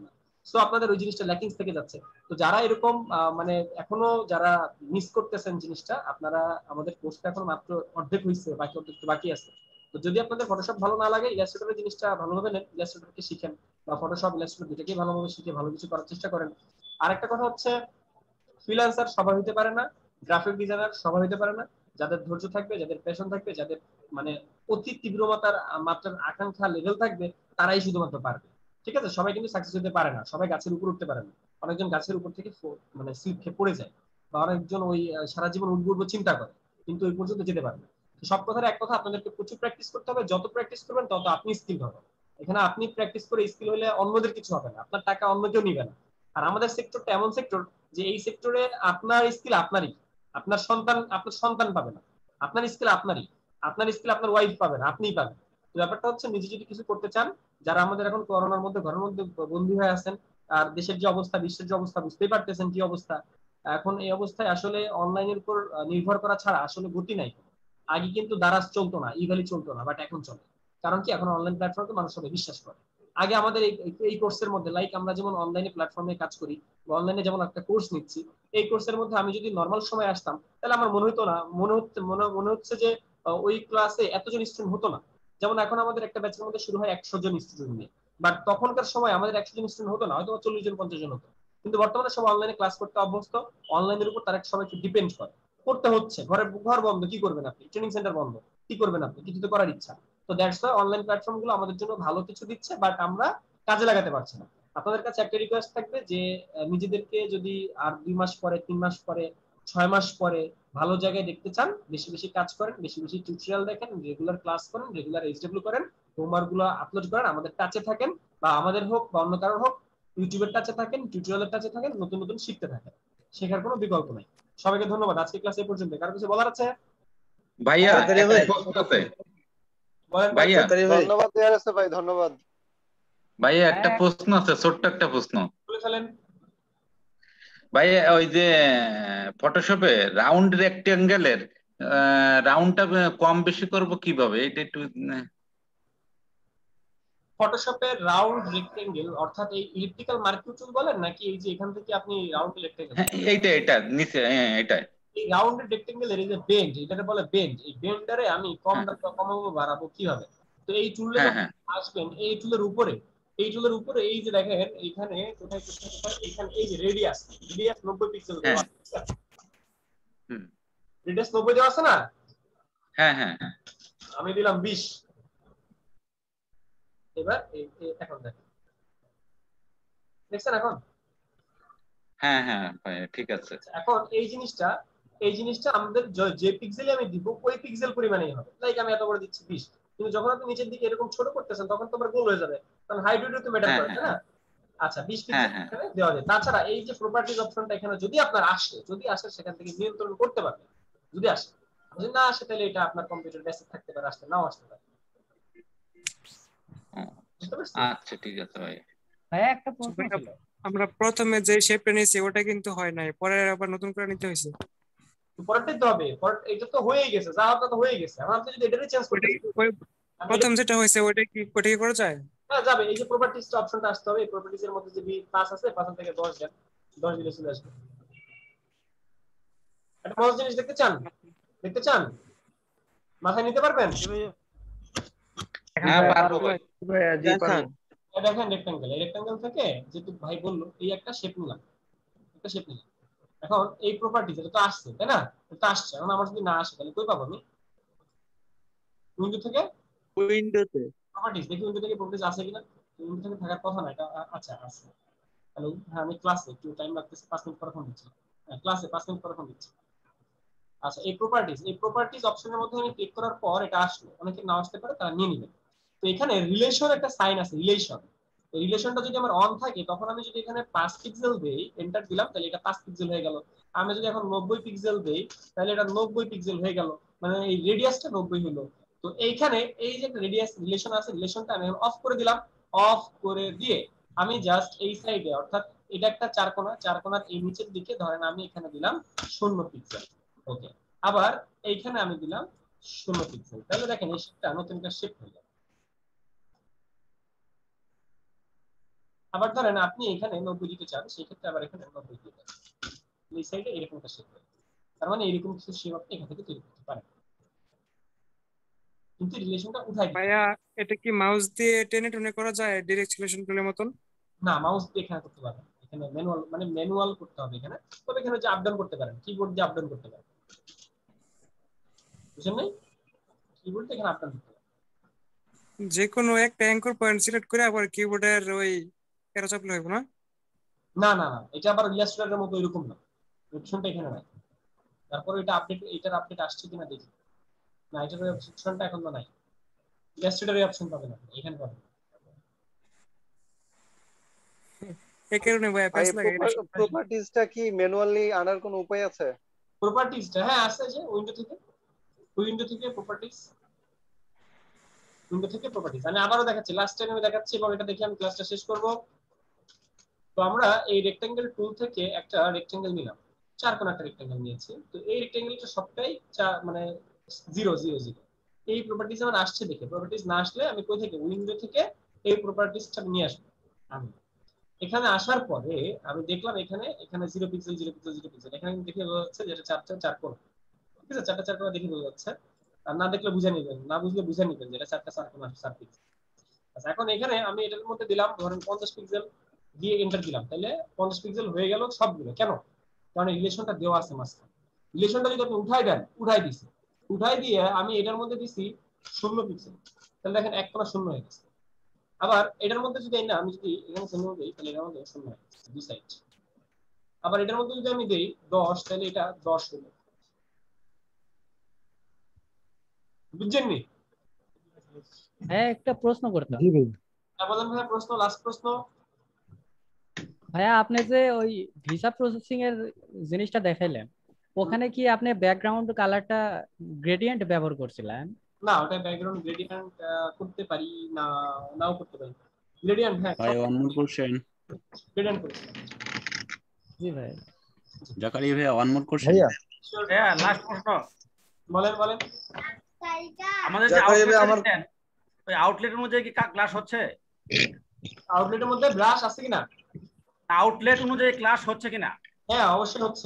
Speaker 1: সো আপনাদের ওই জিনিসটা ল্যাকিংস থেকে যাচ্ছে। তো যারা এরকম মানে এখনো যারা মিস করতেছেন জিনিসটা, আপনারা আমাদের কোর্সটা এখন মাত্র অর্ধেক হয়েছে, বাকি অর্ধেক বাকি আছে। তো যদি আপনাদের ফটোশপ ভালো না লাগে, ইলাস্ট্রেটরের জিনিসটা ভালোভাবে নেন, ইলাস্ট্রেটরকে শিখেন, বা ফটোশপ ইলাস্ট্রেটর দুটোকেই ভালোভাবে শিখে ভালো কিছু করার চেষ্টা করেন। আরেকটা কথা হচ্ছে, ফ্রিল্যান্সার সবাই হতে পারে না, গ্রাফিক ডিজাইনার সবাই হতে পারে না। যাদের ধৈর্য থাকবে, যাদের প্যাশন থাকবে, যাদের মানে অতি তীব্রমাত্রার মাত্রার আকাঙ্ক্ষা লেভেল থাকবে, তারাই শুধুমাত্র পারবে। ঠিক আছে, সবাই কিন্তু সাকসেস হতে পারে না, সবাই গাছের উপর উঠতে পারে না। অনেকজন গাছের উপর থেকে মানে স্লিপ খেয়ে পড়ে যায়, বা অনেকজন ওই সারা জীবন উঠবো চিন্তা করে, কিন্তু ওই পর্যন্ত যেতে পারে না। সব কথার এক কথা, আপনাদেরকে প্রচুর প্র্যাকটিস করতে হবে। যত প্র্যাকটিস করবেন তত আপনি স্কিল হবেন। এখানে আপনি প্র্যাকটিস করে স্কিল হলে অন্যদের কিছু হবে না, আপনার টাকা অন্য কেউ নিবে না। আর আমাদের সেক্টরটা এমন সেক্টর যে এই সেক্টরে আপনার স্কিল আপনারই, আপনার সন্তান আপনার সন্তান পাবে না, আপনার স্কিল আপনারই, আপনার স্কিল আপনার ওয়াইফ পাবে না, আপনিই পাবেন। তো ব্যাপারটা হচ্ছে, নিজে যদি কিছু করতে চান, যারা আমাদের এখন করোনার মধ্যে ঘরের মধ্যে বন্দী হয়ে আছেন, আর দেশের যে অবস্থা, বিশ্বের যে অবস্থা বুঝতেই পারতেছেন কি অবস্থা এখন, এই অবস্থায় আসলে অনলাইনের উপর নির্ভর করা ছাড়া আসলে গতি নাই। আগে কিন্তু দারাজ চলতো না, ইভ্যালি চলতো না, বাট এখন চলে। কারণ কি, এখন অনলাইন প্ল্যাটফর্মকে মানুষ সবাই বিশ্বাস করে। আগে আমাদের এই কোর্সের মধ্যে, লাইক আমরা যেমন অনলাইনে প্ল্যাটফর্মে কাজ করি, অনলাইনে যেমন একটা কোর্স নিচ্ছি, এই কোর্সের মধ্যে আমি যদি নর্মাল সময় আসতাম, তাহলে আমার মনে হতো না, মনে হচ্ছে মনে হচ্ছে যে ওই ক্লাসে এতজন স্টুডেন্ট হতো না। যেমন এখন আমাদের একটা ব্যাচের মধ্যে শুরু হয় একশো জন স্টুডেন্ট নিয়ে, বাট তখনকার সময় আমাদের একশো জন স্টুডেন্ট হতো না, হয়তো চল্লিশ জন পঞ্চাশ জন হতো। কিন্তু বর্তমানে সবাই অনলাইনে ক্লাস করতে অভ্যস্ত, অনলাইনের উপর তারা সবাইকে ডিপেন্ড করে, করতে হচ্ছে। ঘরে ঘর বন্ধ, কি করবেন আপনি? ট্রেনিং সেন্টার বন্ধ, কি করবেন আপনি? কিছু তো করার ইচ্ছা। তো দ্যাটস ওয়াই অনলাইন প্ল্যাটফর্ম গুলো আমাদের জন্য ভালো কিছু দিচ্ছে, বাট আমরা কাজে লাগাতে পারছি না। আপনাদের কাছে একটা রিকোয়েস্ট থাকবে যে নিজেদেরকে যদি আর দুই মাস পরে, তিন মাস পরে, ছয় মাস পরে ভালো জায়গায় দেখতে চান, বেশি বেশি কাজ করেন, বেশি বেশি টিউটোরিয়াল দেখেন, রেগুলার ক্লাস করেন, রেগুলার এইচডব্লিউ করেন, হোমওয়ার্ক গুলো আপলোড করেন, আমাদের টাচে থাকেন, বা আমাদের হোক বা অন্য কারোর হোক, ইউটিউবের টাচে থাকেন, টিউটোরিয়ালের টাচে থাকেন, নতুন নতুন শিখতে থাকেন। শেখার কোনো বিকল্প নাই। সবাইকে ধন্যবাদ। আজকে ক্লাস এই পর্যন্ত। কারো কিছু বলার আছে?
Speaker 3: ভাইয়া একটা প্রশ্ন আছে। ভাইয়া
Speaker 10: ধন্যবাদ দেওয়ার আছে ভাই, ধন্যবাদ
Speaker 3: ভাইয়া একটা প্রশ্ন আছে, ছোট্ট একটা প্রশ্ন।
Speaker 1: বলে ফেলেন
Speaker 3: ভাইয়া। ওই যে ফটোশপে রাউন্ড রেক্টেঙ্গেলের রাউন্ডটা কম বেশি করব কিভাবে, এটা একটু।
Speaker 1: ফটোশপে রাউন্ড রেক্টেঙ্গেল অর্থাৎ এই ইলিপ্টিক্যাল মার্কিং টুল বলেন নাকি, এই যে এখান থেকে আপনি রাউন্ড রেক্টেঙ্গেল?
Speaker 3: হ্যাঁ এইটা, এটা নিচে, হ্যাঁ এটা।
Speaker 1: এই রাউন্ড রেক্টেঙ্গেল এর এই যে বেন্ড, এটাকে বলে বেন্ড। এই বেন্ডারে আমি কম কমাবো বাড়াবো কিভাবে? তো এই টুলে আসবেন, এই টুলের উপরে, এই টুলের উপরে এই যে দেখেন এইখানে কোথায় কোথায় এখানে এই যে রেডিয়াস, রেডিয়াস নব্বই পিক্সেল দেওয়া আছে। হুম, রেডিয়াস নব্বই দেওয়া আছে না?
Speaker 3: হ্যাঁ হ্যাঁ,
Speaker 1: আমি দিলাম বিশ। এবার এখন দেখেন, দেখছেন এখন?
Speaker 3: হ্যাঁ হ্যাঁ ঠিক আছে।
Speaker 1: এখন এই জিনিসটা, এই জিনিসটা আমাদের যে পিক্সেলে আমি দিব ওই পিক্সেল পরিমাণেই হবে। লাইক আমি এত করে দিচ্ছি বিশ, কিন্তু যখন আপনি নিচের দিকে এরকম ছোট করতেছেন তখন তোমার গোল হয়ে যাবে, কারণ হাইট তো ম্যাটার করে, তাই না? আচ্ছা, বিশ পিক্সেল এখানে দেওয়া যায়। তাছাড়া এই যে প্রপার্টিজ অপশনটা এখানে যদি আপনার আসে, যদি আসে সেখান থেকে নিয়ন্ত্রণ করতে পারবেন। যদি আসে, যদি না আসে তাহলে এটা আপনার কম্পিউটার বেসিক থাকতে পারে, আসতে নাও আসতে পারে।
Speaker 3: আচ্ছা ঠিক আছে ভাই।
Speaker 11: ভাই একটা প্রশ্ন ছিল,
Speaker 18: আমরা প্রথমে যে শেপটা নিয়েছি ওটা কিন্তু হয় নাই, পরে আবার নতুন করে নিতে হয়েছে।
Speaker 1: পরেরটাই তো হবে, পরে এটা তো হয়েই গেছে, যা আপনার তো হয়ে গেছে। এখন আপনি যদি এটারই চেঞ্জ করতে
Speaker 18: প্রথম যেটা হয়েছে ওটা কি ওটা কি করা যায়?
Speaker 1: হ্যাঁ যাবে। এই যে প্রপার্টিজ অপশনটা আসতে হবে, এই প্রপার্টিজ এর মধ্যে যে পাঁচ আছে, পাঁচ থেকে দশ দেন, দশ দিলে চলে আসবে। একটা মজার জিনিস দেখতে চান? দেখতে চান? মাথায় নিতে পারবেন?
Speaker 3: হ্যাঁ পারবো ভাই।
Speaker 1: জি পারবো। দেখেন রেক্ট্যাঙ্গেল, এই রেক্ট্যাঙ্গেল থেকে যেহেতু ভাই বললো এই একটা শেপ নিলাম, একটা শেপ নিলাম। এখন এই প্রপার্টিজ এটা তো আসছে, তাই না? এটা আসছে। এখন আমার যদি না আসে তাহলে কই পাবো আমি? উইন্ডো থেকে,
Speaker 22: উইন্ডোতে
Speaker 1: প্রপার্টিজ দেখি, উইন্ডো থেকে প্রপার্টিজ আছে কিনা। উইন্ডো থেকে থাকার কথা না, এটা আচ্ছা আছে। হ্যালো, হ্যাঁ আমি ক্লাসে একটু টাইম লাগতেছে, পাঁচ মিনিট পরে ফোন দিচ্ছি। হ্যাঁ ক্লাসে পাঁচ মিনিট পরে ফোন দিচ্ছি। আচ্ছা, এই প্রপার্টিজ, এই প্রপার্টিজ অপশনের মধ্যে আমি ক্লিক করার পর এটা আসলো, অনেকে না আসতে পারে, তারা নিয়ে নেবে। তো এখানে রিলেশন একটা সাইন আছে, রিলেশন। এই রিলেশনটা যদি আমার অন থাকে তখন আমি যদি এখানে পাঁচ পিক্সেল দেই, এন্টার দিলাম, তাহলে এটা পাঁচ পিক্সেল হয়ে গেল। আমি যদি এখন নব্বই পিক্সেল দেই তাহলে এটা নব্বই পিক্সেল হয়ে গেল, মানে এই রেডিয়াসটা নব্বই হলো। তো এইখানে এই যে রেডিয়াস রিলেশন আছে, রিলেশনটা আমি অফ করে দিলাম। অফ করে দিয়ে আমি জাস্ট এই সাইডে, অর্থাৎ এটা একটা চার কোণা, চার কোণার এই নিচের দিকে ধরেন আমি এখানে দিলাম শূন্য পিক্সেল। ওকে, আবার এইখানে আমি দিলাম শূন্য পিক্সেল। তাহলে দেখেন এই শেপটা নতুন একটা শেপ হয়ে গেল। আবার ধরেন আপনি এখানে নব্বই দিতে চান, সেই ক্ষেত্রে আবার এখানে নব্বই দিতে চান, এই সাইডে এরকম একটা শেপ হয়। তার মানে এরকম কিছু শেপ আপনি এখান থেকে তৈরি করতে পারেন, কিন্তু রিলেশনটা উঠাই দিতে
Speaker 18: ভাইয়া এটা কি মাউস দিয়ে টেনে টুনে করা যায় ডিরেক্ট সিলেকশন টুলের মতন?
Speaker 1: না, মাউস দিয়ে এখানে করতে পারবেন, এখানে ম্যানুয়াল মানে ম্যানুয়াল করতে হবে এখানে। তবে এখানে যে আপ ডাউন করতে পারেন, কিবোর্ড দিয়ে আপ ডাউন করতে পারেন, বুঝছেন নাই? কিবোর্ড দিয়ে এখানে আপ ডাউন করতে পারেন।
Speaker 18: যে কোনো একটা অ্যাঙ্কর পয়েন্ট সিলেক্ট করে আবার কিবোর্ডের ওই এরো চাপলে হবে না?
Speaker 1: না না না, এটা আবার ইলাস্ট্রেটরের মতো এরকম না, অপশনটা এখানে নাই। তারপর এটা আপডেট, এটার আপডেট আসছে কিনা দেখি। না, এটার অপশনটা এখন তো নাই, ইলাস্ট্রেটরের অপশন পাবেন আপনি এখানে পাবেন।
Speaker 18: এই কারণে ভাই
Speaker 10: ভাই
Speaker 18: প্যাচ লাগে এটা।
Speaker 10: প্রপার্টিজটা কি ম্যানুয়ালি আনার কোনো উপায় আছে?
Speaker 1: প্রপার্টিজটা হ্যাঁ আছে, যে উইন্ডো থেকে, উইন্ডো থেকে প্রপার্টিজ, উইন্ডো থেকে প্রপার্টিজ আমি আবারও দেখাচ্ছি, লাস্ট টাইম আমি দেখাচ্ছি এবং এটা দেখে আমি ক্লাসটা শেষ করব। তো আমরা এই রেক্টেঙ্গেল টুল থেকে একটা রেক্টেঙ্গেল নিলাম, চার কোণ একটা রেক্টেঙ্গেল নিয়েছি। তো এই রেক্টেঙ্গেলটা সবটাই মানে জিরো জিরো জিরো, এই প্রপার্টিজ আমার আসছে দেখে। প্রপার্টিজ না আসলে আমি কোথা থেকে, উইন্ডো থেকে এই প্রপার্টিজটা নিয়ে আসবো। আমি এখানে আসার পরে আমি দেখলাম এখানে এখানে zero pixel zero pixel zero pixel, এখানে দেখে বোঝা যাচ্ছে যেটা চারটা চার কোণ, ঠিক আছে? চারটা চার কোণ দেখে বোঝা যাচ্ছে, আর না দেখলে বুঝে নিবেন, না বুঝলে বুঝে নিবেন যে এটা চারটা চার কোণ আছে, চার পিক্সেল। আচ্ছা, এখন এখানে আমি এটার মধ্যে দিলাম ধরেন পঞ্চাশ পিক্সেল, দিয়ে এন্টার দিলাম, তাহলে পঞ্চাশ পিক্সেল হয়ে গেল সবগুলো। কেন? কারণ রিলেশনটা দেওয়া আছে মাঝখানে। রিলেশনটা যদি আপনি উঠাই দেন, উঠাই দিছি, উঠাই দিয়ে আমি এটার মধ্যে দিছি শূন্য পিক্সেল, তাহলে দেখেন এক কোণা শূন্য হয়ে গেছে। আবার এটার মধ্যে যদি না আমি যদি এখানে শূন্য দিই, তাহলে এটার মধ্যে শূন্য হয়ে গেছে দুই সাইড। আবার এটার মধ্যে যদি আমি দেই দশ, তাহলে এটা দশ হলো। বুঝছেন নি?
Speaker 11: হ্যাঁ, একটা প্রশ্ন করতাম।
Speaker 1: জি ভাই। হ্যাঁ বলেন ভাই, প্রশ্ন, লাস্ট প্রশ্ন।
Speaker 11: ভাইয়া আপনি যে ওই ভিসা প্রসেসিং এর জিনিসটা দেখাইলেন, ওখানে কি আপনি ব্যাকগ্রাউন্ড কালারটা গ্রেডিয়েন্ট ব্যবহার করছিলেন?
Speaker 1: না, ওটা ব্যাকগ্রাউন্ড গ্রেডিয়েন্ট করতে পারি না, নাও করতে পারি। গ্রেডিয়েন্ট হ্যাঁ
Speaker 13: ভাই ওয়ান মোর কোশ্চেন।
Speaker 1: গ্রেডিয়েন্ট করি।
Speaker 11: জি ভাই।
Speaker 13: জাকারিয়া ভাই ওয়ান মোর কোশ্চেন।
Speaker 19: ভাইয়া হ্যাঁ লাস্ট প্রশ্ন
Speaker 1: বলেন বলেন।
Speaker 19: আমাদের যে আউটলেট আমার ওই আউটলেটের মধ্যে কি ক্লাস হচ্ছে?
Speaker 1: আউটলেটের মধ্যে ব্রাশ আছে কিনা?
Speaker 19: আউটলেট অনুযায়ী ক্লাস হচ্ছে কিনা?
Speaker 1: হ্যাঁ অবশ্যই হচ্ছে,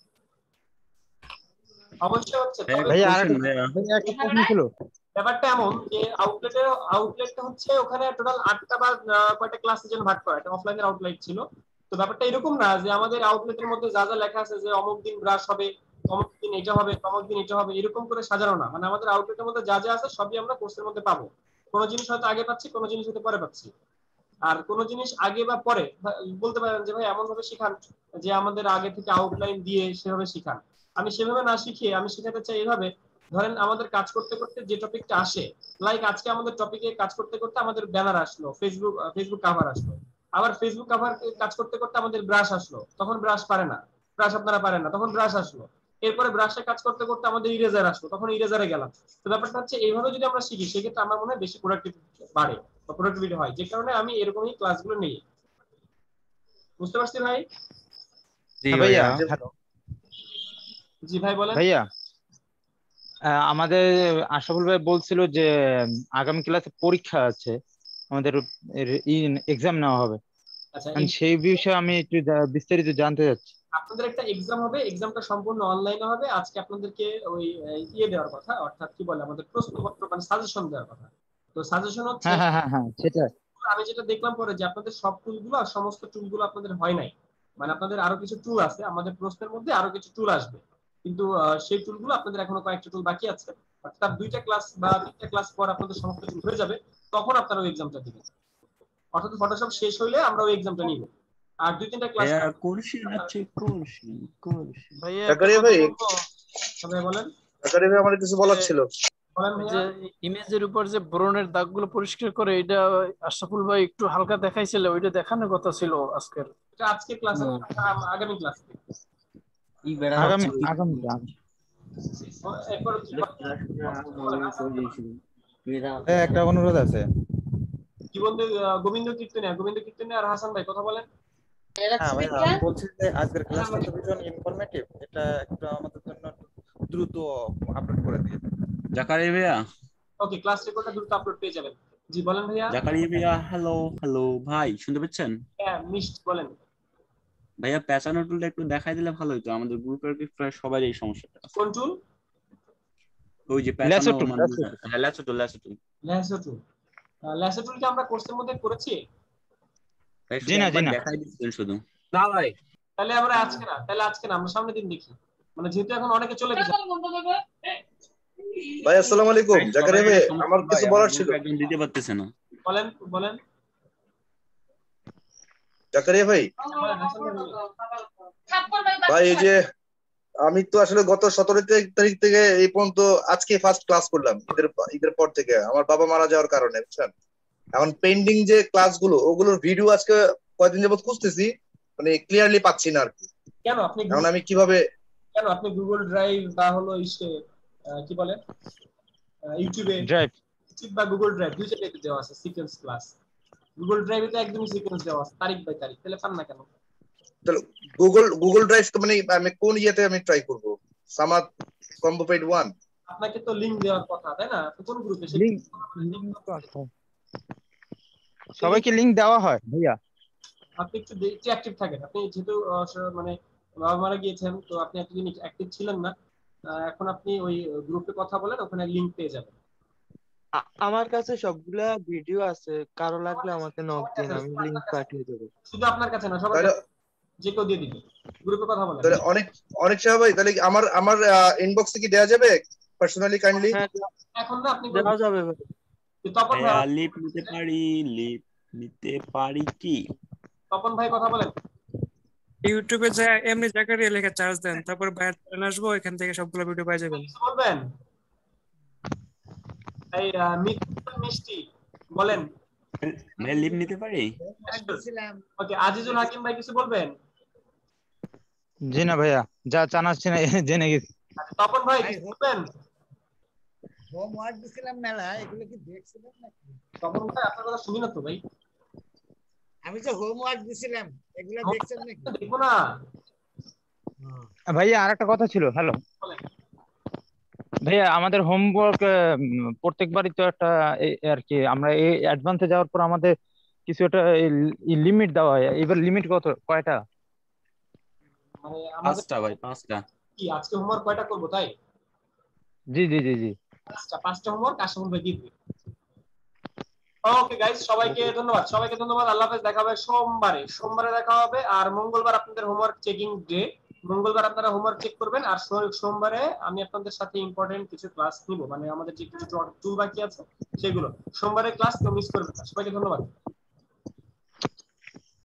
Speaker 1: অবশ্যই হচ্ছে।
Speaker 22: ভাই আর একটা প্রশ্ন ছিল।
Speaker 1: ব্যাপারটা এমন যে আউটলেটের আউটলেটটা হচ্ছে ওখানে টোটাল আটটা বা কয়টা ক্লাসের জন্য ভাগ করা, এটা অফলাইনের আউটলেট ছিল। তো ব্যাপারটা এরকম না যে আমাদের আউটলেটের মধ্যে যা যা লেখা আছে যে অমুক দিন ব্রাশ হবে, অমুক দিন এটা হবে, অমুক দিন এটা হবে, এরকম করে সাজানো না। মানে আমাদের আউটলেটের মধ্যে যা যা আছে সবই আমরা কোর্সের মধ্যে পাবো। কোনো জিনিস হয়তো আগে পাচ্ছি, কোনো জিনিস হয়তো পরে পাচ্ছি। আর কোনো জিনিস আগে বা পরে বলতে পারেন যে ভাই এমন ভাবে শিখান যে আমাদের আগে থেকে আউটলাইন দিয়ে সেভাবে শিখান। আমি সেভাবে না শিখিয়ে আমি শেখাতে চাই এইভাবে, ধরেন আমাদের কাজ করতে করতে যে টপিকটা আসে, লাইক আজকে আমাদের টপিকে কাজ করতে করতে আমাদের ব্যানার আসলো, ফেসবুক ফেসবুক কাভার আসলো, আবার ফেসবুক কাভার কাজ করতে করতে আমাদের ব্রাশ আসলো, তখন ব্রাশ পারে না, ব্রাশ আপনারা পারেন না, তখন ব্রাশ আসলো। এরপরে ব্রাশে কাজ করতে করতে আমাদের ইরেজার আসলো, তখন ইরেজারে গেলাম। তো ব্যাপারটা হচ্ছে এইভাবে যদি আমরা শিখি সেক্ষেত্রে আমার মনে হয় বেশি প্রোডাক্টিভিটি বাড়ে বা প্রোডাক্টিভিটি হয়, যে কারণে আমি এরকমই ক্লাসগুলো নিই। বুঝতে পারছি ভাই?
Speaker 22: জি ভাইয়া। হ্যালো
Speaker 1: জি ভাই বলেন।
Speaker 22: ভাইয়া আমাদের আশরাফুল ভাই বলছিল যে আগামী ক্লাসে পরীক্ষা আছে, আমাদের এক্সাম নেওয়া হবে।
Speaker 1: আচ্ছা,
Speaker 22: সেই বিষয়ে আমি একটু বিস্তারিত জানতে চাচ্ছি।
Speaker 1: আপনাদের একটা এক্সাম হবে, এক্সামটা সম্পূর্ণ অনলাইনে হবে। আজকে আপনাদেরকে ওই ইয়ে দেওয়ার কথা, অর্থাৎ কি বলে আমাদের প্রশ্নপত্র মানে সাজেশন দেওয়ার কথা। তো সাজেশন হচ্ছে,
Speaker 22: হ্যাঁ হ্যাঁ হ্যাঁ সেটা
Speaker 1: আমি যেটা দেখলাম পরে যে আপনাদের সব টুলগুলো আর সমস্ত টুলগুলো আপনাদের হয় নাই, মানে আপনাদের আরো কিছু টুল আছে, আমাদের প্রশ্নের মধ্যে আরো কিছু টুল আসবে, কিন্তু সেই টুলগুলো আপনাদের এখনো কয়েকটা টুল বাকি আছে। অর্থাৎ দুইটা ক্লাস বা তিনটা ক্লাস পর আপনাদের সমস্ত টুল হয়ে যাবে, তখন আপনারা ওই এক্সামটা দিবেন। অর্থাৎ ফটোশপ শেষ হইলে আমরা ওই এক্সামটা নিব। আর দুই তিনটা ক্লাস
Speaker 13: ভাইয়া কোর্সিন আছে কোর্সিন কোর্সিন
Speaker 4: ভাইয়া
Speaker 5: জাকারিয়া ভাই
Speaker 1: সবাই বলেন।
Speaker 5: জাকারিয়া ভাই আমার কিছু বলার ছিল।
Speaker 1: বলেন ভাইয়া।
Speaker 4: যে ইমেজের উপর যে ব্রনের দাগগুলো পরিষ্কার করে, এটা আশরাফুল ভাই একটু হালকা দেখাইছিল, ওইটা দেখানোর কথা ছিল আজকের।
Speaker 1: এটা আজকে ক্লাসে, আগামী ক্লাসে
Speaker 22: ই বেড়া আগামী আগামী
Speaker 1: একবার
Speaker 22: একটা অনুরোধ আছে।
Speaker 1: কি বলতে গোবিন্দ কীর্তনিয়া, গোবিন্দ কীর্তনিয়া আর হাসান ভাই কথা বলেন।
Speaker 16: হ্যাঁ ভাই আমি বলছি যে আজকের ক্লাসটা তো ভীষণ ইনফরমেটিভ, এটা একটু আমাদের জন্য দ্রুত আপলোড করে দিন।
Speaker 13: জাকারিয়া ভাইয়া
Speaker 1: ওকে, ক্লাস রেকর্ডটা দ্রুত আপলোড পেয়ে যাবেন। জি বলেন ভাইয়া।
Speaker 13: জাকারিয়া ভাইয়া হ্যালো হ্যালো ভাই শুনতে পাচ্ছেন?
Speaker 1: হ্যাঁ মিষ্ট বলেন।
Speaker 13: ভাইয়া প্যাচানো টুলটা একটু দেখাই দিলে ভালো হতো, আমাদের গ্রুপের প্রায় সবাই এই সমস্যাটা আছে।
Speaker 1: কোন টুল?
Speaker 13: ওই যে
Speaker 22: ল্যাসো
Speaker 13: প্যাচানো
Speaker 22: টুল,
Speaker 13: মানে
Speaker 22: ল্যাসো টুল।
Speaker 13: হ্যাঁ lasso tool lasso tool.
Speaker 1: Lasso tool, lasso tool কি আমরা কোর্সের মধ্যে করেছি?
Speaker 13: ভাই
Speaker 22: জি
Speaker 13: শুধু
Speaker 22: না জি
Speaker 13: একবার
Speaker 22: না
Speaker 13: দেখাই দিচ্ছেন শুধু।
Speaker 6: না ভাই
Speaker 1: তাহলে আমরা আজকে না, তাহলে আজকে না, আমরা সামনের দিন দেখি, মানে যেহেতু এখন অনেকে চলে গেছে।
Speaker 5: ভাই আসসালামু আলাইকুম।
Speaker 13: ভাই
Speaker 5: জাকারিয়া
Speaker 13: সবাই
Speaker 5: ভাই
Speaker 13: একটা
Speaker 5: আমার
Speaker 13: সমস্যা
Speaker 5: কিছু
Speaker 13: ভাই,
Speaker 5: বলার
Speaker 13: আমার
Speaker 5: ছিল।
Speaker 13: গ্রুপে একজন দিতে পারতেছে না।
Speaker 1: বলেন বলেন
Speaker 5: জাকারিয়া ভাই, ভাই এই যে আমি তো আসলে গত সতেরো তারিখ থেকে এই পর্যন্ত আজকে ফার্স্ট ক্লাস করলাম ঈদের ঈদের পর থেকে, আমার বাবা মারা যাওয়ার কারণে, বুঝছেন। এখন পেন্ডিং যে ক্লাসগুলো ওগুলোর ভিডিও আজকে কয়েকদিন যাবত খুঁজতেছি, মানে ক্লিয়ারলি পাচ্ছি না আর কি।
Speaker 1: কেন আপনি
Speaker 5: এখন আমি কিভাবে,
Speaker 1: কেন আপনি গুগল ড্রাইভ বা হলো ইসে কি বলে ইউটিউবে
Speaker 22: ড্রাইভ
Speaker 1: ইউটিউব বা গুগল ড্রাইভ দুই জায়গায় দেওয়া আছে সিকোয়েন্স ক্লাস। গুগল ড্রাইভে তো একদমই সিকোয়েন্স দেওয়া আছে তারিখ বাই তারিখ, তাহলে পান না কেন?
Speaker 5: তাহলে গুগল গুগল ড্রাইভ মানে আমি কোন ইয়েতে আমি ট্রাই করব? Samad combo paid one.
Speaker 1: আপনাকে তো লিংক দেওয়ার কথা তাই না? আপনি কোন গ্রুপে?
Speaker 22: লিংক লিংক তো আছে, সবাইকে লিংক দেওয়া হয় ভাইয়া।
Speaker 1: আপনি একটু একটু অ্যাক্টিভ থাকেন। আপনি যেহেতু মানে বাবা মারা গিয়েছেন তো আপনি এতদিন অ্যাক্টিভ ছিলেন না, এখন আপনি ওই গ্রুপে কথা বলেন, ওখানে লিংক পেয়ে যাবেন।
Speaker 23: আমার কাছে সবগুলা ভিডিও আছে, কারো লাগলে আমাকে নক দিন, আমি লিংক পাঠিয়ে দেবো।
Speaker 1: শুধু আপনার কাছে না, সবার কাছে, যে কেউ দিয়ে দিবে। গ্রুপে কথা বলেন।
Speaker 5: তাহলে অনেক অনেক সাহেব ভাই, তাহলে আমার আমার ইনবক্সে কি দেওয়া যাবে পার্সোনালি কাইন্ডলি?
Speaker 1: এখন না আপনি
Speaker 23: দেওয়া যাবে ভাই।
Speaker 1: তপন ভাই
Speaker 13: লিপ নিতে পারি, লিপ নিতে পারি কি?
Speaker 1: তপন ভাই কথা বলেন।
Speaker 18: ইউটিউবে যা এমনি জাকারিয়া লেখা চার্জ দেন, তারপর বাইরে চলে আসবো, এখান থেকে সবগুলো ভিডিও পেয়ে যাবেন।
Speaker 1: বলবেন এই মিষ্টি বলেন।
Speaker 13: ভাই লিপ নিতে পারি?
Speaker 1: ওকে আজিজুল হাকিম ভাই কিছু বলবেন?
Speaker 22: জি না ভাইয়া, যা জানাচ্ছি না জেনে গেছি।
Speaker 1: তপন ভাই কিছু বলবেন?
Speaker 7: হোমওয়ার্ক দিছিলাম মেলা, এগুলো কি দেখছিলেন নাকি?
Speaker 1: তপন ভাই আপনার কথা শুনি না তো ভাই।
Speaker 7: আমি যে হোমওয়ার্ক দিছিলাম এগুলো দেখছেন নাকি?
Speaker 1: দেখবো না
Speaker 22: ভাইয়া আর একটা কথা ছিল। হ্যালো ভাইয়া, আমাদের হোমওয়ার্ক প্রত্যেকবারই তো একটা আর কি, আমরা এই অ্যাডভান্সে যাওয়ার পর আমাদের কিছু একটা লিমিট দেওয়া হয়, এবার লিমিট কত কয়টা?
Speaker 1: মানে
Speaker 13: পাঁচটা ভাই, পাঁচটা।
Speaker 1: কি আজকে হোমওয়ার্ক কয়টা করব তাই?
Speaker 22: জি জি জি জি
Speaker 1: পাঁচটা পাঁচটা হোমওয়ার্ক আশরাফুল ভাই দিবে। ওকে গাইস, সবাইকে ধন্যবাদ, সবাইকে ধন্যবাদ। আল্লাহ হাফেজ। দেখা হবে সোমবারে, সোমবারে দেখা হবে। আর মঙ্গলবার আপনাদের হোমওয়ার্ক চেকিং ডে, মঙ্গলবার আপনারা হোমওয়ার্ক চেক করবেন। আর সোমবারে আমি আপনাদের সাথে ইম্পর্টেন্ট কিছু ক্লাস নিব, মানে আমাদের যে কিছু টুল বাকি আছে সেগুলো। সোমবারে ক্লাস কেউ মিস করবেন না। সবাইকে ধন্যবাদ।